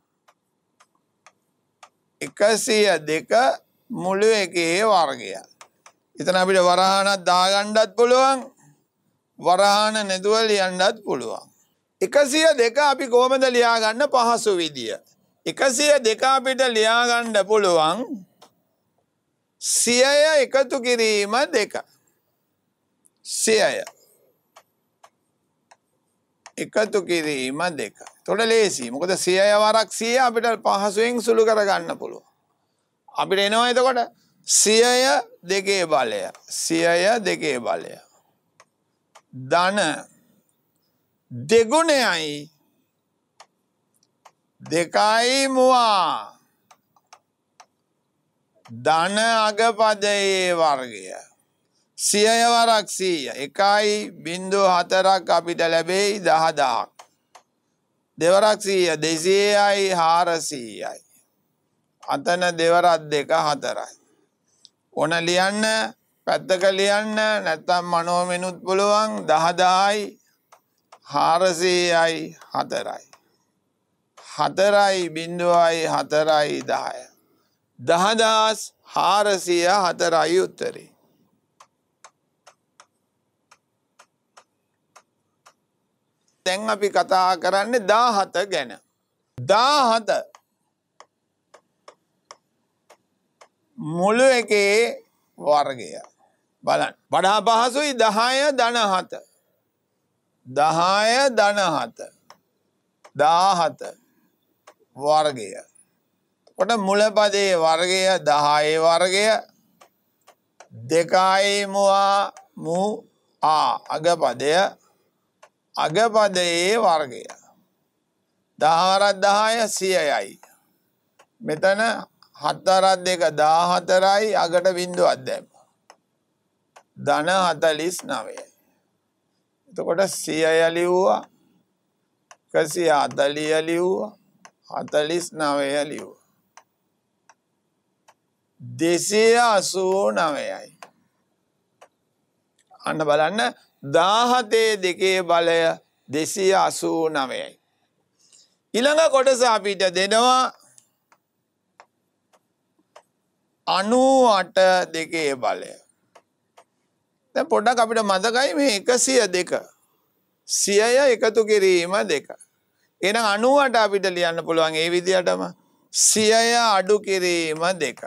102 මුළු එකේ වර්ගය එතන අපිට වරහණක් දාගන්නත් පුළුවන් වරහණ නැතුව ලියන්නත් පුළුවන් 102 අපි කොහොමද ලියා ගන්න පහසු විදිය 102 අපිට ලියා ගන්න පුළුවන් සියය එකතු කිරීම 2 සියය එකතු කිරීම 2 තොට ලේසි මොකද සියය වරක් 100 අපිට පහසුවෙන් සුළු කරගන්න පුළුවන් අපිට එනවා එතකොට සියය දෙකේ බලය සියය දෙකේ බලය ධන දෙගුණයයි දෙකයි මුවා ධන අගපදයේ වර්ගය සියය වරක් 100 එකයි බිංදු 4ක් අපිට ලැබෙයි 10000ක් දෙවරක් 100 200යි 400යි අතන දෙවරක් 2 4යි ඕන ලියන්න පැත්තක ලියන්න නැත්නම් මනෝමෙනුත් පුළුවන් 10000යි 400යි 4යි 4යි බිංදුවයි 4යි 10යි 10404යි උත්තරේ දැන් අපි කතා කරන්නේ 17 ගැන 17 මුළු එකේ වර්ගය බලන්න වඩා පහසුයි 10 ධන 7 10 ධන 7 17 වර්ගය කොට මුලපදයේ වර්ගය 10 වර්ගය දෙකයි මුවා මු අගපදය අගපදයේ වර්ගය 10 10 සියයයි මෙතන 7 2 14යි අගට බිංදුවක් දැම්ම ධන 49යි එතකොට සියය ලිව්වා 140 ලිව්වා 49 ලිව්වා 289යි අන්න බලන්න 17 දෙකේ බලය 289යි ඊළඟ කොටස අපිට දෙනවා 98 දෙකේ බලය දැන් පොඩ්ඩක් අපිට මතකයි මේ 102 සියය එකතු කිරීම 2 එහෙනම් 98 අපිට ලියන්න පුළුවන් ඒ විදිහටම සියය අඩු කිරීම 2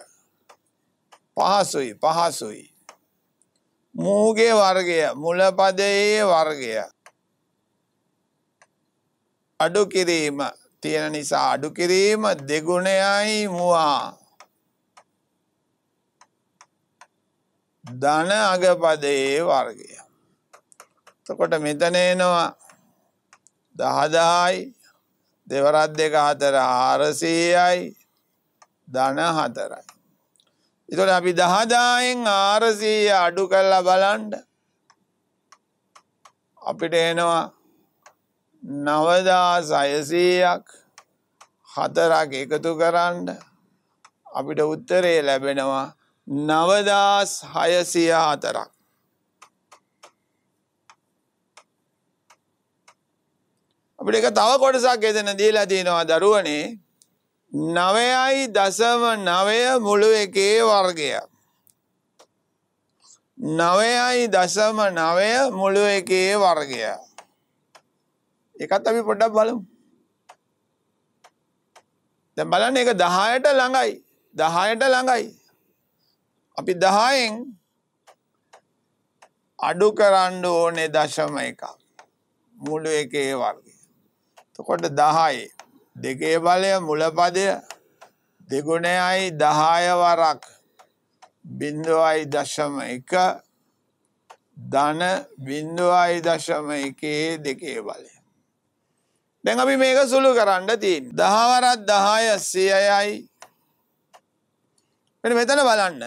පහසුයි මූගේ වර්ගය මුලපදයේ වර්ගය අඩු කිරීම තියෙන නිසා අඩු කිරීම දෙගුණයයි මුවා ධන අගපදයේ වර්ගය එතකොට මෙතන එනවා 10000යි දෙවරක් 2 4 400යි ධන 4යි එතකොට අපි 10000න් 400 අඩු කරලා බලන්න අපිට එනවා 9600ක් 4ක් එකතු කරන්න අපිට උත්තරේ ලැබෙනවා 9604ක් අපිට එක තව කොටසක් එතන දීලා තියෙනවා දරුවනේ 9.9 මුළු එකේ වර්ගය 9.9 මුළු එකේ වර්ගය ඒකත් අපි පොඩ්ඩක් බලමු දැන් බලන්න ඒක 10ට ළඟයි 10ට ළඟයි අපි 10න් අඩු කරන්න ඕනේ දශම එකක් මුළු එකේ වර්ගය. එතකොට 10 දෙකේ බලය මුලපදය දෙගුණයයි 10 වරක් 0.1 ධන 0.1 දෙකේ බලය. දැන් අපි මේක සුළු කරන්න තියෙන්නේ 10 වරක් 10 100යි. මෙතන බලන්න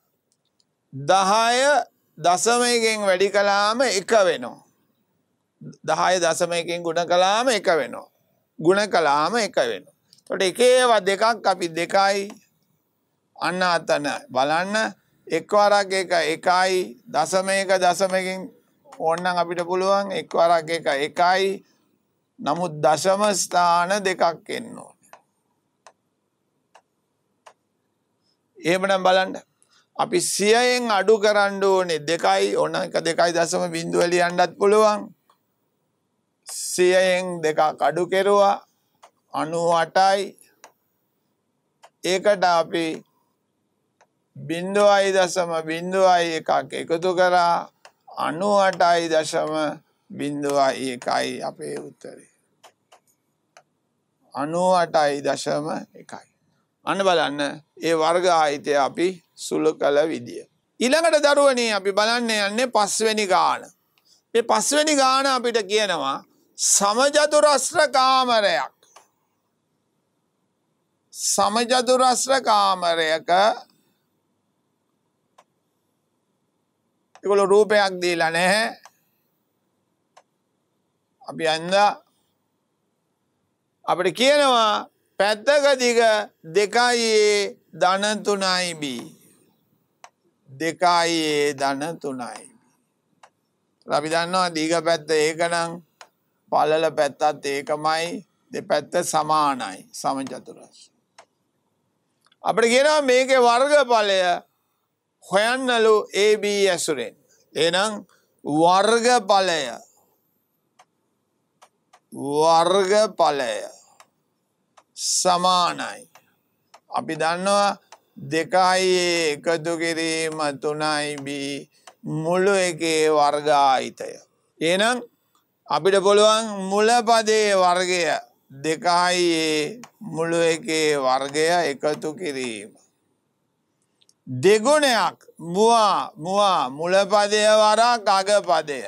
10 දශමයකින් වැඩි කළාම 1 වෙනවා. 10 දශමයකින් ගුණ කළාම 1 වෙනවා. ගුණ කළාම 1 වෙනවා. එතකොට එකේව දෙකක් අපි 2යි. අන්න අතන බලන්න 1 වරක් 1යි දශමයක දශමයකින් ඕනනම් අපිට පුළුවන් 1 වරක් 1යි. නමුත් දශම ස්ථාන දෙකක් එන්න ඕනේ. එහෙමනම් බලන්න අපි 100න් අඩු කරන්න ඕනේ 2යි. ඕන එක 2.0 ලියන්නත් පුළුවන්. 100න් 2ක් අඩු කෙරුවා 98යි. ඒකට අපි 0.01 එකතු කරා 98.01යි අපේ උත්තරේ. 98.1. අන්න බලන්න ඒ වර්ග ආයතය අපි සුළු කළ විදිය. ඊළඟට දරුවනේ අපි බලන්න යන්නේ 5 වෙනි ගාන. මේ 5 වෙනි ගාන අපිට කියනවා සමචතුරස්‍ර කාමරයක්. සමචතුරස්‍ර කාමරයක ඒගොල්ලෝ රූපයක් දීලා නැහැ. අපි අන්දා අපිට කියනවා පැත්තක දිග 2යි ධන 3යි b 2යි ධන 3යි. අපි දන්නවා දීඝ පැත්ත ඒකනම් පළල පැත්තත් ඒකමයි දෙපැත්ත සමානයි සමචතුරස්‍ර. අපිට කියනවා මේකේ වර්ගඵලය හොයන්නලු AB ඇසුරෙන්. එහෙනම් වර්ගඵලය සමානයි. අපි දන්නවා 2යි එකතු කිරීම 3යි b මුළු එකේ වර්ග ආයතය. එහෙනම් අපිට පුළුවන් මුලපදයේ වර්ගය 2යි මුළු එකේ වර්ගය එකතු කිරීම. දෙගුණයක් මුවා මුලපදය වරක් අගපදය.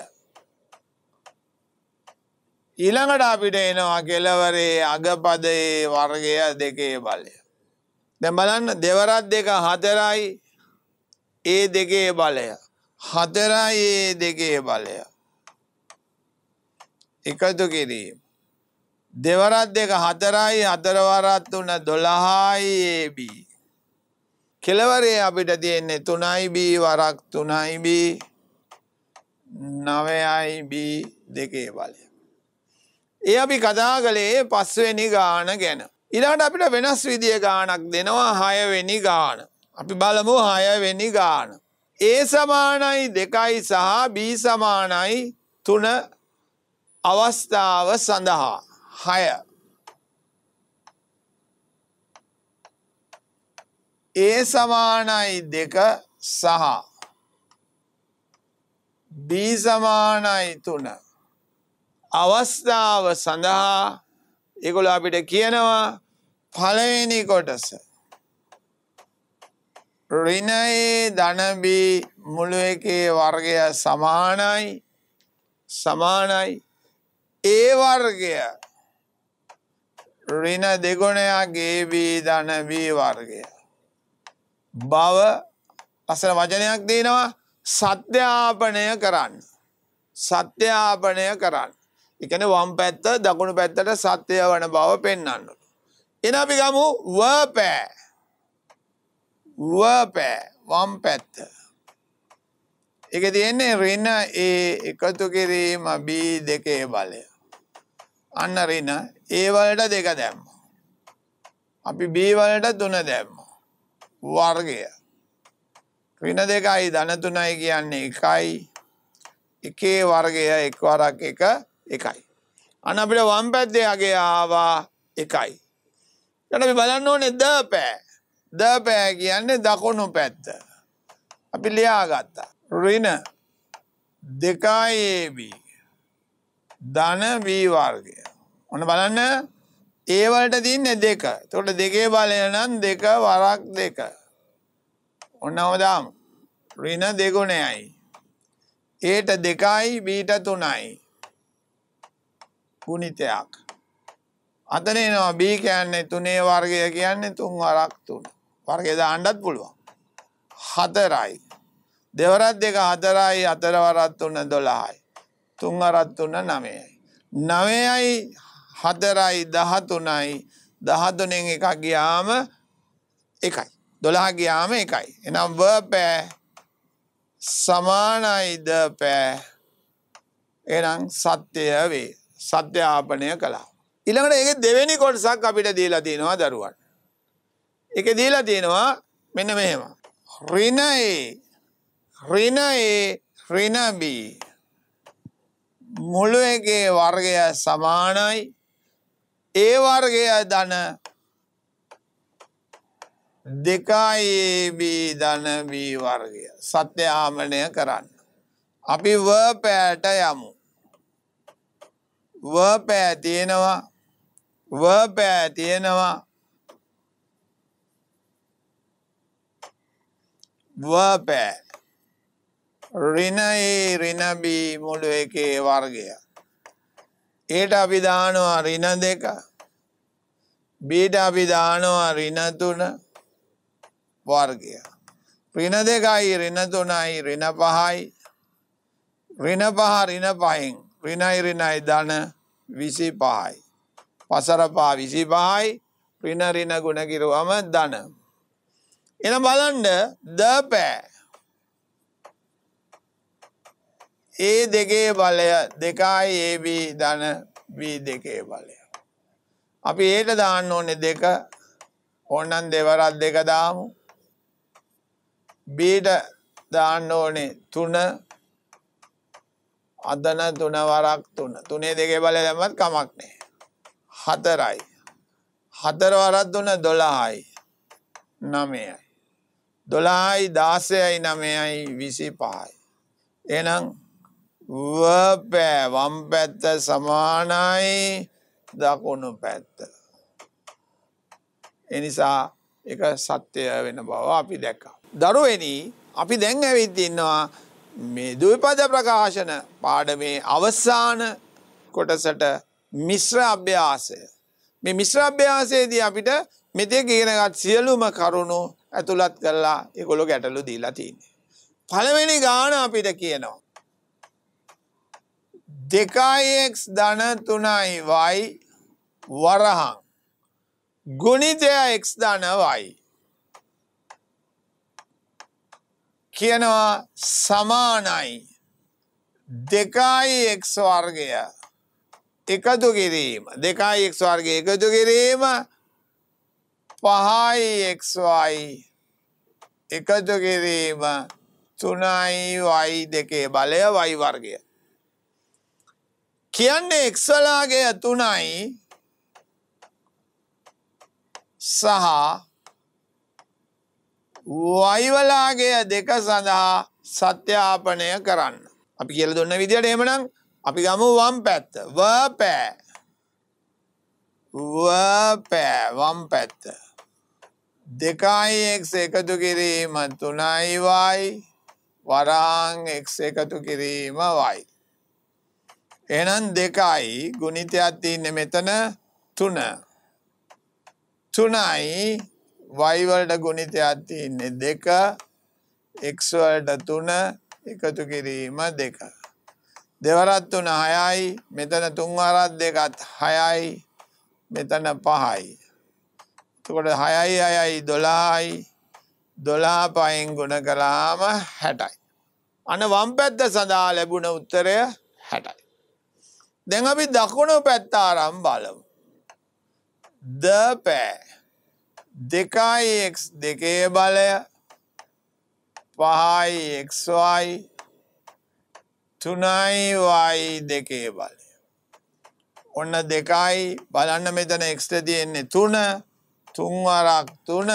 ඊළඟට අපිට එනවා කෙලවරේ අගපදයේ වර්ගය දෙකේ බලය. දැන් බලන්න දෙවරක් 2 4යි ඒ දෙකේ බලය 4යි ඒ දෙකේ බලය එකතු කිරීම. දෙවරක් 2 4යි 4 වරක් 3 12යි AB. කෙලවරේ අපිට තියෙන්නේ 3යි b වරක් 3යි b 9යි b දෙකේ බලය. ඒ අපි කතා කළේ 5 වෙනි ගාන ගැන. ඊළඟට අපිට වෙනස් විදිය ගානක් දෙනවා 6 වෙනි ගාන. අපි බලමු 6 වෙනි ගාන. A සමානයි 2යි සහ B සමානයි 3 අවස්ථාව සඳහා 6. A සමානයි 2 සහ B සමානයි 3 අවස්ථාව සඳහා ඒගොල්ලෝ අපිට කියනවා පළවෙනි කොටස ඍණ A ධන B මුළු එකේ වර්ගය සමානයි A වර්ගය ඍණ දෙගුණයක් AB ධන B වර්ගය බව අසල වචනයක් දෙනවා සත්‍යාපනය කරන්න. ඒ කියන්නේ වම් පැත්ත දකුණු පැත්තට සත්‍ය වන බව පෙන්වන්න. එන අපි ගමු වපෑ වම් පැත්ත. ඒක තියෙන්නේ ඍණ A එකතු කිරීම B දෙකේ බලය. අන්න ඍණ A වලට 2 දැම්මා. අපි B වලට 3 දැම්මා. වර්ගය ඍණ 2යි ධන 3යි කියන්නේ 1යි. එකේ වර්ගය 1 වරක් 1යි. අන්න අපිට වම් පැත්තේ අගේ ආවා 1යි. ඊට අපි බලන්න ඕනේ දපෑ කියන්නේ දකුණු පැත්ත. අපි ලියාගත්තා. ඍණ 2යි AB ධන B වර්ගය. ඔන්න බලන්න ඒ වලට තියෙන්නේ 2. එතකොට දෙකේ බලය නම් 2 වරක් 2. ඔන්න අවදාම ඍණ දෙගුණයයි. ඒට 2යි බීට 3යි. ගුණිතයක්. අතන එනවා B කියන්නේ 3 වර්ගය කියන්නේ 3 වරක් 3. වර්ගය දාන්නත් පුළුවන්. 4යි. දෙවරක් 2 4යි 4 වරක් 3 12යි. 3 වරක් 3 9යි. 9යි 4යි 13යි 13න් එකක් ගියාම 1යි. 12 ගියාම 1යි. එහෙනම් ව පෑ සමානයිද පෑ. එහෙනම් සත්‍ය වේ. සත්‍යාපනය කළා. ඊළඟට ඒකේ දෙවෙනි කොටසක් අපිට දීලා තියෙනවා දරුවන්. ඒකේ දීලා තියෙනවා මෙන්න මෙහෙම. ඍණ A ඍණ B මුළු එකේ වර්ගය සමානයි. ඒ වර්ගය ධන 2යි AB ධන B වර්ගය. සත්‍යාමනය කරන්න. අපි ව පෑට යමු. ව පෑ තියෙනවා. ව පෑ තියෙනවා. ව පෑ ඍණ A ඍණ B මුළු එකේ වර්ගය. ඒට අපි දානවා ඍණ 2. බීට අපි දානවා ඍණ 3 වර්ගය. ඍණ 2යි ඍණ 3යි ඍණ 5යි. ඍණ 5 ඍණ 5න් ඍණයි ඍණයි ධන 25යි. පසර 5 25යි. ඍණ ඍණ ගුණ කිරුවම ධන. එන බලන්න ද පෑ ඒ දෙකේ බලය 2යි AB ධන B දෙකේ බලය. අපි ඒට දාන්න ඕනේ 2. ඕනනම් දෙවරක් 2 දාමු. බීට දාන්න ඕනේ 3. අදන 3 වරක් 3. 3 දෙකේ බලය දැම්මත් කමක් නැහැ. 4යි. 4 වරක් 3 12යි. 9යි. 12යි 16යි 9යි 25යි. එහෙනම් ව පෑ වම් පැත්ත සමානයි දකුණු පැත්ත. එනිසා ඒක සත්‍ය වෙන බව අපි දැක්කා. දරුවනි අපි දැන් ඇවිත් ඉන්නවා මේ ද්විපද ප්‍රකාශන පාඩමේ අවසාන කොටසට මිශ්‍ර අභ්‍යාසය. මේ මිශ්‍ර අභ්‍යාසයේදී අපිට මෙතෙක් ඉගෙනගත් සියලුම කරුණු ඇතුළත් කරලා ඒගොල්ලෝ ගැටලු දීලා තියෙන්නේ. පළවෙනි ගාන අපිට කියනවා 2x ධන 3y වරහන් ගුණිතය x ධන y කියනවා සමානයි 2x වර්ගය එකතු කිරීම 2x වර්ගය එකතු කිරීම 5xy එකතු කිරීම 3y දෙකේ බලය y වර්ගය කියන්නේ x වලාගය 3යි සහ y වලාගය 2 සඳහා සත්‍යාපනය කරන්න. අපි කියලා දුන්න විදිහට එහෙමනම් අපි ගමු වම් පැත්ත. ව පෑ වම් පැත්ත 2x එකතු කිරීම 3y වරහන් x එකතු කිරීම y. එහෙනම් 2යි ගුණිතයක් තියෙන්නේ මෙතන 3. 3යි y වලට ගුණිතයක් තියෙන්නේ 2. x වලට 3 එකතු කිරීම 2. දෙවරක් 3 6යි. මෙතන 3 වරක් 2ත් 6යි. මෙතන 5යි. එතකොට 6යි 6යි 12යි. 12 5න් ගුණ කළාම 60යි. අන්න වම් පැත්ත සඳහා ලැබුණ උත්තරය 60යි. දැන් අපි දකුණු පැත්ත ආරම්භ බලමු. ද පෑ 2x දෙකේ බලය 5xy 3y දෙකේ බලය. ඔන්න 2යි බලන්න මෙතන x තියෙන්නේ 3. 3 වරක් 3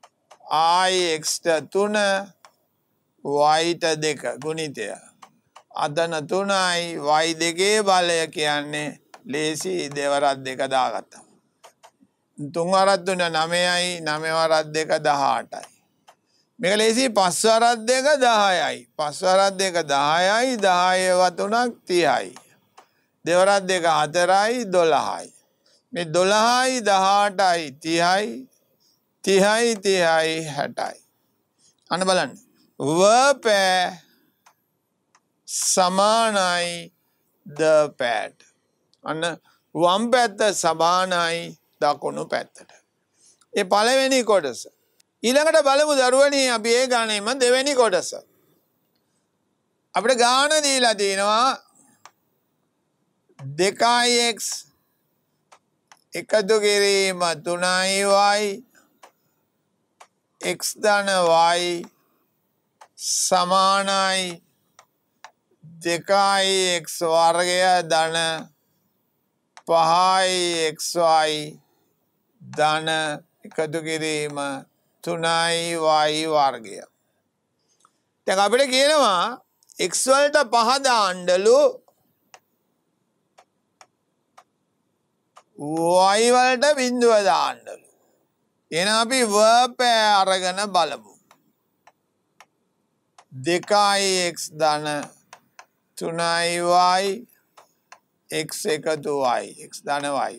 i x 3 y 2 ගුණිතය. අතන 3යි y දෙකේ බලය කියන්නේ ලේසි දෙවරක් දෙක දාගත්තා. 3 වරක් 3 9යි 9 වරක් දෙක 18යි. මේක ලේසි 5 වරක් දෙක 10යි. 5 වරක් දෙක 10යි 10 ව 3ක් 30යි. දෙවරක් දෙක 4යි 12යි. මේ 12යි 18යි 30යි 30යි 30යි 60යි. අන්න බලන්න. වපෑ සමානයි ද පැට. අන්න වම් පැත්ත සමානයි දකුණු පැත්තට. ඒ පළවෙනි කොටස. ඊළඟට බලමු දරුවනේ අපි ඒ ගානෙම දෙවෙනි කොටස. අපිට ගාන දීලා තියෙනවා 2x එකතු කිරීම 3y x ධන y සමානයි 2x වර්ගය ධන 5xy ධන එකතු කිරීම 3y වර්ගය. දැන් අපිට කියනවා x වලට 5 දාන්නලු y වලට බිඳුව දාන්නලු. එහෙනම් අපි වපෑ අරගෙන බලමු. 2x ධන 3y x එකතු y x ධන y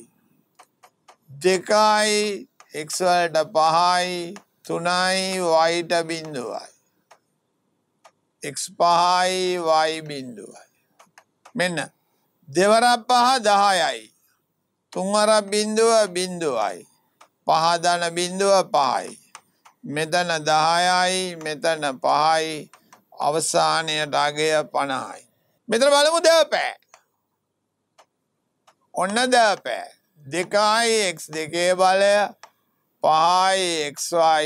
2යි x වලට 5යි 3යි y ට බිඳුවයි x 5යි y බිඳුවයි. මෙන්න දෙවරක් 5 10යි 3 වරක් බිඳුව බිඳුවයි 5 ධන බිඳුව 5යි. මෙතන 10යි මෙතන 5යි අවසානයට අගය 50යි. මෙතන බලමු දපෑ. ඔන්න දපෑ 2යි x දෙකේ බලය 5යි xy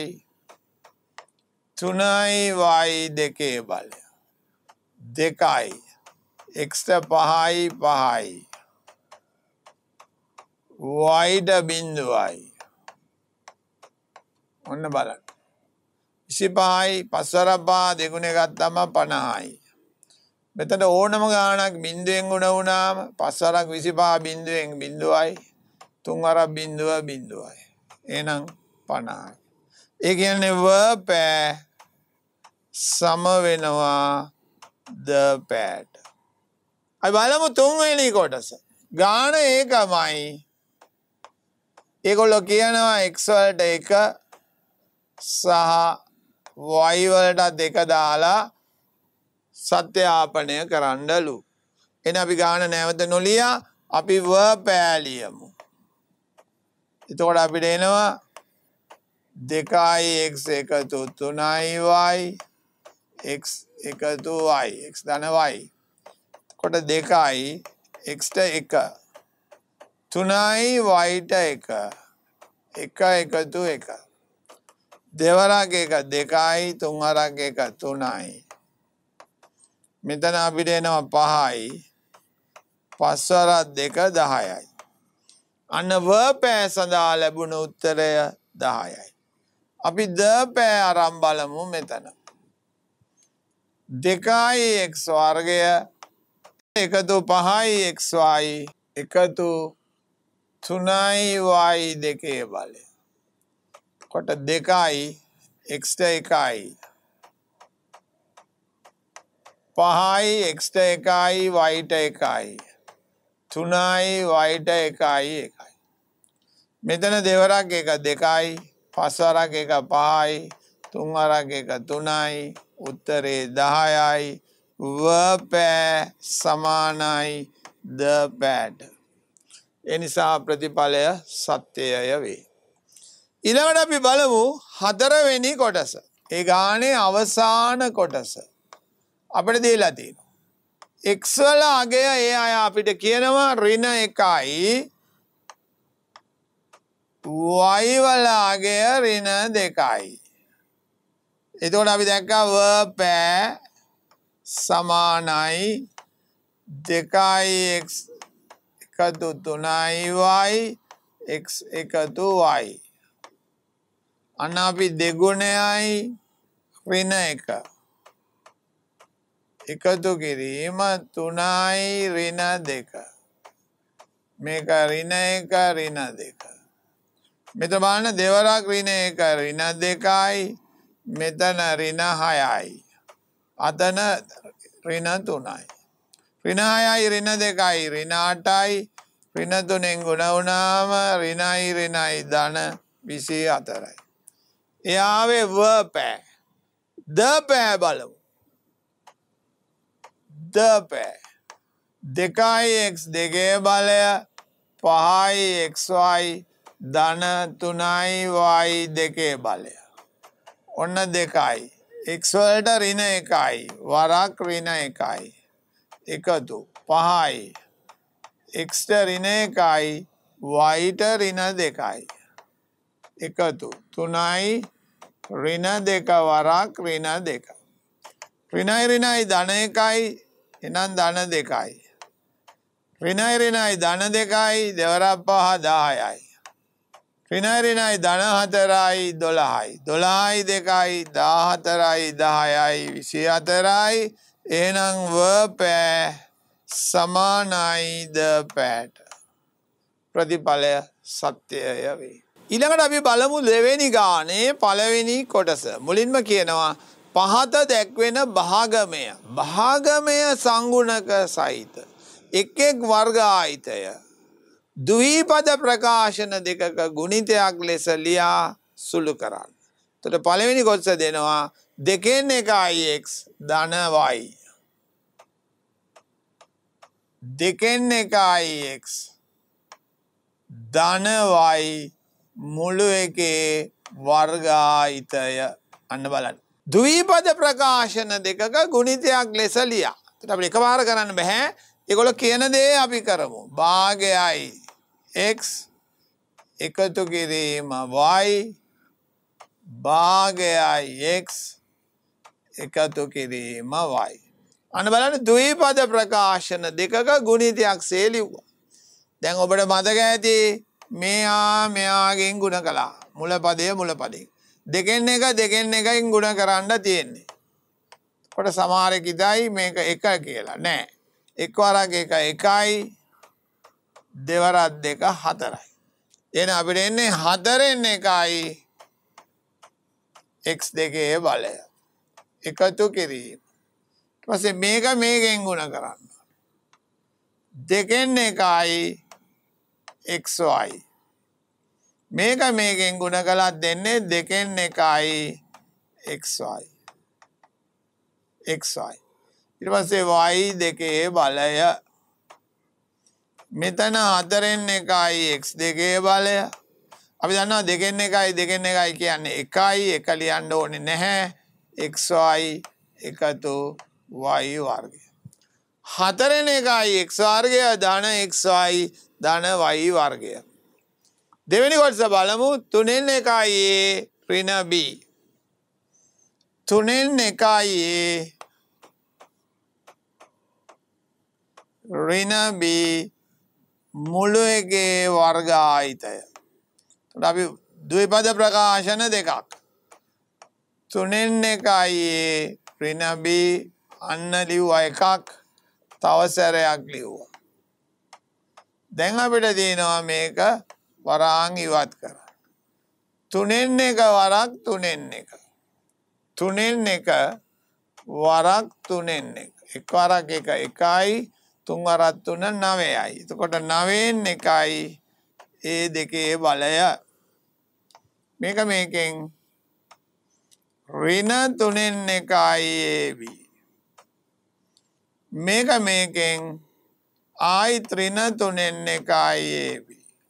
3යි y දෙකේ බලය 2යි x ට 5යි 5යි y ට බිඳුවයි. ඔන්න බලන්න 25යි 5 වරක් 5 දෙගුණේ ගත්තම 50යි. මෙතන ඕනම ගානක් බිඳුවෙන් ගුණ වුණාම 5 වරක් 25 බිඳුවෙන් බිඳුවයි 3 වරක් බිඳුව බිඳුවයි. එහෙනම් 50යි. ඒ කියන්නේ වපෑ සම වෙනවා ද පැට. අපි බලමු තුන්වෙනි කොටස. ගාන ඒකමයි. ඒගොල්ලෝ කියනවා x වලට 1 සහ y වලට 2 දාලා සත්‍යාපනය කරන්නලු. එන අපි ගාන නැවත නොලියා අපි වපෑ ලියමු. එතකොට අපිට එනවා 2යි x එකතු 3යි y x එකතු y x ධන y. කොට 2යි x ට 1 3යි y ට 1 1 එකතු 1 දෙවරක් 1 2යි 3 වරක් 1 3යි. මෙතන අපිට එනවා 5යි 5 වරක් 2 10යි. අන්න වපෑ සඳහා ලැබුණ උත්තරය 10යි. අපි දපෑ අරන් බලමු මෙතන. 2යි x වර්ගය එකතු 5යි xy එකතු 3යි y දෙකේ බලය. කොට 2යි x ට 1යි 5යි x ට 1යි y ට 1යි 3යි y ට 1යි 1යි. මෙතන දෙවරක් 1 2යි 5 වරක් 1 5යි 3 වරක් 1 3යි උත්තරේ 10යි. වපෑ සමානයි ද පැට. එනිසා ප්‍රතිඵලය සත්‍යය වේ. ඊළඟට අපි බලමු 4 වෙනි කොටස. ඒ ගානේ අවසාන කොටස. අපිට දීලා තියෙනවා. x වල අගය ඒ අය අපිට කියනවා ඍණ 1යි. y වල අගය ඍණ 2යි. එතකොට අපි දැක්කා වපෑ සමානයි 2යි x එකතු 3යි y x එකතු y. අන්න අපි දෙගුණයයි ඍණ 1 එකතු කිරීම 3යි ඍණ 2. මේක ඍණ 1 ඍණ 2. මෙතන බලන්න දෙවරක් ඍණ 1 ඍණ 2යි. මෙතන ඍණ 6යි. අතන ඍණ 3යි. ඍණ 6යි ඍණ 2යි ඍණ 8යි. ඍණ 3ෙන් ගුණ වුණාම ඍණයි ඍණයි ධන 24යි. එයාවේ ව පෑ. ද පෑ බලමු. ද පෑ. 2යි x 2 බලය 5යි xy ධන 3යි y 2 බලය. ඔන්න 2යි. x වලට ඍණ 1යි. වරක් ඍණ 1යි. එකතු 5යි. x ට ඍණ 1යි. y ට ඍණ 2යි. එකතු 3යි ඍණ 2 වරක් ඍණ 2. ඍණයි ඍණයි ධන 1යි. එහෙනම් ධන 2යි. ඍණයි ඍණයි ධන 2යි දෙවරක් 5 10යි. ඍණයි ඍණයි ධන 4යි 12යි. 12යි 2යි 14යි 10යි 24යි. එහෙනම් ව පෑ සමානයි ද පෑට. ප්‍රතිඵලය සත්‍යය වේ. ඊළඟට අපි බලමු දෙවෙනි ගානේ පළවෙනි කොටස. මුලින්ම කියනවා පහත දැක්වෙන භාගමය. භාගමය සංගුණක සහිත එක් එක් වර්ග ආයිතය ද්විපද ප්‍රකාශන දෙකක ගුණිතයක් ලෙස ලියා සුළු කරන්න. එතකොට පළවෙනි කොටස දෙනවා 2න් 1යි x ධන y. 2න් 1යි x ධන y මුළු එකේ වර්ග ආයිතය අන්න බලන්න. ද්විපද ප්‍රකාශන දෙකක ගුණිතයක් ලෙස ලියා. එතකොට අපිට එකපාර කරන්න බෑ. ඒගොල්ලෝ කියන දේ අපි කරමු. භාගයයි x එකතු කිරීම y භාගයයි x එකතු කිරීම y. අන්න බලන්න ද්විපද ප්‍රකාශන දෙකක ගුණිතයක් සේ ලිව්වා. දැන් ඔබට මතක ඇති මෙයාගෙන් ගුණ කළා. මුලපදය මුලපදයෙන්. 2න් 1 2න් 1න් ගුණ කරන්න තියෙන්නේ. කොට සමහරෙක් ඉදයි මේක 1 කියලා. නෑ. එක් වරක් 1 1යි දෙවරක් 2 4යි. එහෙනම් අපිට එන්නේ 4න් 1යි x2 බලය. එකතු කිරීම. ඊට පස්සේ මේක මේකෙන් ගුණ කරන්න. 2න් 1යි xy. මේක මේකෙන් ගුණ කළත් දෙන්නේ 2න් 1යි xy. xy. ඊට පස්සේ y 2 බලය. මෙතන 4න් 1යි x2 බලය. අපි දන්නවා 2න් 1යි 2න් 1යි කියන්නේ 1යි. 1 ලියන්න ඕනේ නැහැ. xy එකතු y වර්ගය. 4න් 1යි x වර්ගය ධන xy ධන y වර්ගය. දෙවෙනි කොටස බලමු. 3න් 1යි ඍණ b. 3න් 1යි ඍණ b මුළු එකේ වර්ග ආයිතය. එතකොට අපි ද්විපද ප්‍රකාශන දෙකක්. 3න් 1යි ඍණ b අන්න ලිව්වා එකක්. තව සැරයක් ලිව්වා. දැන් අපිට තියෙනවා මේක වරාන් ඉවත් කරන්න. 3න් 1 වරක් 3න් 1. 3න් 1 වරක් 3න් 1. එක් වරක් 1 1යි 3 වරක් 3 9යි. එතකොට 9න් 1යි ඒ දෙකේ බලය. මේක මේකෙන් ඍණ 3න් 1යි ab. මේක මේකෙන් ආයි ඍණ 3න් 1යි ab.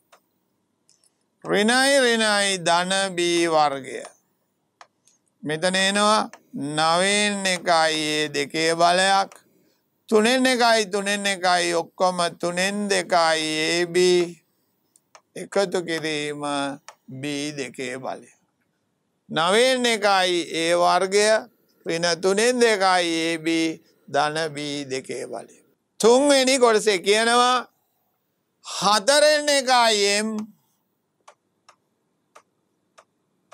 ඍණයි ඍණයි ධන b වර්ගය. මෙතන එනවා 9න් 1යි දෙකේ බලයක්. 3න් 1යි 3න් 1යි ඔක්කොම 3න් 2යි ab එකතු කිරීම b දෙකේ බලය. 9න් 1යි a වර්ගය ඍණ 3න් 2යි ab ධන b දෙකේ බලය. තුන්වෙනි කොටසේ කියනවා 4න් 1යි m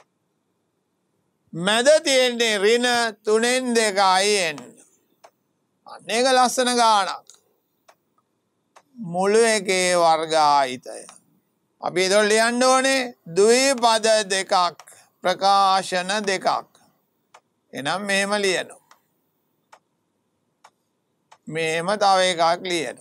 මැද තියෙන්නේ ඍණ 3න් 2යි n. මේක ලස්සන ගානක්. මුළු එකේ වර්ගායිතය. අපි එතකොට ලියන්න ඕනේ ද්විපද දෙකක් ප්‍රකාශන දෙකක්. එනම් මෙහෙම ලියනවා. මෙහෙම තව එකක් ලියනවා.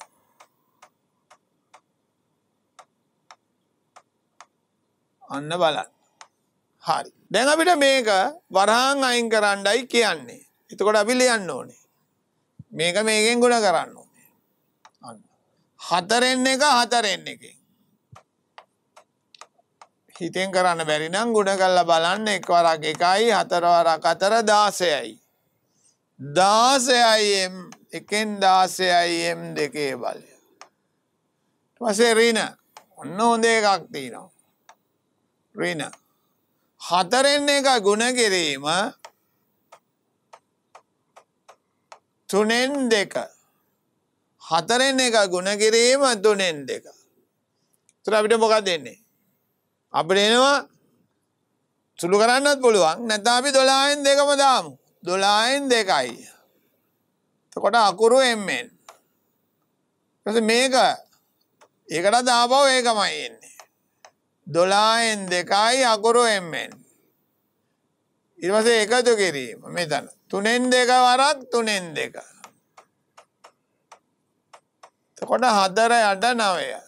අන්න බලන්න. හරි. දැන් අපිට මේක වරහන් අයින් කරන්නයි කියන්නේ. එතකොට අපි ලියන්න ඕනේ. මේක මේකෙන් ගුණ කරන්න ඕනේ. අන්න. 4න් එක 4න් එකෙන්. හිතෙන් කරන්න බැරි නම් ගුණ කරලා බලන්න එක වරක් 1යි 4 වරක් 4 16යි. 16යි m එකෙන් 16යි m දෙකේ බලය. ඊට පස්සේ ඍණ ඔන්න හොඳ එකක් තියෙනවා. ඍණ 4න් එක ගුණ කිරීම 3න් 2 4න් එක ගුණ කිරීම 3න් 2. ඒතර අපිට මොකක්ද එන්නේ? අපිට එනවා සුළු කරන්නත් පුළුවන්. නැත්නම් අපි 12න් 2ම දාමු. 12න් 2යි. එතකොට අකුරු mn. ඊට මේක ඒකට දාපුව ඒකමයි එන්නේ. 12න් 2යි අකුරු mn. ඊට පස්සේ එකතු කිරීම මෙතන 3න් 2 වරක් 3න් 2. එතකොට 4 8 9.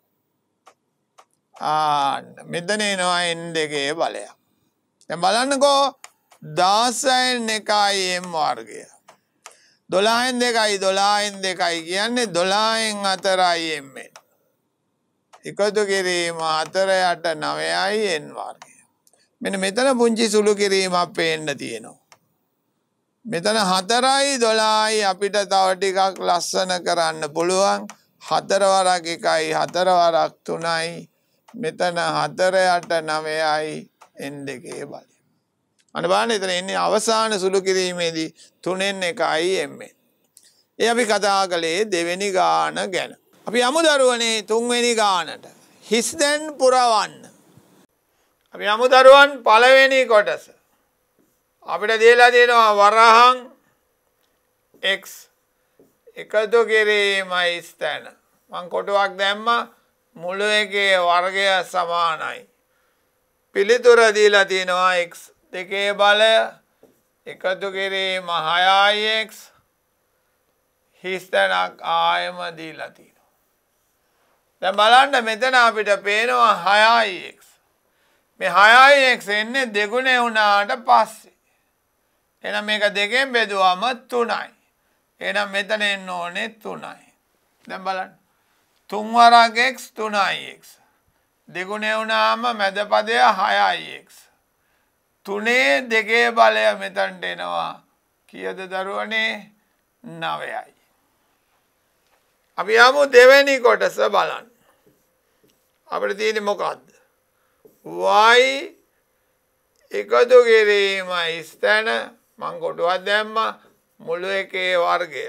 මෙතන එනවා n දෙකේ බලයක්. දැන් බලන්නකෝ 16න් 1යි m වර්ගය. 12න් 2යි 12න් 2යි කියන්නේ 12න් 4යි m. එකතු කිරීම 4 8 9යි n වර්ගය. මෙන්න මෙතන පුංචි සුළු කිරීමක් පේන්න තියෙනවා. මෙතන 4යි 12යි අපිට තව ටිකක් ලස්සන කරන්න පුළුවන්. 4 වරක් 1යි 4 වරක් 3යි. මෙතන 4 8 9යි n දෙකේ බලය. අන්න බලන්න එතන එන්නේ අවසාන සුළු කිරීමේදී 3න් 1යි m. ඒ අපි කතා කළේ දෙවෙනි ගාන ගැන. අපි යමු දරුවනේ තුන්වෙනි ගානට. හිස් දැන් පුරවන්න. අපි යමු දරුවන් පළවෙනි කොටස. අපිට දීලා තියෙනවා වරහන් x එකතු කිරීමයි ස්ථාන. මං කොටුවක් දැම්මා මුළු එකේ වර්ගය සමානයි. පිළිතුර දීලා තියෙනවා x දෙකේ බලය එකතු කිරීම 6ix හිස් තැනක් ආයෙම දීලා තියෙනවා. දැන් බලන්න මෙතන අපිට පේනවා 6ix. මේ 6ix එන්නේ දෙගුණේ වුණාට පස්සේ. එහෙනම් මේක දෙකෙන් බෙදුවම 3යි. එහෙනම් මෙතන එන්න ඕනේ 3යි. දැන් බලන්න 3 වරක් x 3ix. දෙගුණේ වුණාම මැද පදය 6ix. 3 දෙකේ බලය මෙතනට එනවා. කීයද දරුවනේ? 9යි. අපි යමු දෙවෙනි කොටස බලන්න. අපිට තියෙන්නේ මොකද්ද? y එකතු කිරීම ස්ථාන මං කොටුවක් දැම්මා මුළු එකේ වර්ගය.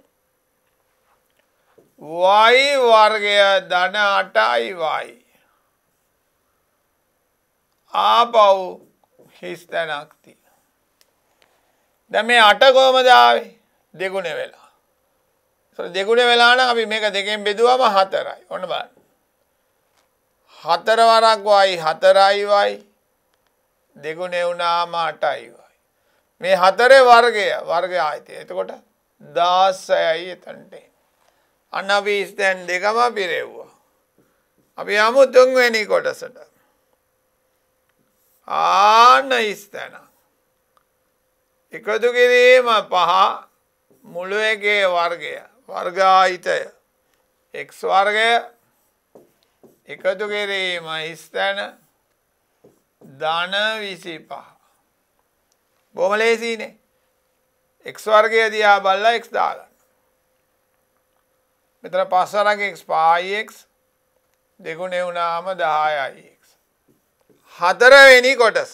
y වර්ගය ධන 8යි y. ආපහු හිස් තැනක් තියෙනවා. දැන් මේ 8 කොහමද ආවේ? දෙගුණේ වෙලා. ඒතර දෙගුණේ වෙලා නම් අපි මේක දෙකෙන් බෙදුවම 4යි. ඔන්න බලන්න. 4 වරක් y 4යි y. දෙගුණේ වුණාම 8යි y. මේ 4 වර්ගය ආයිතය. එතකොට 16යි එතනට. අන්න අපි ස්ථාන දෙකම පිරෙව්වා. අපි යමු තුන්වෙනි කොටසට. ආන්න ස්ථාන. එකතු කිරීම 5 මුළු එකේ වර්ගය. වර්ගායිතය. x වර්ගය එකතු කිරීම ස්ථාන ධන 25. බොහොම ලේසියිනේ. x වර්ගය දිහා බලලා x දාගන්න. මෙතන 5 වරක් x 5x දෙගුණේ වුණාම 10ix. 4 වෙනි කොටස.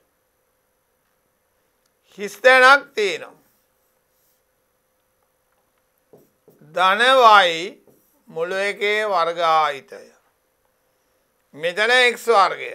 හිස් තැනක් තියෙනවා. ධන y මුළු එකේ වර්ගායිතය. මෙතන x වර්ගය.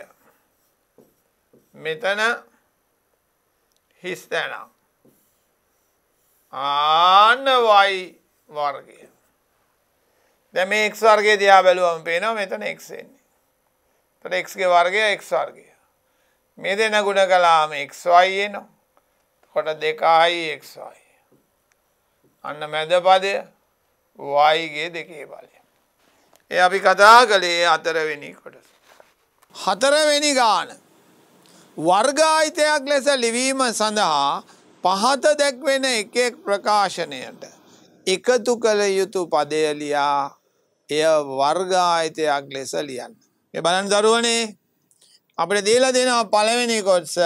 මෙතන හිස් තැනක්. ආන්න y වර්ගය. දැන් මේ x වර්ගය දිහා බැලුවම පේනවා මෙතන x එන්නේ. එතකොට x ගේ වර්ගය x වර්ගය. මේ දෙන ගුණ කළාම xy එනවා. කොට 2xy. අන්න මැද පදය y ගේ දෙකේ බලය. ඒ අපි කතා කළේ 4 වෙනි කොටස. 4 වෙනි ගාන වර්ගායිතයක් ලෙස ලිවීම සඳහා පහත දැක්වෙන එක එක් ප්‍රකාශනයට එකතු කළ යුතු පදය ලියා එය වර්ගායිතයක් ලෙස ලියන්න. මේ බලන්න දරුවනේ අපිට දීලා දෙනවා පළවෙනි කොටස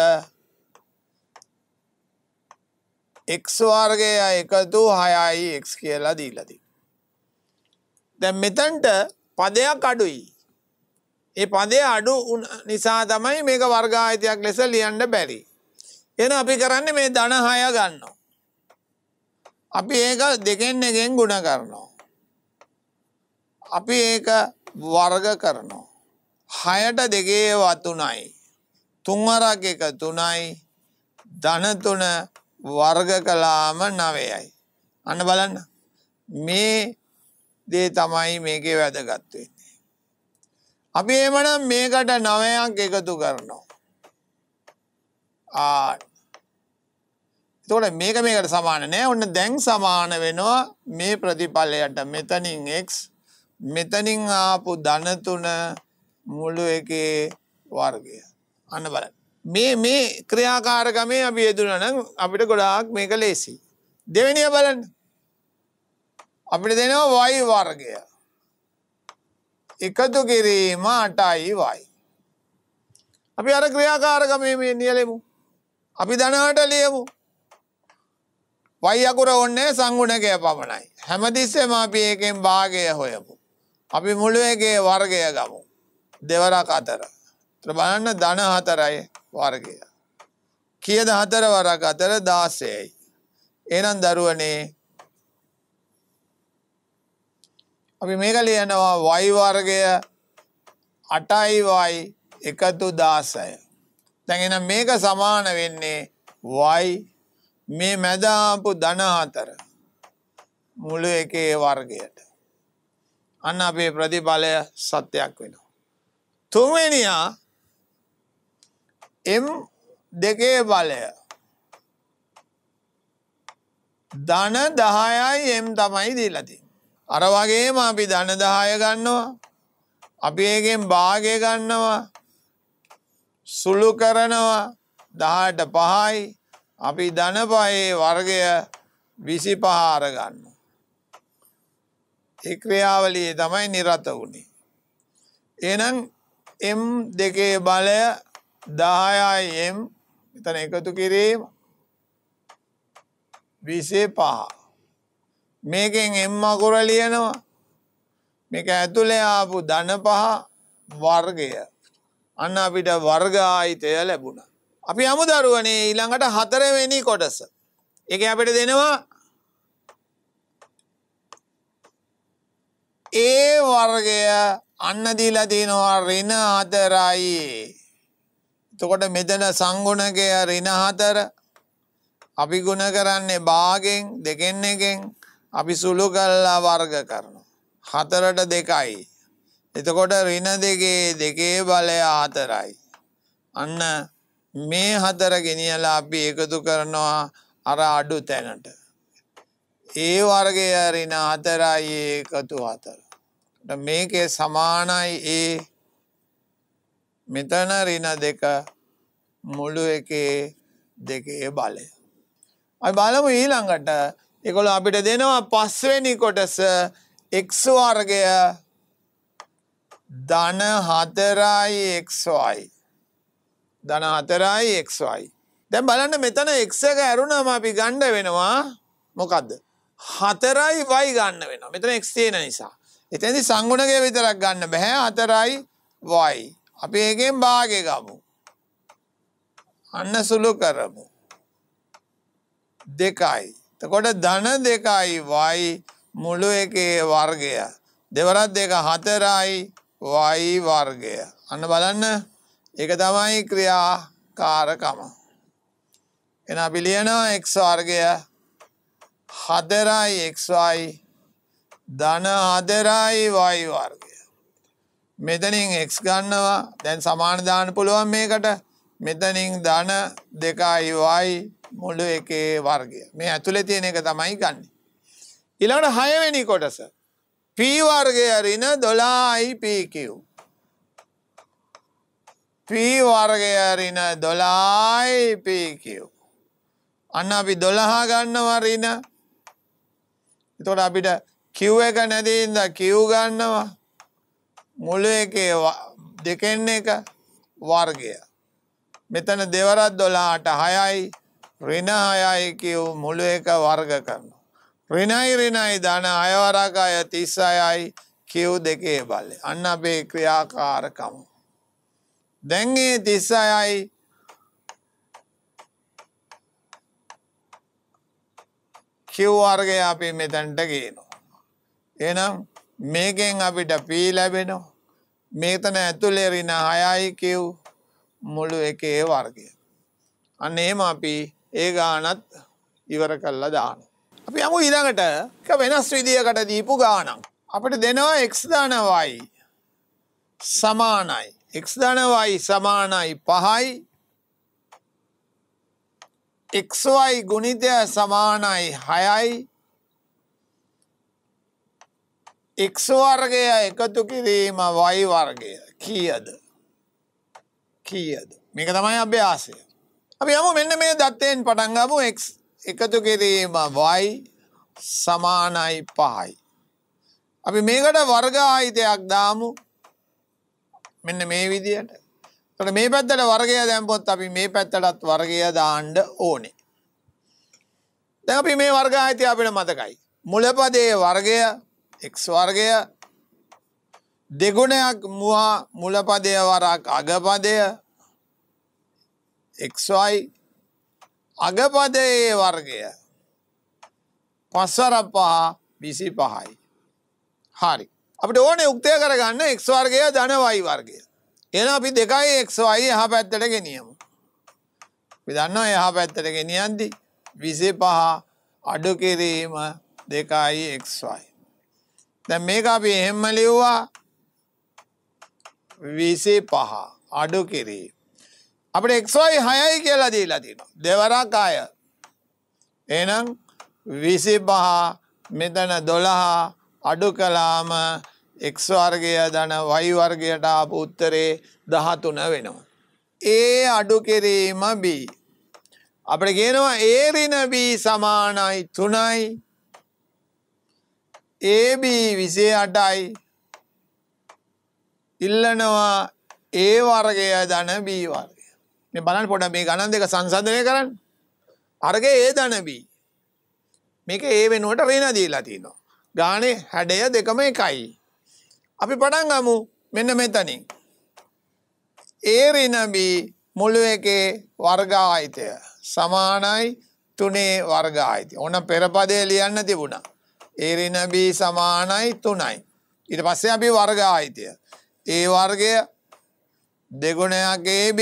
x වර්ගය එකතු 6යි x කියලා දීලා තියෙනවා. දැන් මෙතනට පදයක් අඩුයි. ඒ පදය අඩු නිසා තමයි මේක වර්ගායිතයක් ලෙස ලියන්න බැරි. එහෙනම් අපි කරන්නේ මේ ධන 6 ගන්නවා. අපි ඒක දෙකෙන් එකෙන් ගුණ කරනවා. අපි ඒක වර්ග කරනවා. 6ට 2 3යි. 3 වරක් 1 3යි. ධන 3 වර්ග කළාම 9යි. අන්න බලන්න. මේ දේ තමයි මේකේ වැදගත් වෙන්නේ. අපි එහෙමනම් මේකට 9ක් එකතු කරනවා. එතකොට මේක මේකට සමාන නෑ. ඔන්න දැන් සමාන වෙනවා මේ ප්‍රතිඵලයට. මෙතනින් x මෙතනින් ආපු ධන 3 මුළු එකේ වර්ගය. අන්න බලන්න. මේ ක්‍රියාකාරකමේ අපි යෙදුණා නම් අපිට ගොඩාක් මේක ලේසි. දෙවෙනිය බලන්න. අපිට දෙනවා y වර්ගය. එකතු කිරීම 8යි y. අපි අර ක්‍රියාකාරකමේ මේ නියලෙමු. අපි ධන 8 ලියමු. y අකුර ඕනේ සංගුණකය පමණයි. හැමතිස්සෙම අපි එකෙන් භාගය හොයමු. අපි මුළු එකේ වර්ගය ගමු. දෙවරක් 4. ඒතර බලන්න ධන 4යි වර්ගය. කීයද 4 වරක් 4 16යි. එහෙනම් දරුවනේ අපි මේක ලියනවා y වර්ගය 8යි y එකතු 16. දැන් එහෙනම් මේක සමාන වෙන්නේ y මේ මැද ආපු ධන 4 මුළු එකේ වර්ගයට. අන්න අපේ ප්‍රතිඵලය සත්‍යයක් වෙනවා. තුන්වෙනියා m දෙකේ බලය ධන 10යි m තමයි දීලා තියෙන්නේ. අර වගේම අපි ධන 10 ගන්නවා. අපි එකෙන් භාගය ගන්නවා. සුළු කරනවා 10ට 5යි. අපි ධන 5ේ වර්ගය 25 අරගන්නවා. ඒ ක්‍රියාවලියේ තමයි නිරත වුනේ. එහෙනම් m දෙකේ බලය 10යි m මෙතන එකතු කිරීම 25. මේකෙන් m අකුර ලියනවා. මේක ඇතුලේ ආපු ධන 5 වර්ගය. අන්න අපිට වර්ගායිතය ලැබුණා. අපි යමු දරුවනේ ඊළඟට 4 වෙනි කොටස. ඒකේ අපිට දෙනවා a වර්ගය අන්න දීලා තිනවා ඍණ 4යි. එතකොට මෙතන සංගුණකය ඍණ 4. අපි ගුණ කරන්නේ භාගෙන් දෙකෙන් එකෙන්. අපි සුළු කරලා වර්ග කරනවා. 4ට 2යි. එතකොට ඍණ 2 බලය 4යි. අන්න මේ 4 ගෙනියලා අපි එකතු කරනවා අර අඩු තැනට. a වර්ගය ඍණ 4යි එකතු 4. මේකේ සමානයි a මෙතන ඍණ 2 මුළු එකේ දෙකේ බලය. අපි බලමු ඊළඟට ඒගොල්ලෝ අපිට දෙනවා 5 වෙනි කොටස x වර්ගය ධන 4යි xy. ධන 4යි xy. දැන් බලන්න මෙතන x එක ඇරුණාම අපි ගන්න වෙනවා මොකද්ද? 4යි y ගන්න වෙනවා. මෙතන x තියෙන නිසා. එතෙන්දි සංගුණකය විතරක් ගන්න බෑ 4යි y. අපි එකෙන් භාගය ගමු. අන්න සුළු කරමු. 2යි. එතකොට ධන 2යි y මුළු එකේ වර්ගය. දෙවරක් 2 4යි y වර්ගය. අන්න බලන්න. ඒක තමයි ක්‍රියාකාරකම. එහෙනම් අපි ලියනවා x වර්ගය 4යි xy ධන 4යි y වර්ගය. මෙතනින් x ගන්නවා. දැන් සමාන දාන්න පුළුවන් මේකට. මෙතනින් ධන 2යි y මුළු එකේ වර්ගය. මේ ඇතුලේ තියෙන එක තමයි ගන්න. ඊළඟට 6 වෙනි කොටස. p වර්ගය ඍණ 12යි pq. p වර්ගය ඍණ 12යි pq. අන්න අපි 12 ගන්නවා ඍණ. එතකොට අපිට q එක නැති ඉඳලා q ගන්නවා. මුළු එකේ දෙකෙන් එක වර්ගය. මෙතන දෙවරක් 12ට 6යි ඍණ 6යි q මුළු එක වර්ග කරනවා. ඍණයි ඍණයි ධන 6 වරක් 36යි q දෙකේ බලය. අන්න අපේ ක්‍රියාකාරකම. දැන් මේ 36යි q වර්ගය අපි මෙතනට ගේනවා. එහෙනම් මේකෙන් අපිට p ලැබෙනවා. මෙතන ඇතුලේ ඍණ 6යි q මුළු එකේ වර්ගය. අන්න එහෙම අපි ඒ ගානත් ඉවර කරලා දානවා. අපි යමු ඊළඟට එක වෙනස් විදියකට දීපු ගානක්. අපිට දෙනවා x ධන y සමානයි. x ධන y සමානයි 5යි. xy ගුණිතය සමානයි 6යි. x වර්ගය එකතු කිරීම y වර්ගය කීයද? කීයද? මේක තමයි අභ්‍යාසය. අපි යමු මෙන්න මේ දත්තයෙන් පටන් ගමු. x එකතු කිරීම y සමානයි 5යි. අපි මේකට වර්ග ආයතයක් දාමු. මෙන්න මේ විදියට. එතකොට මේ පැත්තට වර්ගය දැම්පොත් අපි මේ පැත්තටත් වර්ගය දාන්න ඕනේ. දැන් අපි මේ වර්ග ආයතය අපිට මතකයි. මුලපදයේ වර්ගය x වර්ගය දෙගුණයක් මුවා මුලපදය වරක් අගපදය xy අගපදයේ වර්ගය 5 වරක් 5 25යි. හරි. අපිට ඕනේ උක්තය කරගන්න x වර්ගය ධන y වර්ගය. එහෙනම් අපි 2යි xy එහා පැත්තට ගෙනියමු. අපි දන්නවා එහා පැත්තට ගෙනියද්දි 25 අඩු කිරීම 2යි xy. දැන් මේක අපි එහෙම ලියුවා 25 අඩු කිරීම. අපිට xy 6යි කියලා දීලා තියෙනවා. දෙවරක් 6. එහෙනම් 25 මෙතන 12 අඩු කළාම x වර්ගය ධන y වර්ගයට ආපු උත්තරේ 13 වෙනවා. ඒ අඩු කිරීම b. අපිට කියනවා a ඍණ b සමානයි 3යි. ab 28යි. ඉල්ලනවා a වර්ගය ධන b වර්ගය. මේ බලන්න පොඩ්ඩක් මේ ගණන් දෙක සංසන්දනය කරන්න. අරගේ a ධන b. මේක a වෙනුවට ඍණ දීලා තිනවා. ගානේ හැඩය දෙකම එකයි. අපි පටන් ගමු මෙන්න මෙතනින්. a ඍණ b මුළු එකේ වර්ග ආයතය සමානයි 3 වර්ග ආයතය. ඕන පෙර පදේ ලියන්න තිබුණා. a ඍණ b සමානයි 3යි. ඊට පස්සේ අපි වර්ග ආයතය. a වර්ගය දෙගුණයක් ab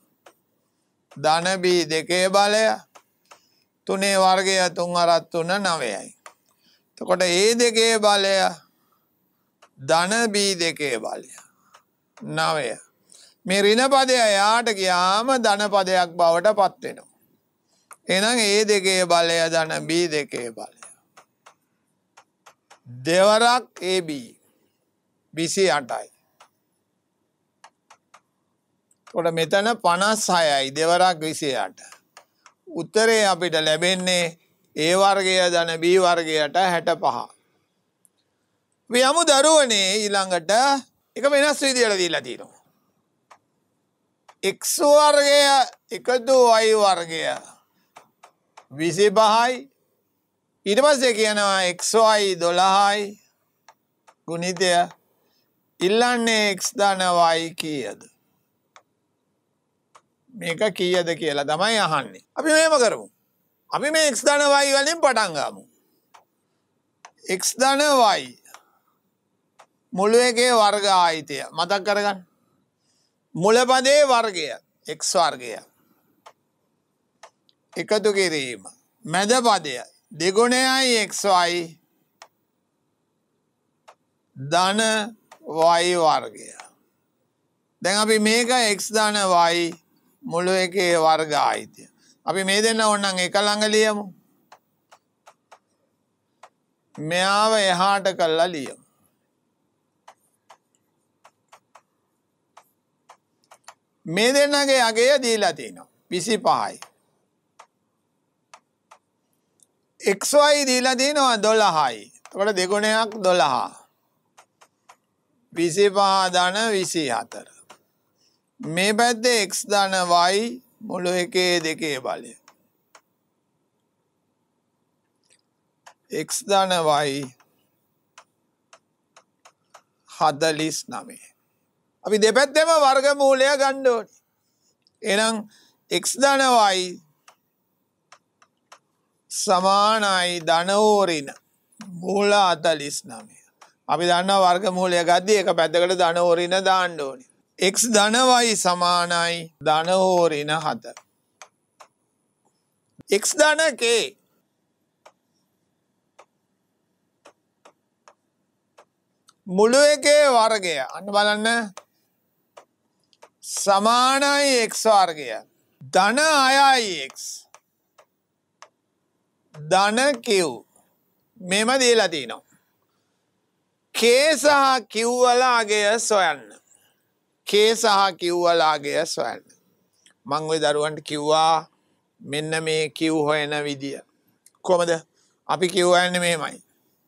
ධන b දෙකේ බලය 3 වර්ගය 3 වරක් 3 9යි. එතකොට a දෙකේ බලය ධන b දෙකේ බලය 9. මේ ඍණ පදය යාට ගියාම ධන පදයක් බවට පත් වෙනවා. එහෙනම් a දෙකේ බලය ධන b දෙකේ බලය. දෙවරක් ab 28යි. එතකොට මෙතන 56යි දෙවරක් 28. උත්තරේ අපිට ලැබෙන්නේ a වර්ගය ධන b වර්ගයට 65. අපි යමු දරුවනේ ඊළඟට එක වෙනස් විදියට දීලා තියෙනවා. x වර්ගය එකතු y වර්ගය 25යි. ඊට පස්සේ කියනවා xy 12යි ගුණිතය ඉල්ලන්නේ x ධන y කීයද? මේක කීයද කියලා තමයි අහන්නේ. අපි මෙහෙම කරමු. අපි මේ x ධන y වලින් පටන් ගමු. x ධන y මුළු එකේ වර්ග ආයතය මතක් කරගන්න. මුල පදයේ වර්ගය x වර්ගය එකතු කිරීම මැද පදය දෙගුණයයි xy ධන y වර්ගය. දැන් අපි මේක x ධන y මුළු එකේ වර්ග ආයිතිය. අපි මේ දෙන්න ඕනනම් එක ළඟ ලියමු. මෙයාව එහාට කළා ලියමු. මේ දෙන්නගේ අගය දීලා තියෙනවා 25යි. xy දීලා තියෙනවා 12යි. එතකොට දෙගුණයක් 12. 25 ධන 24. මේ පැත්තේ x ධන y මුළු එකේ දෙකේ බලය. x ධන y 49. අපි දෙපැත්තෙම වර්ගමූලය ගන්න ඕනේ. එහෙනම් x ධන y සමානයි ධන ඍණ මූල 49. අපි දන්නවා වර්ගමූලය ගද්දී එක පැත්තකට ධන ඍණ දාන්න ඕනේ. x ධන y සමානයි ධන ඍණ 7. x ධන k මුළු එකේ වර්ගය අන්න බලන්න සමානයි x වර්ගය ධන 6යි x ධන q මෙම දීලා තිනවා k සහ q වල අගය සොයන්න. k සහ q වල අගය සොයන්න. මම ওই දරුවන්ට කිව්වා මෙන්න මේ q හොයන විදිය. කොහමද? අපි q හොයන්නේ මෙහෙමයි.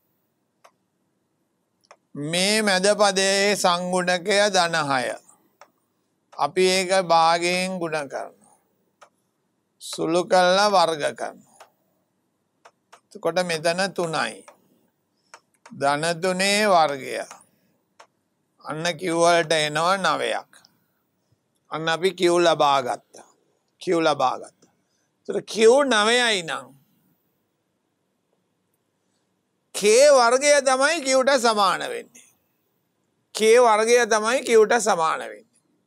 මේ මැද පදයේ සංගුණකය ධන 6. අපි ඒක භාගයෙන් ගුණ කරනවා. සුළු කරලා වර්ග කරනවා. එතකොට මෙතන 3යි. ධන 3 වර්ගය. අන්න q වලට එනවා 9ක්. අන්න අපි q ලබා ගත්තා. q ලබා ගත්තා. එතකොට q 9යි නම් k වර්ගය තමයි q ට සමාන වෙන්නේ. k වර්ගය තමයි q ට සමාන වෙන්නේ.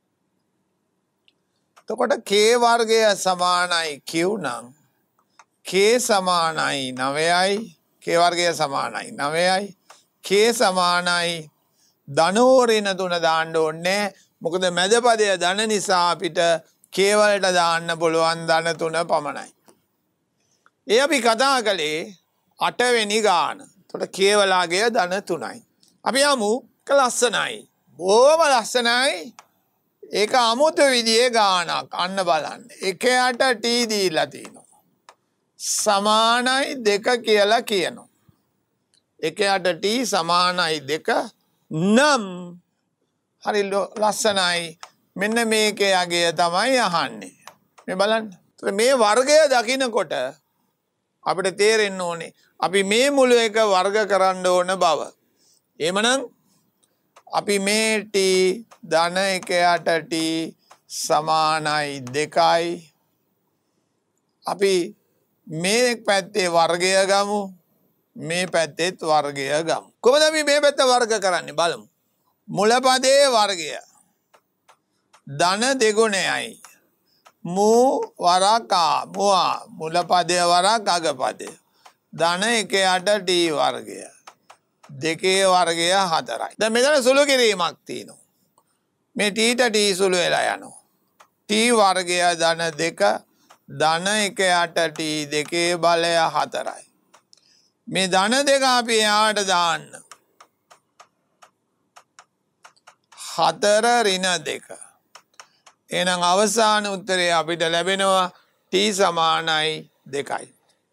එතකොට k වර්ගය සමානයි q නම් k සමානයි 9යි. k වර්ගය සමානයි 9යි. k සමානයි ධන ඍණ 3 දාන්න ඕනේ. මොකද මැද පදය ධන නිසා අපිට k වලට දාන්න පුළුවන් ධන 3 පමණයි. ඒ අපි කතා කළේ 8 වෙනි ගාන. එතකොට k වලගේ ධන 3යි. අපි යමු ලස්සනයි. බොහොම ලස්සනයි. ඒක අමුතු විදිහේ ගානක්. අන්න බලන්න. 1ට t දීලා තිනවා. සමානයි 2 කියලා කියනවා. 1ට t සමානයි 2 නම් හරි ලස්සනයි. මෙන්න මේකේ අගය තමයි අහන්නේ. මේ බලන්න. මේ වර්ගය දකිනකොට අපිට තේරෙන්න ඕනේ අපි මේ මුළු එක වර්ග කරන්න ඕන බව. එහෙමනම් අපි මේ t ධන 1ට t සමානයි 2යි. අපි මේ පැත්තේ වර්ගය ගමු. මේ පැත්තෙත් වර්ගය ගමු. කොහොමද අපි මේ පැත්ත වර්ග කරන්නේ බලමු. මුල පදයේ වර්ගය ධන දෙගුණයයි. මූ වරකා මුවා මුල පදය වරක් අග පදය. ධන 1ට t වර්ගය. දෙකේ වර්ගය 4යි. දැන් මෙතන සුළු කිරීමක් තියෙනවා. මේ t ට t සුළු වෙලා යනවා. t වර්ගය ධන 2 ධන 1ට t දෙකේ බලය 4යි. මේ ධන 2 අපි එහාට දාන්න. 4 ඍණ 2. එහෙනම් අවසාන උත්තරය අපිට ලැබෙනවා t සමානයි 2යි.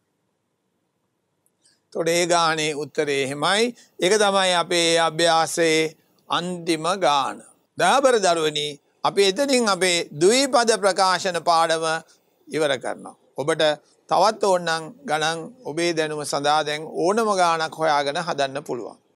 එතකොට ඒ ගානේ උත්තරේ එහෙමයි. ඒක තමයි අපේ අභ්‍යාසයේ අන්තිම ගාන. දහබර දරුවනි අපි එතනින් අපේ ද්විපද ප්‍රකාශන පාඩම ඉවර කරනවා. ඔබට තවත් ඕනනම් ගණන් ඔබේ දැනුම සඳහා දැන් ඕනම ගානක් හොයාගෙන හදන්න පුළුවන්.